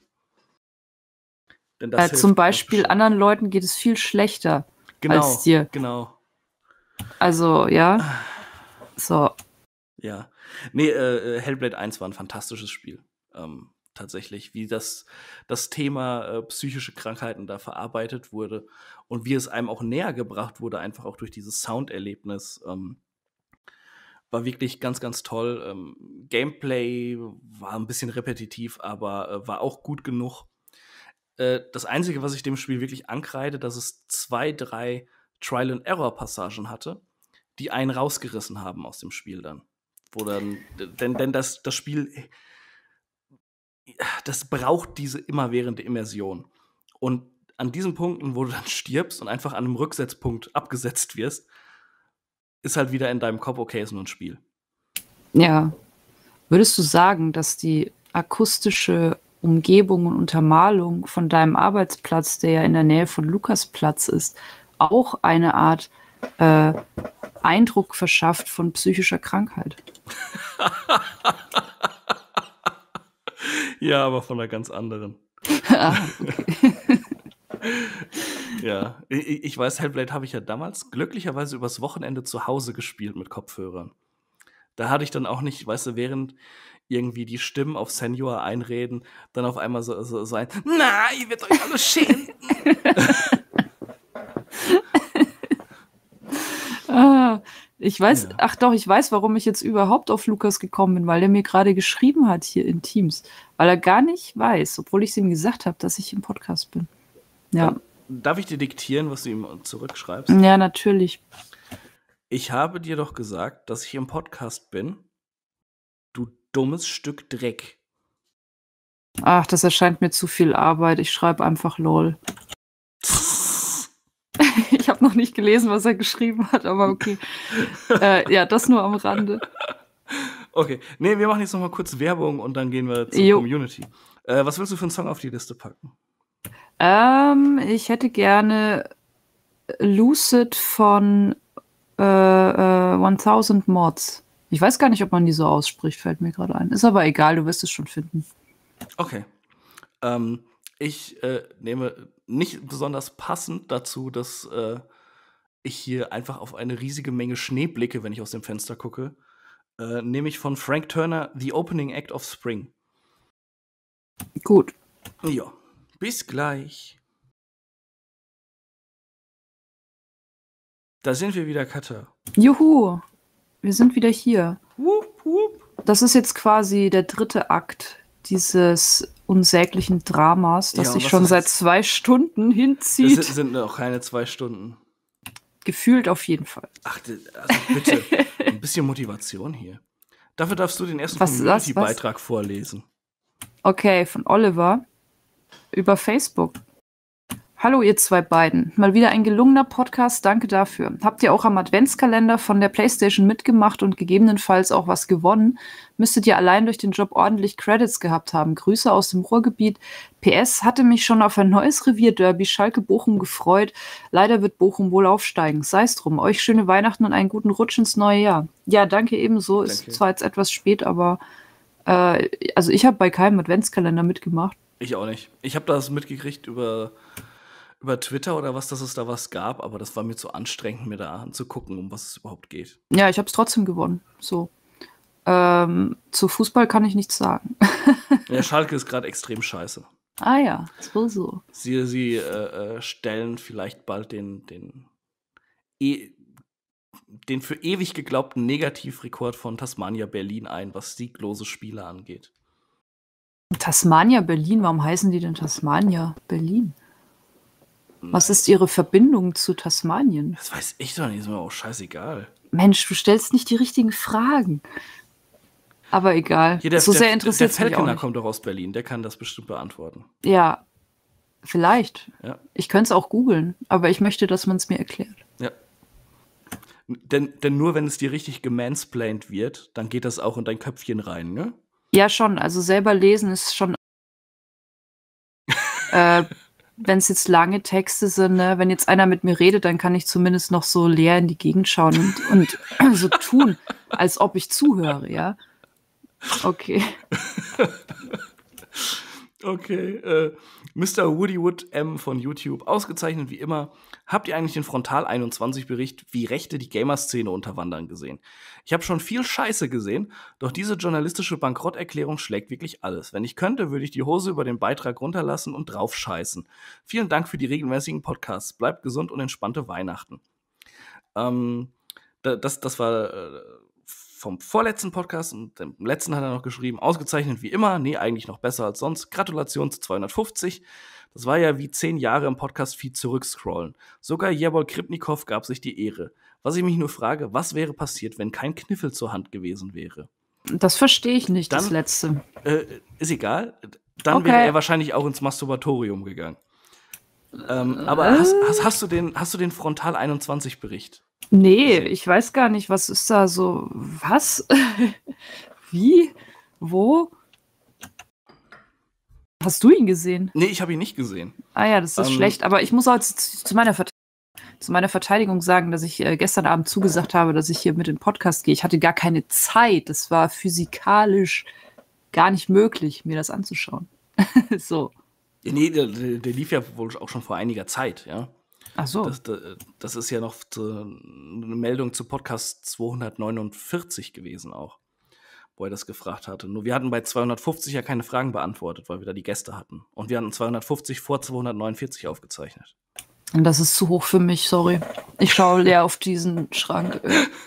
Denn das hilft zum Beispiel anderen Leuten geht es viel schlechter als dir. Genau. Also, ja. So. Ja. Nee, Hellblade 1 war ein fantastisches Spiel. Tatsächlich, wie das Thema psychische Krankheiten da verarbeitet wurde und wie es einem auch näher gebracht wurde, einfach auch durch dieses Sounderlebnis. War wirklich ganz, ganz toll. Gameplay war ein bisschen repetitiv, aber war auch gut genug. Das Einzige, was ich dem Spiel wirklich ankreide, dass es 2, 3 Trial-and-Error-Passagen hatte, die einen rausgerissen haben aus dem Spiel dann. Wo dann, denn das Spiel, das braucht diese immerwährende Immersion. Und an diesen Punkten, wo du dann stirbst und einfach an einem Rücksetzpunkt abgesetzt wirst, ist halt wieder in deinem Kopf, okay, ist nur ein Spiel. Ja. Würdest du sagen, dass die akustische Umgebung und Untermalung von deinem Arbeitsplatz, der ja in der Nähe von Lukasplatz ist, auch eine Art Eindruck verschafft von psychischer Krankheit? Ja, aber von einer ganz anderen. Okay. Ja, ich weiß, Hellblade habe ich ja damals glücklicherweise übers Wochenende zu Hause gespielt mit Kopfhörern. Da hatte ich dann auch nicht, weißt du, während irgendwie die Stimmen auf Senior einreden, dann auf einmal so sein, na, ihr werdet euch alle schämen. Ich weiß, Ja. ach doch, ich weiß, warum ich jetzt überhaupt auf Lukas gekommen bin, weil er mir gerade geschrieben hat hier in Teams. Weil er gar nicht weiß, obwohl ich es ihm gesagt habe, dass ich im Podcast bin. Ja. Darf ich dir diktieren, was du ihm zurückschreibst? Ja, natürlich. Ich habe dir doch gesagt, dass ich im Podcast bin. Du dummes Stück Dreck. Ach, das erscheint mir zu viel Arbeit. Ich schreibe einfach LOL. Ich habe noch nicht gelesen, was er geschrieben hat, aber okay. Ja, das nur am Rande. Okay, nee, wir machen jetzt noch mal kurz Werbung und dann gehen wir zur Community. Was willst du für einen Song auf die Liste packen? Ich hätte gerne Lucid von 1000 Mods. Ich weiß gar nicht, ob man die so ausspricht, fällt mir gerade ein. Ist aber egal, du wirst es schon finden. Okay. Ich nehme nicht besonders passend dazu, dass ich hier einfach auf eine riesige Menge Schnee blicke, wenn ich aus dem Fenster gucke, nehme ich von Frank Turner The Opening Act of Spring. Gut. Ja, bis gleich. Da sind wir wieder, Katja. Juhu, wir sind wieder hier. Wupp, wupp. Das ist jetzt quasi der 3. Akt dieses unsäglichen Dramas, das Ja, sich was schon ist seit das? 2 Stunden Es hinzieht. sind noch keine 2 Stunden. Gefühlt auf jeden Fall. Ach, also bitte, ein bisschen Motivation hier. Dafür darfst du den ersten Was- Community-Beitrag vorlesen. Okay, von Oliver über Facebook. Hallo ihr zwei beiden. Mal wieder ein gelungener Podcast, danke dafür. Habt ihr auch am Adventskalender von der PlayStation mitgemacht und gegebenenfalls auch was gewonnen? Müsstet ihr allein durch den Job ordentlich Credits gehabt haben. Grüße aus dem Ruhrgebiet. PS hatte mich schon auf ein neues Revierderby Schalke-Bochum gefreut. Leider wird Bochum wohl aufsteigen. Sei's drum. Euch schöne Weihnachten und einen guten Rutsch ins neue Jahr. Ja, danke ebenso. Danke. Ist zwar jetzt etwas spät, aber also ich habe bei keinem Adventskalender mitgemacht. Ich auch nicht. Ich habe das mitgekriegt über Twitter oder was, dass es da was gab, aber das war mir zu anstrengend, mir da anzugucken, um was es überhaupt geht. Ja, ich habe es trotzdem gewonnen. So. Zu Fußball kann ich nichts sagen. Ja, Schalke ist gerade extrem scheiße. Ah ja, so. Sie stellen vielleicht bald den für ewig geglaubten Negativrekord von Tasmania Berlin ein, was sieglose Spiele angeht. Tasmania Berlin, warum heißen die denn Tasmania Berlin? Was ist ihre Verbindung zu Tasmanien? Das weiß ich doch nicht, ist mir auch scheißegal. Mensch, du stellst nicht die richtigen Fragen. Aber egal. So sehr interessiert es mich auch Falconer nicht. kommt doch aus Berlin, der kann das bestimmt beantworten. Ja, vielleicht. Ja. Ich könnte es auch googeln, aber ich möchte, dass man es mir erklärt. Ja. Denn nur wenn es dir richtig gemansplained wird, dann geht das auch in dein Köpfchen rein, ne? Ja, schon. Also selber lesen ist schon. Wenn es jetzt lange Texte sind, ne, wenn jetzt einer mit mir redet, dann kann ich zumindest noch so leer in die Gegend schauen und so tun, als ob ich zuhöre, ja? Okay. Okay, Mr. Woodywood M von YouTube, ausgezeichnet wie immer. Habt ihr eigentlich den Frontal 21-Bericht, wie Rechte die Gamer-Szene unterwandern, gesehen? Ich habe schon viel Scheiße gesehen, doch diese journalistische Bankrotterklärung schlägt wirklich alles. Wenn ich könnte, würde ich die Hose über den Beitrag runterlassen und drauf scheißen. Vielen Dank für die regelmäßigen Podcasts. Bleibt gesund und entspannte Weihnachten. Das war vom vorletzten Podcast und dem letzten hat er noch geschrieben, ausgezeichnet wie immer, nee, eigentlich noch besser als sonst. Gratulation zu 250. Das war ja wie 10 Jahre im Podcast-Feed zurückscrollen. Sogar Jebol Kripnikow gab sich die Ehre. Was ich mich nur frage, was wäre passiert, wenn kein Kniffel zur Hand gewesen wäre? Das verstehe ich nicht, Dann, das Letzte. Ist egal. Dann Okay. wäre er wahrscheinlich auch ins Masturbatorium gegangen. Aber hast du den Frontal 21-Bericht? Nee, ich weiß gar nicht, was ist da so. Was? Wie? Wo? Hast du ihn gesehen? Nee, ich habe ihn nicht gesehen. Ah ja, das ist schlecht. Aber ich muss auch zu meiner Verteidigung sagen, dass ich gestern Abend zugesagt habe, dass ich hier mit dem Podcast gehe. Ich hatte gar keine Zeit. Es war physikalisch gar nicht möglich, mir das anzuschauen. So. Nee, der lief ja wohl auch schon vor einiger Zeit, ja. Ach so. Das ist ja noch eine Meldung zu Podcast 249 gewesen auch, wo er das gefragt hatte. Nur wir hatten bei 250 ja keine Fragen beantwortet, weil wir da die Gäste hatten. Und wir hatten 250 vor 249 aufgezeichnet. Und das ist zu hoch für mich, sorry. Ich schaue leer auf diesen Schrank.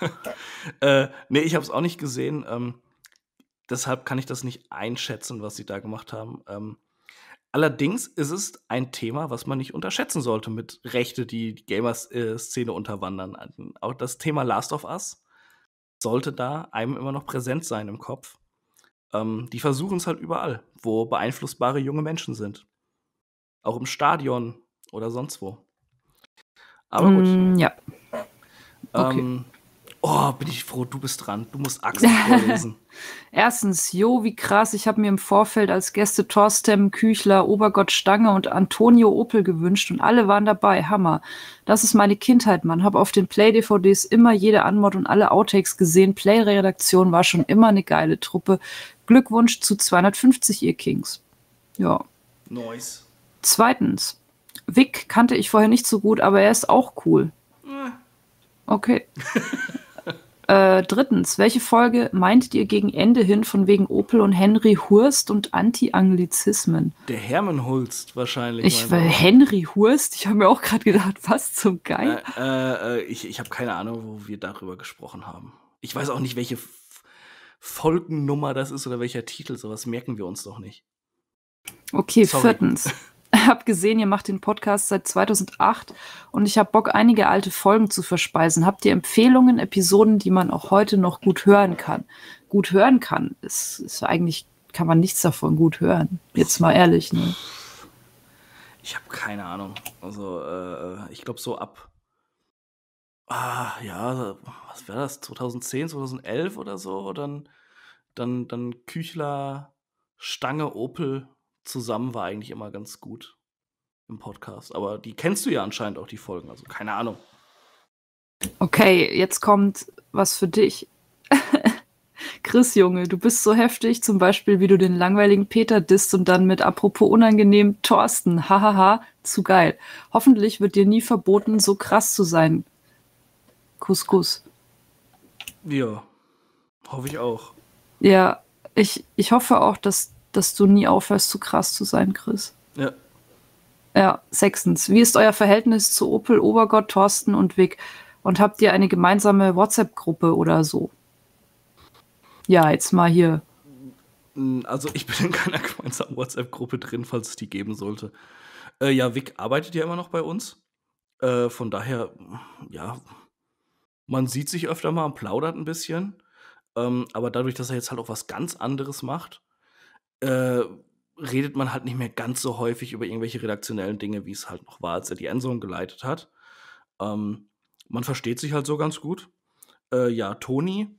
Nee, ich habe es auch nicht gesehen. Deshalb kann ich das nicht einschätzen, was sie da gemacht haben. Allerdings ist es ein Thema, was man nicht unterschätzen sollte mit Rechte, die die Gamer-Szene unterwandern. Auch das Thema Last of Us sollte da einem immer noch präsent sein im Kopf. Die versuchen es halt überall, wo beeinflussbare junge Menschen sind. Auch im Stadion oder sonst wo. Aber gut. Ja. Okay. Bin ich froh, du bist dran. Du musst Axel vorlesen. Erstens, wie krass. Ich habe mir im Vorfeld als Gäste Thorsten Küchler, Obergott Stange und Antonio Opel gewünscht und alle waren dabei. Hammer. Das ist meine Kindheit, Mann. Habe auf den Play-DVDs immer jede Anmod und alle Outtakes gesehen. Play-Redaktion war schon immer eine geile Truppe. Glückwunsch zu 250, ihr Kings. Ja. Nice. Zweitens, Vic kannte ich vorher nicht so gut, aber er ist auch cool. Okay. Drittens, welche Folge meintet ihr gegen Ende hin von wegen Opel und Henry Hurst und Anti-Anglizismen? Der Hermann Hulst wahrscheinlich. Henry Hurst? Ich habe mir auch gerade gedacht, was zum Geil? Ich habe keine Ahnung, wo wir darüber gesprochen haben. Ich weiß auch nicht, welche Folgennummer das ist oder welcher Titel. Sowas merken wir uns doch nicht. Okay, Sorry. Viertens. Ich habe gesehen, ihr macht den Podcast seit 2008 und ich habe Bock, einige alte Folgen zu verspeisen. Habt ihr Empfehlungen, Episoden, die man auch heute noch gut hören kann? Gut hören kann, ist eigentlich, kann man nichts davon gut hören. Jetzt mal ehrlich, ne? Ich habe keine Ahnung. Also, ich glaube so ab, ja, was war das? 2010, 2011 oder so? Dann Küchler, Stange, Opel zusammen war eigentlich immer ganz gut im Podcast. Aber die kennst du ja anscheinend auch, die Folgen. Also keine Ahnung. Okay, jetzt kommt was für dich. Chris, Junge, du bist so heftig, zum Beispiel, wie du den langweiligen Peter disst und dann mit apropos unangenehm Thorsten, hahaha, zu geil. Hoffentlich wird dir nie verboten, so krass zu sein. Kuss, Kuss. Ja, hoffe ich auch. Ja, ich hoffe auch, dass du nie aufhörst, so krass zu sein, Chris. Ja. Ja, sechstens. Wie ist euer Verhältnis zu Opel, Obergott, Thorsten und Vic? Und habt ihr eine gemeinsame WhatsApp-Gruppe oder so? Ja, jetzt mal hier. Also ich bin in keiner gemeinsamen WhatsApp-Gruppe drin, falls es die geben sollte. Ja, Vic arbeitet ja immer noch bei uns. Von daher, ja, man sieht sich öfter mal und plaudert ein bisschen. Aber dadurch, dass er jetzt halt auch was ganz anderes macht, äh, redet man halt nicht mehr ganz so häufig über irgendwelche redaktionellen Dinge, wie es halt noch war, als er die Endzone geleitet hat. Man versteht sich halt so ganz gut. Ja, Toni,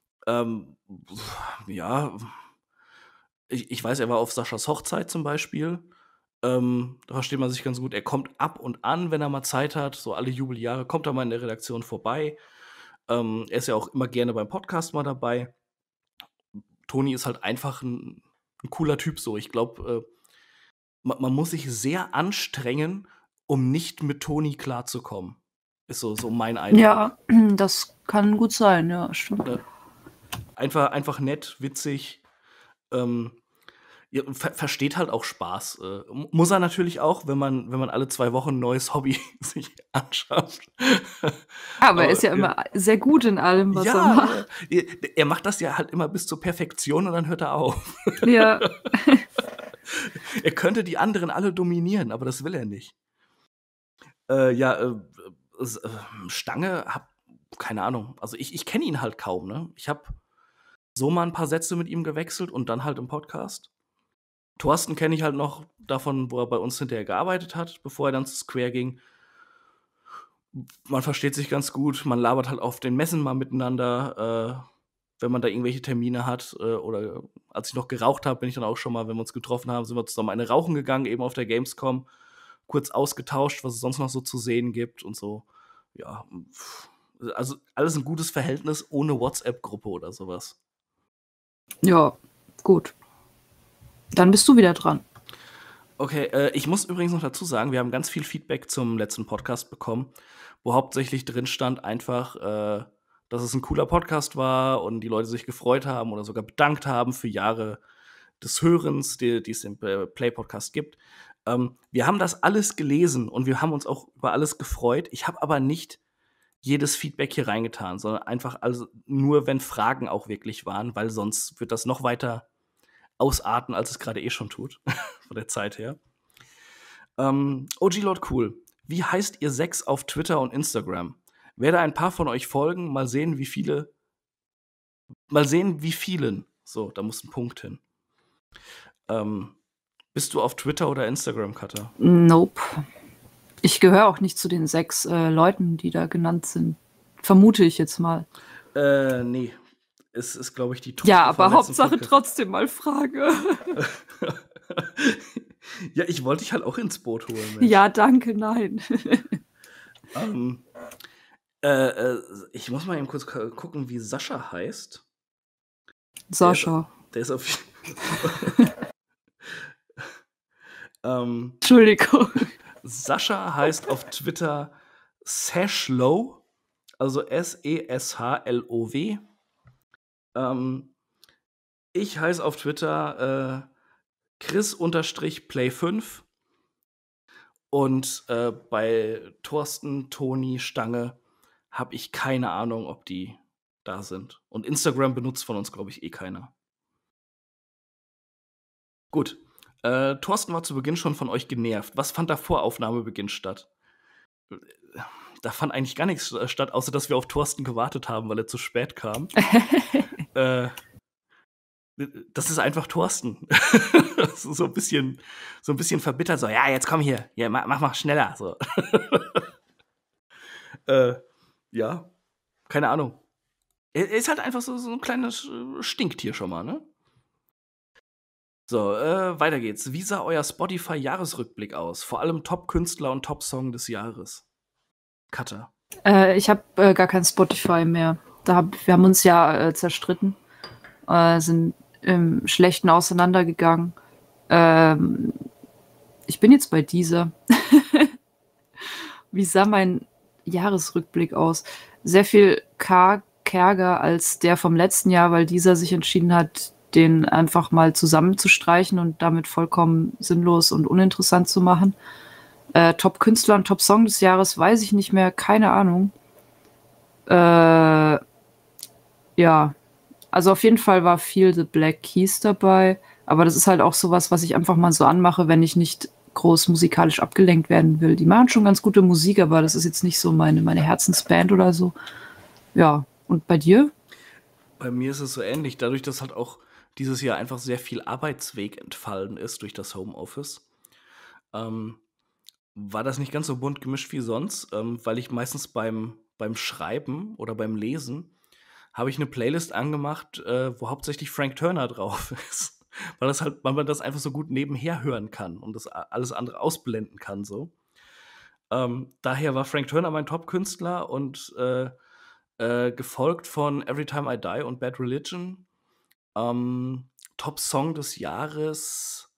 ja, ich weiß, er war auf Saschas Hochzeit zum Beispiel. Da versteht man sich ganz gut. Er kommt ab und an, wenn er mal Zeit hat, so alle Jubeljahre kommt er mal in der Redaktion vorbei. Er ist ja auch immer gerne beim Podcast mal dabei. Toni ist halt einfach ein cooler Typ so. Ich glaube, man muss sich sehr anstrengen, um nicht mit Toni klarzukommen. Ist so mein Eindruck. Ja, das kann gut sein, ja, stimmt. Einfach nett, witzig. Ja, versteht halt auch Spaß. Muss er natürlich auch, wenn man alle 2 Wochen ein neues Hobby sich anschafft. Aber er ist ja immer sehr gut in allem, was er macht. Er macht das ja halt immer bis zur Perfektion und dann hört er auf. Ja. Er könnte die anderen alle dominieren, aber das will er nicht. Stange, keine Ahnung. Also ich kenne ihn halt kaum, ne? Ich habe so mal ein paar Sätze mit ihm gewechselt und dann halt im Podcast. Thorsten kenne ich halt noch davon, wo er bei uns hinterher gearbeitet hat, bevor er dann zu Square ging. Man versteht sich ganz gut, man labert halt auf den Messen mal miteinander, wenn man da irgendwelche Termine hat. Oder als ich noch geraucht habe, bin ich dann auch schon mal, wenn wir uns getroffen haben, sind wir zusammen eine rauchen gegangen, eben auf der Gamescom. Kurz ausgetauscht, was es sonst noch so zu sehen gibt und so. Ja, also alles ein gutes Verhältnis ohne WhatsApp-Gruppe oder sowas. Ja, gut. Dann bist du wieder dran. Okay, ich muss übrigens noch dazu sagen, wir haben ganz viel Feedback zum letzten Podcast bekommen, wo hauptsächlich drin stand einfach, dass es ein cooler Podcast war und die Leute sich gefreut haben oder sogar bedankt haben für Jahre des Hörens, die es im Play-Podcast gibt. Wir haben das alles gelesen und wir haben uns auch über alles gefreut. Ich habe aber nicht jedes Feedback hier reingetan, sondern einfach also nur, wenn Fragen auch wirklich waren, weil sonst wird das noch weiter ausarten, als es gerade schon tut, von der Zeit her. OG Lord Cool, wie heißt ihr 6 auf Twitter und Instagram? Werde ein paar von euch folgen, mal sehen, wie viele. Mal sehen, wie vielen. So, da muss ein Punkt hin. Bist du auf Twitter oder Instagram, Katha? Nope. Ich gehöre auch nicht zu den 6 Leuten, die da genannt sind. Vermute ich jetzt mal. Nee. Es ist, glaube ich, die Tochter. Ja, aber Hauptsache trotzdem mal Frage. Ja, ich wollte dich halt auch ins Boot holen. Mensch. Ja, danke, nein. Ich muss mal eben kurz gucken, wie Sascha heißt. Sascha. Der ist auf. Entschuldigung. Sascha heißt auf Twitter Sashlow, also SESHLOW. Ich heiße auf Twitter Chris_Play5 und bei Thorsten, Toni, Stange habe ich keine Ahnung, ob die da sind. Und Instagram benutzt von uns, glaube ich, eh keiner. Gut. Thorsten war zu Beginn schon von euch genervt. Was fand da vor Aufnahmebeginn statt? Da fand eigentlich gar nichts statt, außer dass wir auf Thorsten gewartet haben, weil er zu spät kam. Das ist einfach Thorsten. Das ist so ein bisschen verbittert, so, ja, jetzt komm hier, ja, mach mal schneller. So. Ja, keine Ahnung. Er ist halt einfach so ein kleines Stinktier schon mal, ne? So, weiter geht's. Wie sah euer Spotify-Jahresrückblick aus? Vor allem Top-Künstler und Top-Song des Jahres. Cutter. Ich habe gar kein Spotify mehr. Wir haben uns ja zerstritten, sind im Schlechten auseinandergegangen. Ich bin jetzt bei dieser. Wie sah mein Jahresrückblick aus? Sehr viel kärger als der vom letzten Jahr, weil dieser sich entschieden hat, den einfach mal zusammenzustreichen und damit vollkommen sinnlos und uninteressant zu machen. Top-Künstler und Top-Song des Jahres weiß ich nicht mehr, keine Ahnung. Ja, also auf jeden Fall war viel The Black Keys dabei, aber das ist halt auch sowas, was ich einfach mal so anmache, wenn ich nicht groß musikalisch abgelenkt werden will. Die machen schon ganz gute Musik, aber das ist jetzt nicht so meine Herzensband oder so. Ja, und bei dir? Bei mir ist es so ähnlich, dadurch, dass halt auch dieses Jahr einfach sehr viel Arbeitsweg entfallen ist durch das Homeoffice. War das nicht ganz so bunt gemischt wie sonst, weil ich meistens beim Schreiben oder beim Lesen habe ich eine Playlist angemacht, wo hauptsächlich Frank Turner drauf ist. Weil man das einfach so gut nebenher hören kann und das alles andere ausblenden kann. So. Daher war Frank Turner mein Top-Künstler und gefolgt von Every Time I Die und Bad Religion. Top-Song des Jahres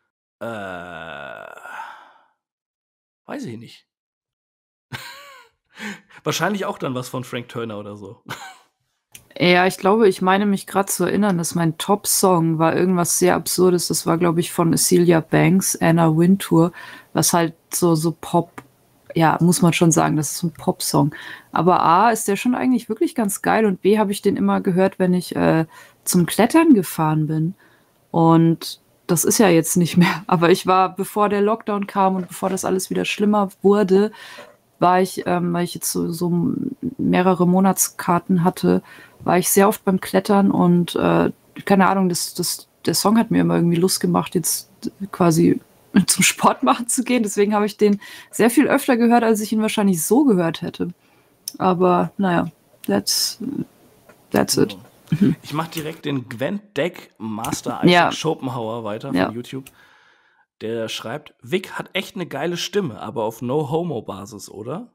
weiß ich nicht. Wahrscheinlich auch dann was von Frank Turner oder so. Ja, ich glaube, ich meine mich gerade zu erinnern, dass mein Top-Song war irgendwas sehr Absurdes. Das war, glaube ich, von Celia Banks, Anna Wintour, was halt so Pop, ja, muss man schon sagen, das ist ein Pop-Song. Aber A, ist der schon eigentlich wirklich ganz geil und B, habe ich den immer gehört, wenn ich zum Klettern gefahren bin. Und das ist ja jetzt nicht mehr. Aber ich war, bevor der Lockdown kam und bevor das alles wieder schlimmer wurde, weil ich jetzt so mehrere Monatskarten hatte, war ich sehr oft beim Klettern und keine Ahnung, der Song hat mir immer irgendwie Lust gemacht, jetzt quasi zum Sport machen zu gehen. Deswegen habe ich den sehr viel öfter gehört, als ich ihn wahrscheinlich so gehört hätte. Aber naja, that's it. Ich mache direkt den Gwent Deck Master Isaac Schopenhauer weiter von YouTube. Der schreibt, Vic hat echt eine geile Stimme, aber auf No-Homo-Basis, oder?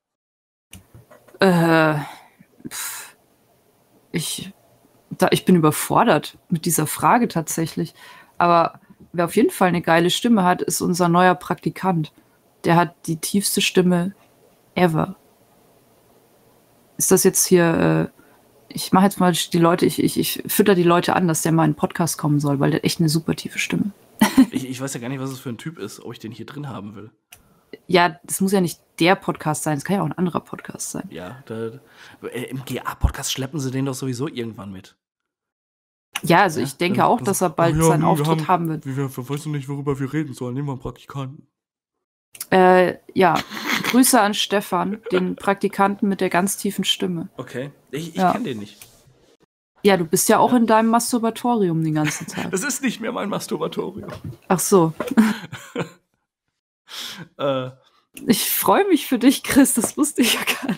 Ich bin überfordert mit dieser Frage tatsächlich. Aber wer auf jeden Fall eine geile Stimme hat, ist unser neuer Praktikant. Der hat die tiefste Stimme ever. Ist das jetzt hier, ich mache jetzt mal die Leute, ich fütter die Leute an, dass der mal in den Podcast kommen soll, weil der hat echt eine super tiefe Stimme. Ich weiß ja gar nicht, was es für ein Typ ist, ob ich den hier drin haben will. Ja, das muss ja nicht der Podcast sein, es kann ja auch ein anderer Podcast sein. Ja, im GA-Podcast schleppen sie den doch sowieso irgendwann mit. Ja, also ich denke auch, dass er bald seinen Auftritt haben wird. Wir wissen nicht, worüber wir reden sollen. Nehmen wir einen Praktikanten. Ja, Grüße an Stefan, den Praktikanten mit der ganz tiefen Stimme. Okay, ich kenne den nicht. Ja, du bist ja auch in deinem Masturbatorium den ganzen Tag. Das ist nicht mehr mein Masturbatorium. Ach so. Ich freue mich für dich, Chris, das wusste ich ja gar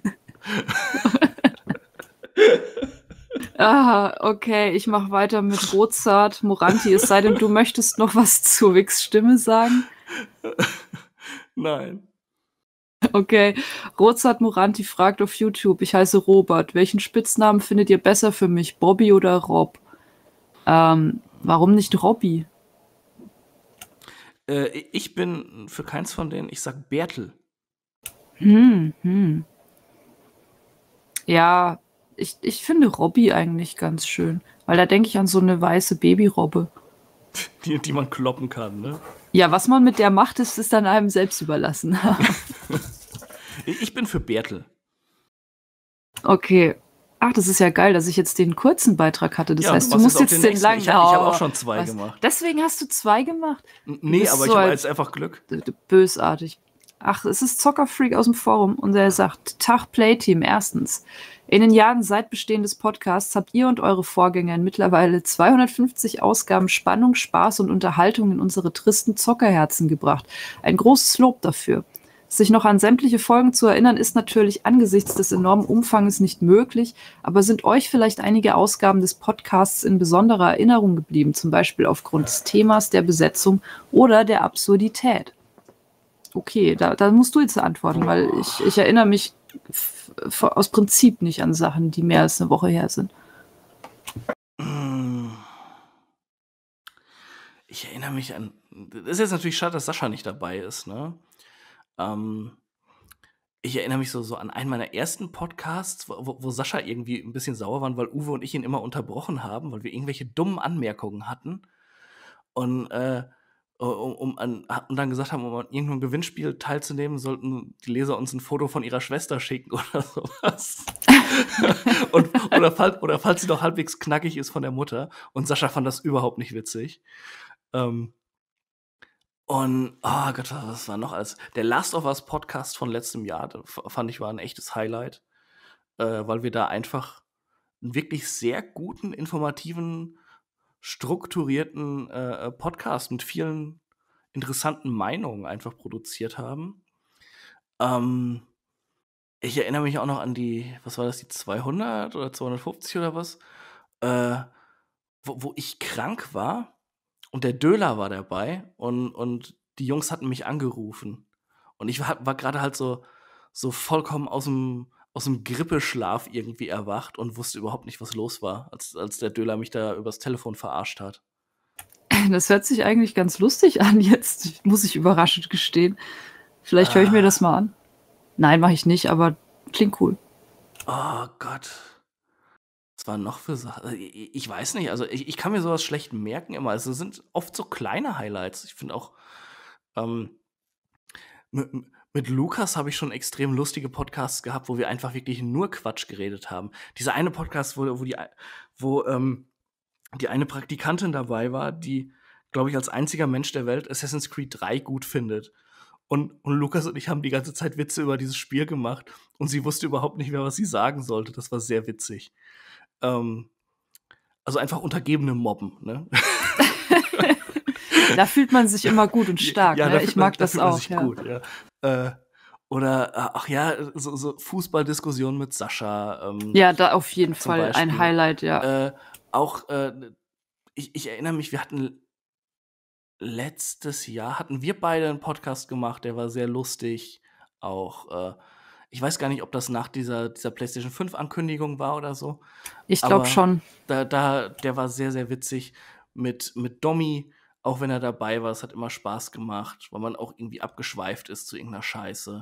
nicht. Okay, ich mache weiter mit Rozart Moranti, es sei denn, du möchtest noch was zu Vicks Stimme sagen? Nein. Okay, Rozart Moranti fragt auf YouTube, ich heiße Robert, welchen Spitznamen findet ihr besser für mich, Bobby oder Rob? Warum nicht Robby? Ich bin für keins von denen, ich sag Bertel. Ja, ich finde Robby eigentlich ganz schön, weil da denke ich an so eine weiße Babyrobbe. Die man kloppen kann, ne? Ja, was man mit der macht, ist dann einem selbst überlassen. Ich bin für Bertel. Okay. Ach, das ist ja geil, dass ich jetzt den kurzen Beitrag hatte. Das heißt, du musst jetzt den langen. Ich habe auch schon 2 gemacht. Deswegen hast du 2 gemacht? Nee, aber ich habe jetzt einfach Glück. Bösartig. Ach, es ist Zockerfreak aus dem Forum und er sagt, Tag Playteam, erstens. In den Jahren seit Bestehen des Podcasts habt ihr und eure Vorgänger in mittlerweile 250 Ausgaben Spannung, Spaß und Unterhaltung in unsere tristen Zockerherzen gebracht. Ein großes Lob dafür. Sich noch an sämtliche Folgen zu erinnern, ist natürlich angesichts des enormen Umfanges nicht möglich, aber sind euch vielleicht einige Ausgaben des Podcasts in besonderer Erinnerung geblieben, zum Beispiel aufgrund des Themas, der Besetzung oder der Absurdität? Okay, da musst du jetzt antworten, weil ich erinnere mich aus Prinzip nicht an Sachen, die mehr als eine Woche her sind. Ich erinnere mich an. Das ist jetzt natürlich schade, dass Sascha nicht dabei ist, ne? Ich erinnere mich so an einen meiner ersten Podcasts, wo Sascha irgendwie ein bisschen sauer war, weil Uwe und ich ihn immer unterbrochen haben, weil wir irgendwelche dummen Anmerkungen hatten. Und und dann gesagt haben, um an irgendeinem Gewinnspiel teilzunehmen, sollten die Leser uns ein Foto von ihrer Schwester schicken oder sowas. oder falls sie doch halbwegs knackig ist von der Mutter. Und Sascha fand das überhaupt nicht witzig. Und, oh Gott, was war noch alles? Der Last of Us Podcast von letztem Jahr, fand ich, war ein echtes Highlight, weil wir da einfach einen wirklich sehr guten, informativen, strukturierten Podcast mit vielen interessanten Meinungen einfach produziert haben. Ich erinnere mich auch noch an die, was war das, die 200 oder 250 oder was, wo ich krank war und der Döler war dabei und die Jungs hatten mich angerufen. Und ich war gerade halt so vollkommen aus dem Grippeschlaf irgendwie erwacht und wusste überhaupt nicht, was los war, als der Döler mich da übers Telefon verarscht hat. Das hört sich eigentlich ganz lustig an jetzt, muss ich überraschend gestehen. Vielleicht höre ich mir das mal an. Nein, mache ich nicht, aber klingt cool. Oh Gott. Was waren noch für Sachen? Ich weiß nicht, also ich kann mir sowas schlecht merken immer. Also es sind oft so kleine Highlights. Ich finde auch, mit Lukas habe ich schon extrem lustige Podcasts gehabt, wo wir einfach wirklich nur Quatsch geredet haben. Dieser eine Podcast, wo die eine Praktikantin dabei war, die, glaube ich, als einziger Mensch der Welt Assassin's Creed 3 gut findet. Und Lukas und ich haben die ganze Zeit Witze über dieses Spiel gemacht und sie wusste überhaupt nicht mehr, was sie sagen sollte. Das war sehr witzig. Also einfach Untergebene mobben, ne? Da fühlt man sich immer gut und stark. Ja, ne? Ich mag das auch. Sich gut, ja. Oder, ach ja, so Fußballdiskussionen mit Sascha. Ja, da auf jeden Fall Beispiel. ein Highlight, ja. Ich erinnere mich, wir hatten letztes Jahr, hatten wir beide einen Podcast gemacht, der war sehr lustig. Auch, ich weiß gar nicht, ob das nach dieser PlayStation 5 Ankündigung war oder so. Ich glaube schon. Der war sehr, sehr witzig mit Domi, auch wenn er dabei war. Es hat immer Spaß gemacht, weil man auch irgendwie abgeschweift ist zu irgendeiner Scheiße.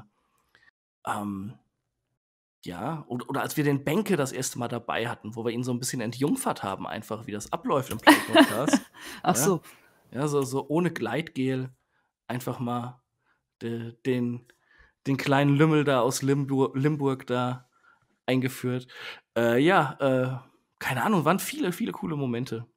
Ja, oder als wir den Benke das erste Mal dabei hatten, wo wir ihn so ein bisschen entjungfert haben, einfach wie das abläuft im Play-Podcast. Ach so. Ja, so ohne Gleitgel einfach mal den kleinen Lümmel da aus Limburg da eingeführt. Keine Ahnung, waren viele, viele coole Momente.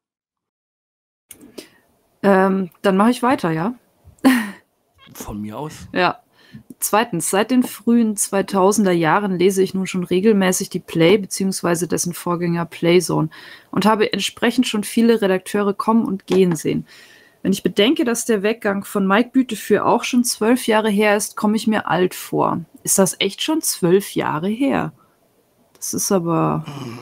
Dann mache ich weiter, ja? Von mir aus. Ja. Zweitens, seit den frühen 2000er Jahren lese ich nun schon regelmäßig die Play bzw. dessen Vorgänger Playzone und habe entsprechend schon viele Redakteure kommen und gehen sehen. Wenn ich bedenke, dass der Weggang von Mike Büteführ auch schon 12 Jahre her ist, komme ich mir alt vor. Ist das echt schon 12 Jahre her? Das ist aber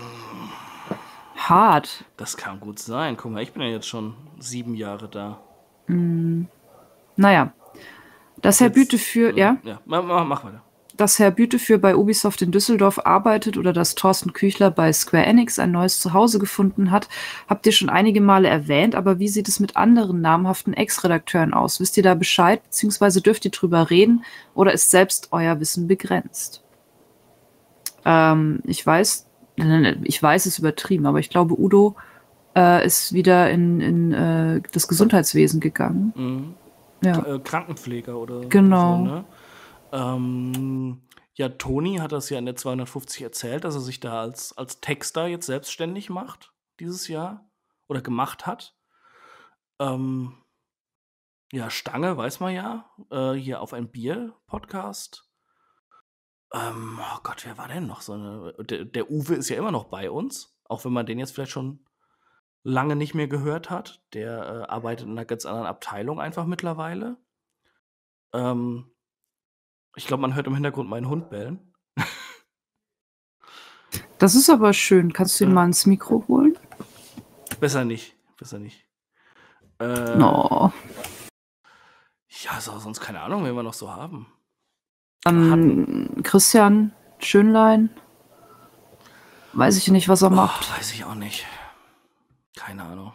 hart. Das kann gut sein. Guck mal, ich bin ja jetzt schon 7 Jahre da. Naja, dass Herr Büteführ, ja? Ja, mach weiter. Dass Herr Büteführ bei Ubisoft in Düsseldorf arbeitet oder dass Thorsten Küchler bei Square Enix ein neues Zuhause gefunden hat, habt ihr schon einige Male erwähnt, aber wie sieht es mit anderen namhaften Ex-Redakteuren aus? Wisst ihr da Bescheid, beziehungsweise dürft ihr drüber reden oder ist selbst euer Wissen begrenzt? Ich weiß, es ist übertrieben, aber ich glaube, Udo ist wieder in das Gesundheitswesen gegangen. Mhm. Ja. Krankenpfleger oder Genau. so, ne? Ja, Toni hat das ja in der 250 erzählt, dass er sich da als Texter jetzt selbstständig macht dieses Jahr oder gemacht hat. Ja, Stange weiß man ja, hier auf ein Bier-Podcast. Oh Gott, wer war denn noch so eine? Der Uwe ist ja immer noch bei uns, auch wenn man den jetzt vielleicht schon lange nicht mehr gehört hat. Der arbeitet in einer ganz anderen Abteilung einfach mittlerweile. Ähm, Ich glaube, man hört im Hintergrund meinen Hund bellen. Das ist aber schön. Kannst du ihn Ja. mal ins Mikro holen? Besser nicht. No. Ja, sonst keine Ahnung, wen wir noch so haben. Christian Schönlein. Weiß ich nicht, was er macht. Weiß ich auch nicht. Keine Ahnung.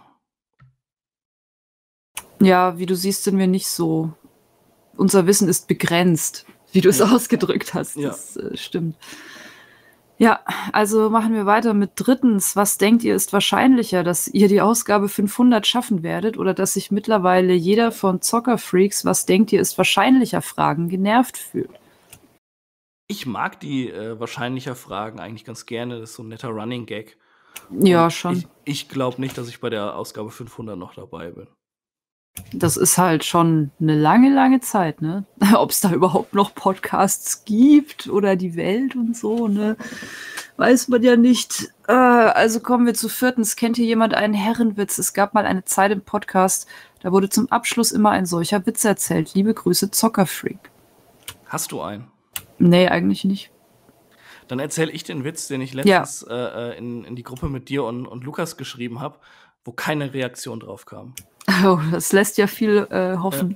Ja, wie du siehst, sind wir nicht so. Unser Wissen ist begrenzt, wie du es ausgedrückt hast. Ja. Das stimmt. Ja, also machen wir weiter mit drittens. Was denkt ihr, ist wahrscheinlicher, dass ihr die Ausgabe 500 schaffen werdet oder dass sich mittlerweile jeder von Zockerfreaks, was denkt ihr, ist wahrscheinlicher Fragen genervt fühlt? Ich mag die wahrscheinlicher Fragen eigentlich ganz gerne. Das ist so ein netter Running Gag. Ja, Und schon. Ich glaube nicht, dass ich bei der Ausgabe 500 noch dabei bin. Das ist halt schon eine lange, lange Zeit, ne? Ob es da überhaupt noch Podcasts gibt oder die Welt und so, ne? Weiß man ja nicht. Also kommen wir zu viertens. Kennt hier jemand einen Herrenwitz? Es gab mal eine Zeit im Podcast, da wurde zum Abschluss immer ein solcher Witz erzählt. Liebe Grüße, Zockerfreak. Hast du einen? Nee, eigentlich nicht. Dann erzähle ich den Witz, den ich letztens in die Gruppe mit dir und Lukas geschrieben habe, wo keine Reaktion drauf kam. Oh, das lässt ja viel hoffen.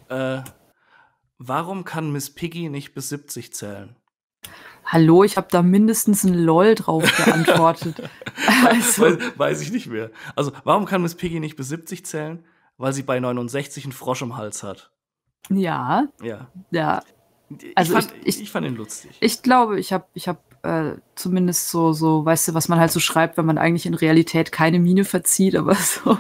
Warum kann Miss Piggy nicht bis 70 zählen? Hallo, ich habe da mindestens ein LOL drauf geantwortet. Also, Weiß ich nicht mehr. Also, warum kann Miss Piggy nicht bis 70 zählen? Weil sie bei 69 einen Frosch im Hals hat. ja. Also ich fand ihn lustig. Ich glaube, ich hab zumindest so, weißt du, was man halt so schreibt, wenn man eigentlich in Realität keine Miene verzieht, aber so.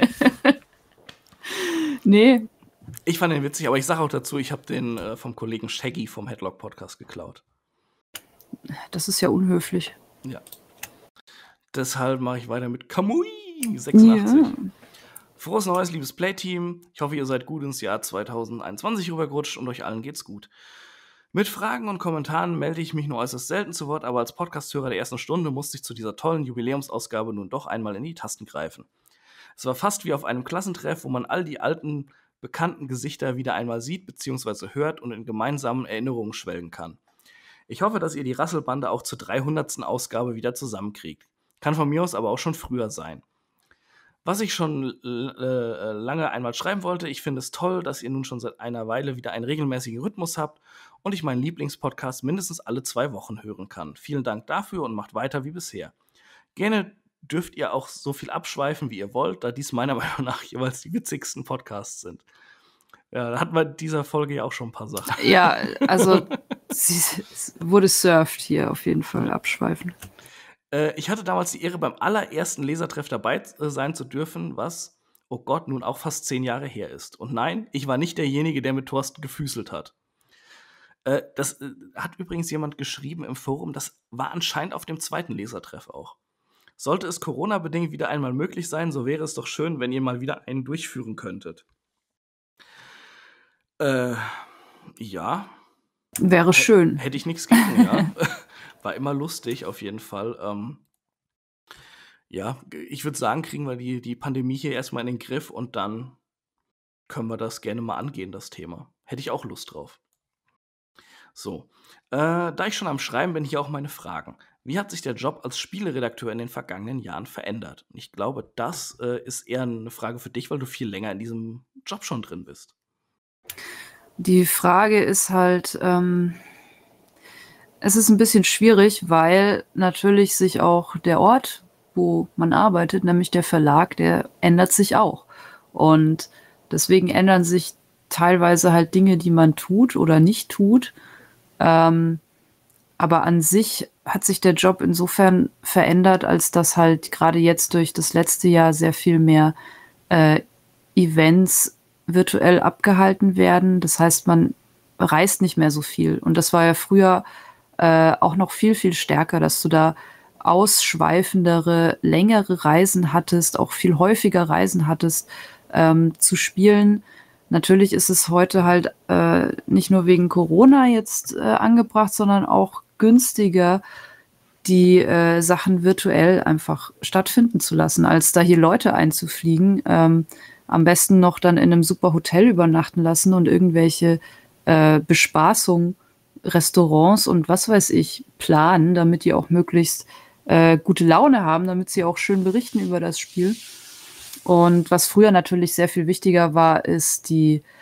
Nee. Ich fand den witzig, aber ich sage auch dazu, ich habe den vom Kollegen Shaggy vom Headlock Podcast geklaut. Das ist ja unhöflich. Ja. Deshalb mache ich weiter mit Kamui 86. Ja. Frohes Neues, liebes Playteam. Ich hoffe, ihr seid gut ins Jahr 2021 rübergerutscht und euch allen geht's gut. Mit Fragen und Kommentaren melde ich mich nur äußerst selten zu Wort, aber als Podcasthörer der ersten Stunde musste ich zu dieser tollen Jubiläumsausgabe nun doch einmal in die Tasten greifen. Es war fast wie auf einem Klassentreff, wo man all die alten, bekannten Gesichter wieder einmal sieht bzw. hört und in gemeinsamen Erinnerungen schwelgen kann. Ich hoffe, dass ihr die Rasselbande auch zur 300. Ausgabe wieder zusammenkriegt. Kann von mir aus aber auch schon früher sein. Was ich schon lange einmal schreiben wollte, ich finde es toll, dass ihr nun schon seit einer Weile wieder einen regelmäßigen Rhythmus habt und ich meinen Lieblingspodcast mindestens alle 2 Wochen hören kann. Vielen Dank dafür und macht weiter wie bisher. Gerne dürft ihr auch so viel abschweifen, wie ihr wollt, da dies meiner Meinung nach jeweils die witzigsten Podcasts sind. Ja, da hatten wir in dieser Folge ja auch schon ein paar Sachen. Ja, also es wurde surft hier auf jeden Fall abschweifen. Ich hatte damals die Ehre, beim allerersten Lesertreff dabei sein zu dürfen, was, oh Gott, nun auch fast 10 Jahre her ist. Und nein, ich war nicht derjenige, der mit Thorsten gefüßelt hat. Das hat übrigens jemand geschrieben im Forum, das war anscheinend auf dem zweiten Lesertreff auch. Sollte es Corona-bedingt wieder einmal möglich sein, so wäre es doch schön, wenn ihr mal wieder einen durchführen könntet. Ja. Wäre schön. Hätte ich nichts gegen, ja. War immer lustig, auf jeden Fall. Ja, ich würde sagen, kriegen wir die Pandemie hier erstmal in den Griff und dann können wir das gerne mal angehen, das Thema. Hätte ich auch Lust drauf. So, da ich schon am Schreiben bin, hier auch meine Fragen. Wie hat sich der Job als Spieleredakteur in den vergangenen Jahren verändert? Und ich glaube, das ist eher eine Frage für dich, weil du viel länger in diesem Job schon drin bist. Die Frage ist halt, es ist ein bisschen schwierig, weil natürlich sich auch der Ort, wo man arbeitet, nämlich der Verlag, der ändert sich auch. Und deswegen ändern sich teilweise halt Dinge, die man tut oder nicht tut. Aber an sich hat sich der Job insofern verändert, als dass halt gerade jetzt durch das letzte Jahr sehr viel mehr Events virtuell abgehalten werden. Das heißt, man reist nicht mehr so viel. Und das war ja früher auch noch viel, viel stärker, dass du da ausschweifendere, längere Reisen hattest, auch viel häufiger Reisen hattest zu spielen. Natürlich ist es heute halt nicht nur wegen Corona jetzt angebracht, sondern auch günstiger, die Sachen virtuell einfach stattfinden zu lassen, als da hier Leute einzufliegen. Am besten noch dann in einem super Hotel übernachten lassen und irgendwelche Bespaßungen, Restaurants und was weiß ich planen, damit die auch möglichst gute Laune haben, damit sie auch schön berichten über das Spiel. Und was früher natürlich sehr viel wichtiger war, ist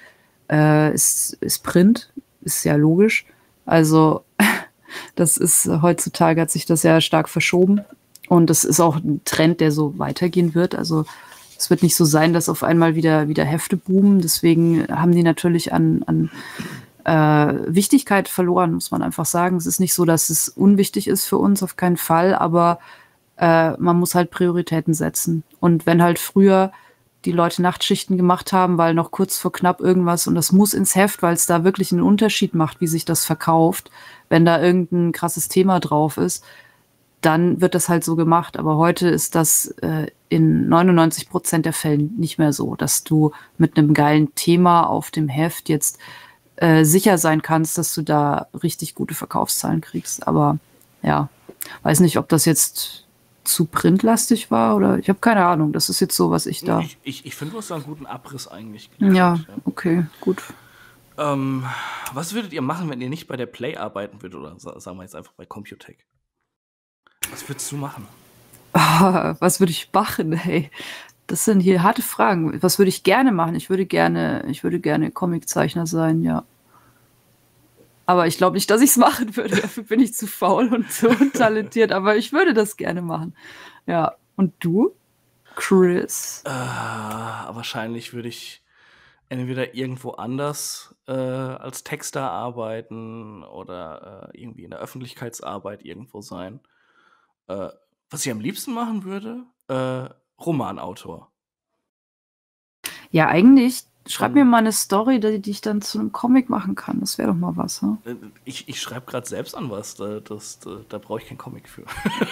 ist Print, ist ja logisch. Also das ist heutzutage hat sich das ja stark verschoben und das ist auch ein Trend, der so weitergehen wird. Also es wird nicht so sein, dass auf einmal wieder Hefte boomen. Deswegen haben die natürlich an Wichtigkeit verloren, muss man einfach sagen. Es ist nicht so, dass es unwichtig ist für uns, auf keinen Fall, aber man muss halt Prioritäten setzen. Und wenn halt früher die Leute Nachtschichten gemacht haben, weil noch kurz vor knapp irgendwas und das muss ins Heft, weil es da wirklich einen Unterschied macht, wie sich das verkauft, wenn da irgendein krasses Thema drauf ist, dann wird das halt so gemacht. Aber heute ist das in 99% der Fällen nicht mehr so, dass du mit einem geilen Thema auf dem Heft jetzt sicher sein kannst, dass du da richtig gute Verkaufszahlen kriegst. Aber ja, weiß nicht, ob das jetzt zu printlastig war oder ich habe keine Ahnung. Das ist jetzt so, was ich da. Ich finde, du hast da einen guten Abriss eigentlich Ja, geliefert. okay, gut. Was würdet ihr machen, wenn ihr nicht bei der Play arbeiten würdet oder sagen wir jetzt einfach bei Computec? Was würdest du machen? Was würde ich machen, ey? Das sind hier harte Fragen. Was würde ich gerne machen? Ich würde gerne Comiczeichner sein, ja. Aber ich glaube nicht, dass ich es machen würde. Dafür bin ich zu faul und zu untalentiert. Aber ich würde das gerne machen. Ja. Und du, Chris? Wahrscheinlich würde ich entweder irgendwo anders als Texter arbeiten oder irgendwie in der Öffentlichkeitsarbeit irgendwo sein. Was ich am liebsten machen würde, Romanautor. Ja, eigentlich. Schreib mir mal eine Story, die ich dann zu einem Comic machen kann. Das wäre doch mal was, hm? Ich schreibe gerade selbst an was. Da brauche ich keinen Comic für.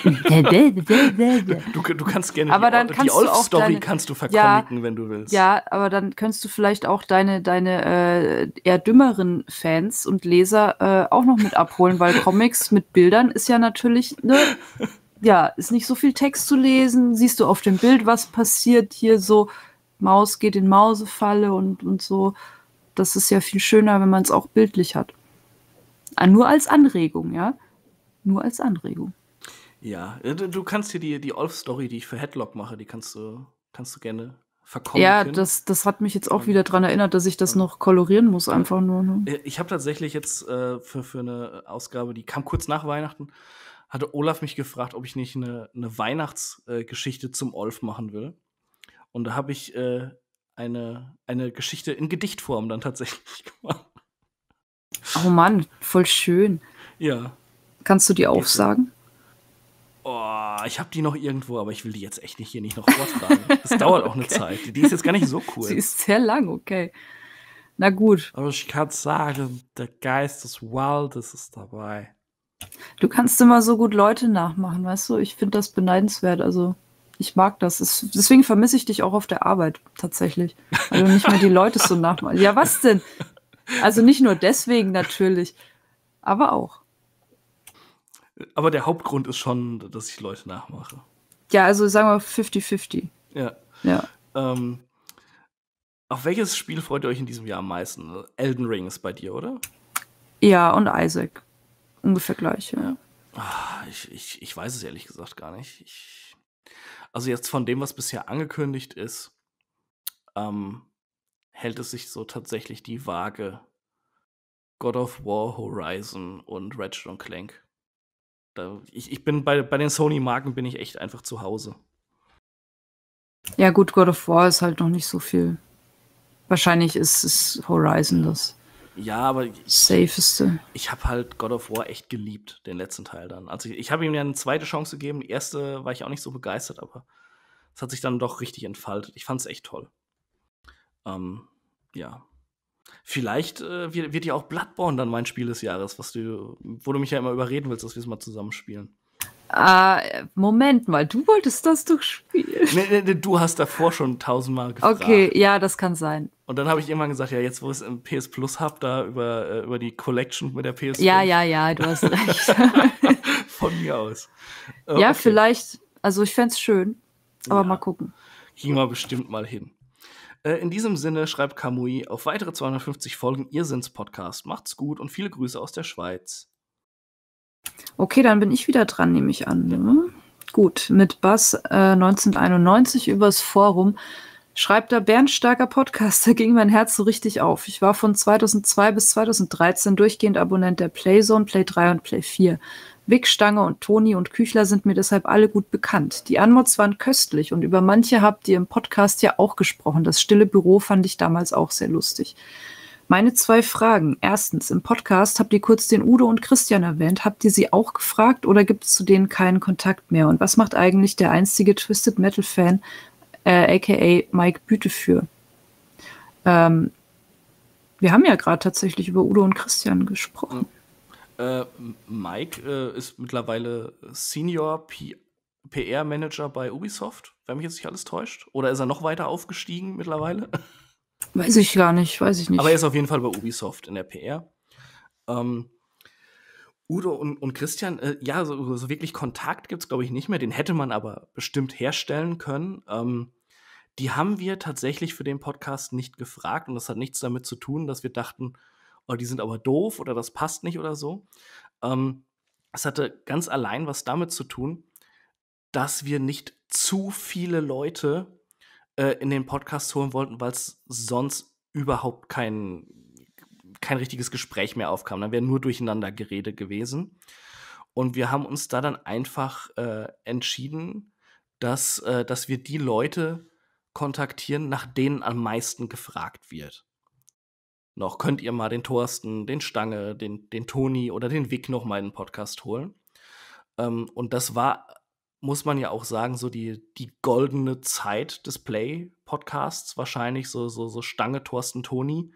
Du kannst gerne Aber dann die kannst du auch Olf-Story deine- kannst du Ja, vercomiken, wenn du willst. Ja, aber dann könntest du vielleicht auch deine eher dümmeren Fans und Leser auch noch mit abholen, weil Comics mit Bildern ist ja natürlich, ne, ja, ist nicht so viel Text zu lesen. Siehst du auf dem Bild, was passiert hier so, Maus geht in Mausefalle und so. Das ist ja viel schöner, wenn man es auch bildlich hat. Nur als Anregung, ja? Nur als Anregung. Ja, du kannst hier die Olf-Story, die ich für Headlock mache, die kannst du gerne Ja, vercomiken. das hat mich jetzt auch wieder dran erinnert, dass ich das noch kolorieren muss, einfach nur. Ne? Ich habe tatsächlich jetzt für eine Ausgabe, die kam kurz nach Weihnachten, hatte Olaf mich gefragt, ob ich nicht eine Weihnachtsgeschichte zum Olf machen will. Und da habe ich eine Geschichte in Gedichtform dann tatsächlich gemacht. Oh Mann, voll schön. Ja. Kannst du die aufsagen? Oh, ich habe die noch irgendwo, aber ich will die jetzt echt hier nicht noch vortragen. Das dauert auch eine Zeit. Die ist jetzt gar nicht so cool. Sie ist sehr lang, okay. Na gut. Aber ich kann sagen, der Geist des Waldes ist dabei. Du kannst immer so gut Leute nachmachen, weißt du? Ich finde das beneidenswert. Also, ich mag das. Deswegen vermisse ich dich auch auf der Arbeit, tatsächlich. Weil du nicht mehr die Leute so nachmachst. Ja, was denn? Also nicht nur deswegen natürlich, aber auch. Aber der Hauptgrund ist schon, dass ich Leute nachmache. Ja, also sagen wir 50-50. Ja. Ja. Auf welches Spiel freut ihr euch in diesem Jahr am meisten? Elden Ring ist bei dir, oder? Ja, und Isaac. Ungefähr gleich, ja. Ich weiß es ehrlich gesagt gar nicht. Also jetzt von dem, was bisher angekündigt ist, hält es sich so tatsächlich die Waage. God of War, Horizon und Ratchet & Clank. Ich bin bei den Sony-Marken bin ich echt einfach zu Hause. Ja gut, God of War ist halt noch nicht so viel. Wahrscheinlich ist Horizon das Ja, aber safeste. ich habe halt God of War echt geliebt, den letzten Teil dann. Also ich habe ihm ja eine zweite Chance gegeben. Die erste war ich auch nicht so begeistert, aber es hat sich dann doch richtig entfaltet. Ich fand es echt toll. Ja. Vielleicht wird ja auch Bloodborne dann mein Spiel des Jahres, wo du mich ja immer überreden willst, dass wir es mal zusammenspielen. Moment mal, du wolltest das doch spielen. Nee, du hast davor schon 1000-mal gefragt. Okay, ja, das kann sein. Und dann habe ich irgendwann gesagt, ja, jetzt wo ich es im PS Plus habe, da über die Collection mit der PS5. Ja, du hast recht. Von mir aus. Ja, Okay. vielleicht, also ich fänd's schön, aber Ja. mal gucken. Kriegen wir bestimmt mal hin. In diesem Sinne schreibt Kamui auf weitere 250 Folgen Irrsinns Podcast. Macht's gut und viele Grüße aus der Schweiz. Okay, dann bin ich wieder dran, nehme ich an. Ne? Gut, mit Bass 1991 übers Forum schreibt er: Bärenstarker Podcast, da ging mein Herz so richtig auf. Ich war von 2002 bis 2013 durchgehend Abonnent der Playzone, Play 3 und Play 4. Vic, Stange und Toni und Küchler sind mir deshalb alle gut bekannt. Die Anmods waren köstlich und über manche habt ihr im Podcast ja auch gesprochen. Das stille Büro fand ich damals auch sehr lustig. Meine 2 Fragen. Erstens, im Podcast habt ihr kurz den Udo und Christian erwähnt. Habt ihr sie auch gefragt oder gibt es zu denen keinen Kontakt mehr? Und was macht eigentlich der einzige Twisted Metal Fan, aka Mike Bütefür? Wir haben ja gerade tatsächlich über Udo und Christian gesprochen. Mike ist mittlerweile Senior PR-Manager bei Ubisoft, wenn mich jetzt nicht alles täuscht. Oder ist er noch weiter aufgestiegen mittlerweile? Weiß ich nicht. Aber er ist auf jeden Fall bei Ubisoft in der PR. Udo und Christian, ja, so wirklich Kontakt gibt es, glaube ich, nicht mehr. Den hätte man aber bestimmt herstellen können. Die haben wir tatsächlich für den Podcast nicht gefragt. Und das hat nichts damit zu tun, dass wir dachten, oh, die sind aber doof oder das passt nicht oder so. Es hatte ganz allein was damit zu tun, dass wir nicht zu viele Leute in den Podcast holen wollten, weil es sonst überhaupt kein richtiges Gespräch mehr aufkam. Dann wäre nur Durcheinandergerede gewesen. Und wir haben uns da dann einfach entschieden, dass wir die Leute kontaktieren, nach denen am meisten gefragt wird. Noch könnt ihr mal den Thorsten, den Stange, den Toni oder den Vic noch mal in den Podcast holen. Und das war, muss man ja auch sagen, so die goldene Zeit des Play-Podcasts wahrscheinlich, so Stange, Thorsten, Toni.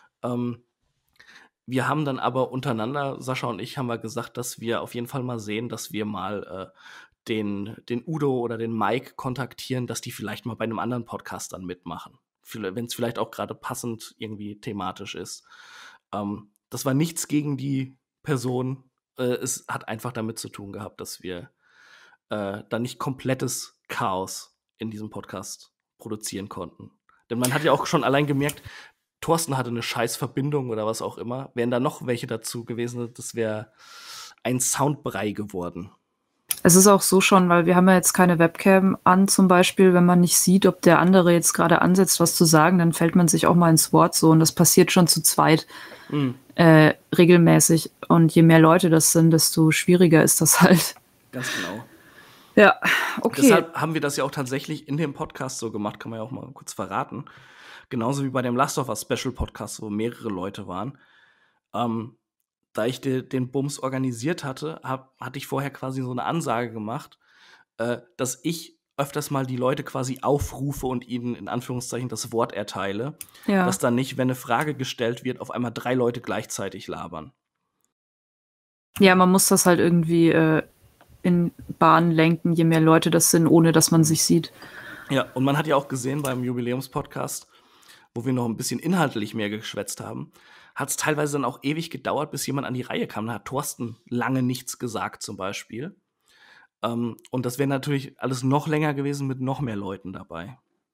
Wir haben dann aber untereinander, Sascha und ich, haben wir gesagt, dass wir auf jeden Fall mal sehen, dass wir mal den Udo oder den Mike kontaktieren, dass die vielleicht mal bei einem anderen Podcast dann mitmachen. Wenn es vielleicht auch gerade passend irgendwie thematisch ist. Das war nichts gegen die Person. Es hat einfach damit zu tun gehabt, dass wir da nicht komplettes Chaos in diesem Podcast produzieren konnten. Denn man hat ja auch schon allein gemerkt, Thorsten hatte eine Scheißverbindung oder was auch immer. Wären da noch welche dazu gewesen, das wäre ein Soundbrei geworden. Es ist auch so schon, weil wir haben ja jetzt keine Webcam an zum Beispiel. Wenn man nicht sieht, ob der andere jetzt gerade ansetzt, was zu sagen, dann fällt man sich auch mal ins Wort so. Und das passiert schon zu zweit regelmäßig. Und je mehr Leute das sind, desto schwieriger ist das halt. Ganz genau. Ja, okay. Deshalb haben wir das ja auch tatsächlich in dem Podcast so gemacht, kann man ja auch mal kurz verraten. Genauso wie bei dem Last of Us Special Podcast, wo mehrere Leute waren. Da ich den Bums organisiert hatte, hatte ich vorher quasi so eine Ansage gemacht, dass ich öfters mal die Leute quasi aufrufe und ihnen in Anführungszeichen das Wort erteile. Ja. Dass dann nicht, wenn eine Frage gestellt wird, auf einmal 3 Leute gleichzeitig labern. Ja, man muss das halt irgendwie in Bahnen lenken, je mehr Leute das sind, ohne dass man sich sieht. Ja, und man hat ja auch gesehen beim Jubiläumspodcast, wo wir noch ein bisschen inhaltlich mehr geschwätzt haben, hat es teilweise dann auch ewig gedauert, bis jemand an die Reihe kam. Da hat Thorsten lange nichts gesagt zum Beispiel. Und das wäre natürlich alles noch länger gewesen mit noch mehr Leuten dabei.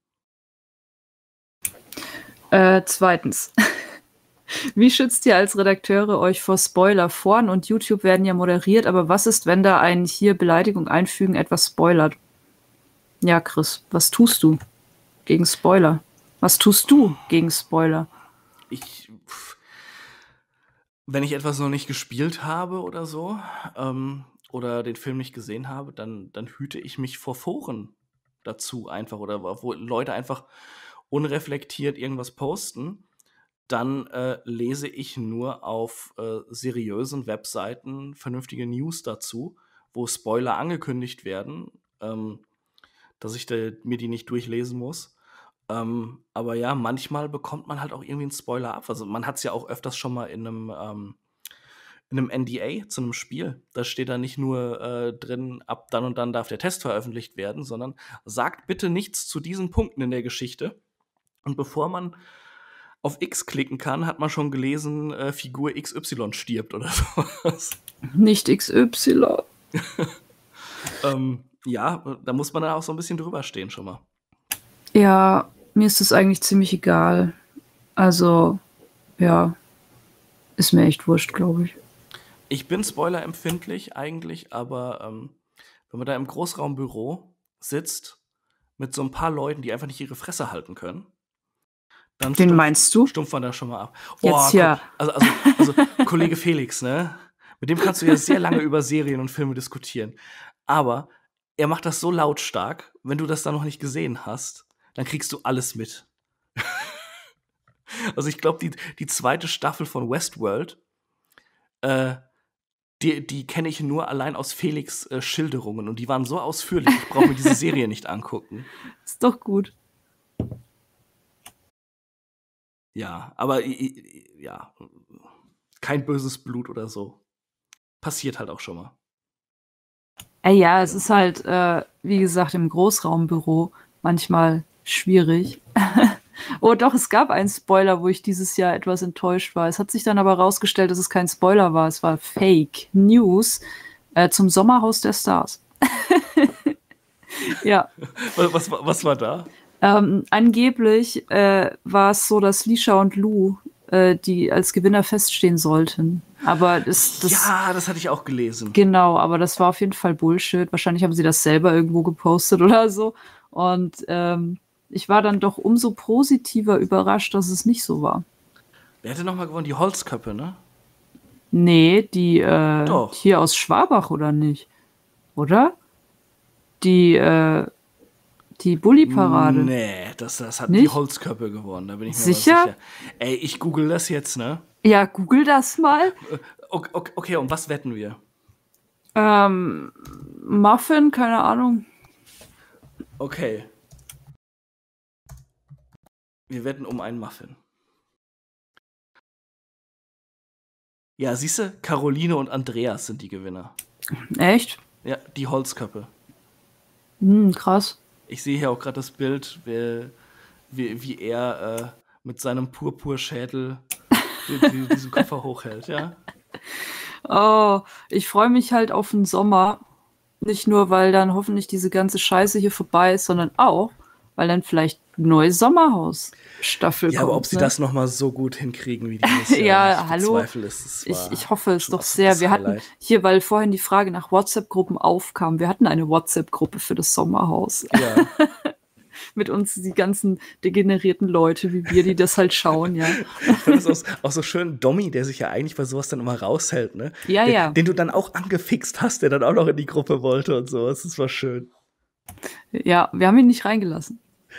Zweitens. Wie schützt ihr als Redakteure euch vor Spoiler? Foren und YouTube werden ja moderiert, aber was ist, wenn da ein hier Beleidigung einfügen etwas spoilert? Ja, Chris, was tust du gegen Spoiler? Was tust du gegen Spoiler? Wenn ich etwas noch nicht gespielt habe oder so, oder den Film nicht gesehen habe, dann hüte ich mich vor Foren dazu einfach, oder wo Leute einfach unreflektiert irgendwas posten. Dann lese ich nur auf seriösen Webseiten vernünftige News dazu, wo Spoiler angekündigt werden, dass ich mir die nicht durchlesen muss. Aber ja, manchmal bekommt man halt auch irgendwie einen Spoiler ab. Also man hat es ja auch öfters schon mal in in einem NDA zu einem Spiel. Da steht da nicht nur drin, ab dann und dann darf der Test veröffentlicht werden, sondern sagt bitte nichts zu diesen Punkten in der Geschichte. Und bevor man auf X klicken kann, hat man schon gelesen, Figur XY stirbt oder sowas. Nicht XY. Ja, da muss man dann auch so ein bisschen drüber stehen schon mal. Ja, mir ist das eigentlich ziemlich egal. Also, ja, ist mir echt wurscht, glaube ich. Ich bin spoilerempfindlich eigentlich, aber wenn man da im Großraumbüro sitzt mit so ein paar Leuten, die einfach nicht ihre Fresse halten können, dann Wen meinst du? stumpft man da schon mal ab. Jetzt ja. Also Kollege Felix, ne? Mit dem kannst du ja sehr lange über Serien und Filme diskutieren. Aber er macht das so lautstark, wenn du das dann noch nicht gesehen hast, dann kriegst du alles mit. Also ich glaube, die zweite Staffel von Westworld, die kenne ich nur allein aus Felix' Schilderungen. Und die waren so ausführlich, ich brauche mir diese Serie nicht angucken. Ist doch gut. Ja, aber ja, kein böses Blut oder so. Passiert halt auch schon mal. Ja, es ist halt, wie gesagt, im Großraumbüro manchmal schwierig. Oh doch, es gab einen Spoiler, wo ich dieses Jahr etwas enttäuscht war. Es hat sich dann aber herausgestellt, dass es kein Spoiler war. Es war Fake News zum Sommerhaus der Stars. Ja. Was war da? Angeblich war es so, dass Lisha und Lou die als Gewinner feststehen sollten. Aber ja, das hatte ich auch gelesen. Genau, aber das war auf jeden Fall Bullshit. Wahrscheinlich haben sie das selber irgendwo gepostet oder so. Und ich war dann doch umso positiver überrascht, dass es nicht so war. Wer hätte nochmal gewonnen? Die Holzköppe, ne? Nee, die Doch. hier aus Schwabach, oder nicht? Oder? Die Bulli-Parade. Nee, das hat Nicht? die Holzköppe gewonnen, da bin ich mir Sicher? mal sicher. Ey, ich google das jetzt, ne? Ja, google das mal. Okay, um was wetten wir? Muffin, keine Ahnung. Okay. Wir wetten um einen Muffin. Ja, siehste, Caroline und Andreas sind die Gewinner. Echt? Ja, die Holzköppe. Krass. Ich sehe hier auch gerade das Bild, wie er mit seinem Purpurschädel diesen Koffer hochhält, ja? Oh, ich freue mich halt auf den Sommer. Nicht nur, weil dann hoffentlich diese ganze Scheiße hier vorbei ist, sondern auch, weil dann vielleicht eine neue Sommerhaus-Staffel kommt. Ja, aber ob sie das nochmal so gut hinkriegen wie dieses Jahr, Ja, hallo. Ich hoffe es doch sehr. Wir hatten hier, weil vorhin die Frage nach WhatsApp-Gruppen aufkam, wir hatten eine WhatsApp-Gruppe für das Sommerhaus. Ja. Mit uns die ganzen degenerierten Leute, wie wir, die das halt schauen, ja. Das ist auch so schön Dommi, der sich ja eigentlich bei sowas dann immer raushält, ne? Ja. Den du dann auch angefixt hast, der dann auch noch in die Gruppe wollte und so. Das war schön. Ja, wir haben ihn nicht reingelassen.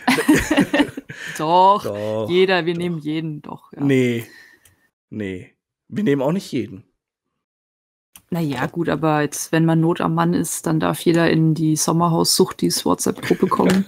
Doch, wir nehmen jeden doch. Ja. Nee. Wir nehmen auch nicht jeden. Naja, gut, aber jetzt, wenn man Not am Mann ist, dann darf jeder in die Sommerhaus-Suchtis WhatsApp-Gruppe kommen.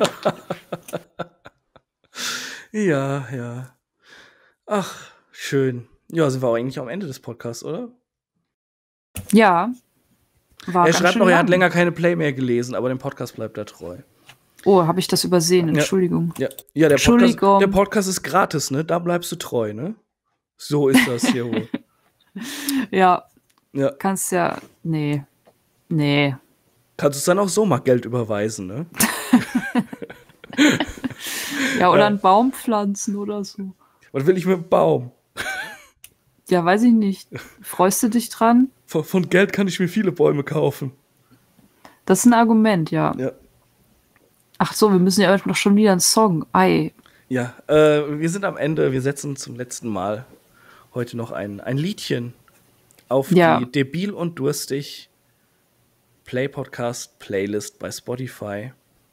Ja. Ach, schön. Ja, sind wir auch eigentlich am Ende des Podcasts, oder? Ja. Er schreibt noch, er hat länger keine Play mehr gelesen, aber dem Podcast bleibt er treu. Oh, habe ich das übersehen? Entschuldigung. Ja, der Podcast ist gratis, ne? Da bleibst du treu, ne? So ist das hier wohl. Ja. Kannst ja. Nee. Kannst du es dann auch so mal Geld überweisen, ne? Ja, oder einen Baum pflanzen oder so. Was will ich mit dem Baum? Ja, weiß ich nicht. Freust du dich dran? Von Geld kann ich mir viele Bäume kaufen. Das ist ein Argument, ja. Ach so, wir müssen ja noch schon wieder einen Song. Ei. Ja, wir sind am Ende. Wir setzen zum letzten Mal heute noch ein Liedchen auf die Debil und Durstig Play-Podcast Playlist bei Spotify.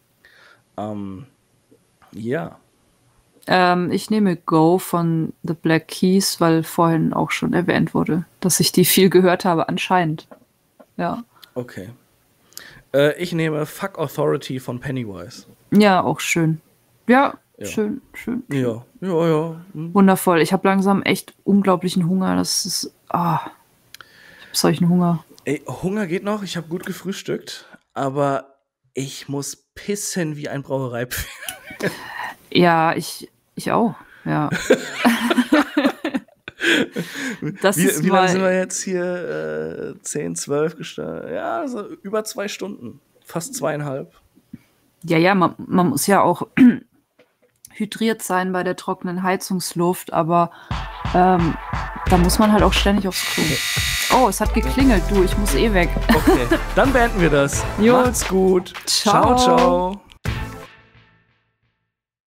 Ja. Ich nehme Go von The Black Keys, weil vorhin auch schon erwähnt wurde, dass ich die viel gehört habe, anscheinend. Ja. Okay. Ich nehme Fuck Authority von Pennywise. Ja, auch schön. Ja. Schön. Ja. Wundervoll. Ich habe langsam echt unglaublichen Hunger. Das ist. solchen Hunger. Ey, Hunger geht noch, ich habe gut gefrühstückt, aber ich muss pissen wie ein Brauereipferd. Ja, ich auch, ja. Wie lange sind wir jetzt hier? 10, 12 gestartet? Ja, also über 2 Stunden. Fast 2,5. Ja, man muss ja auch hydriert sein bei der trockenen Heizungsluft, aber da muss man halt auch ständig aufs Klo. Oh, es hat geklingelt, du, ich muss weg. Okay, dann beenden wir das. Jo. Macht's gut. Ciao. Ciao, ciao.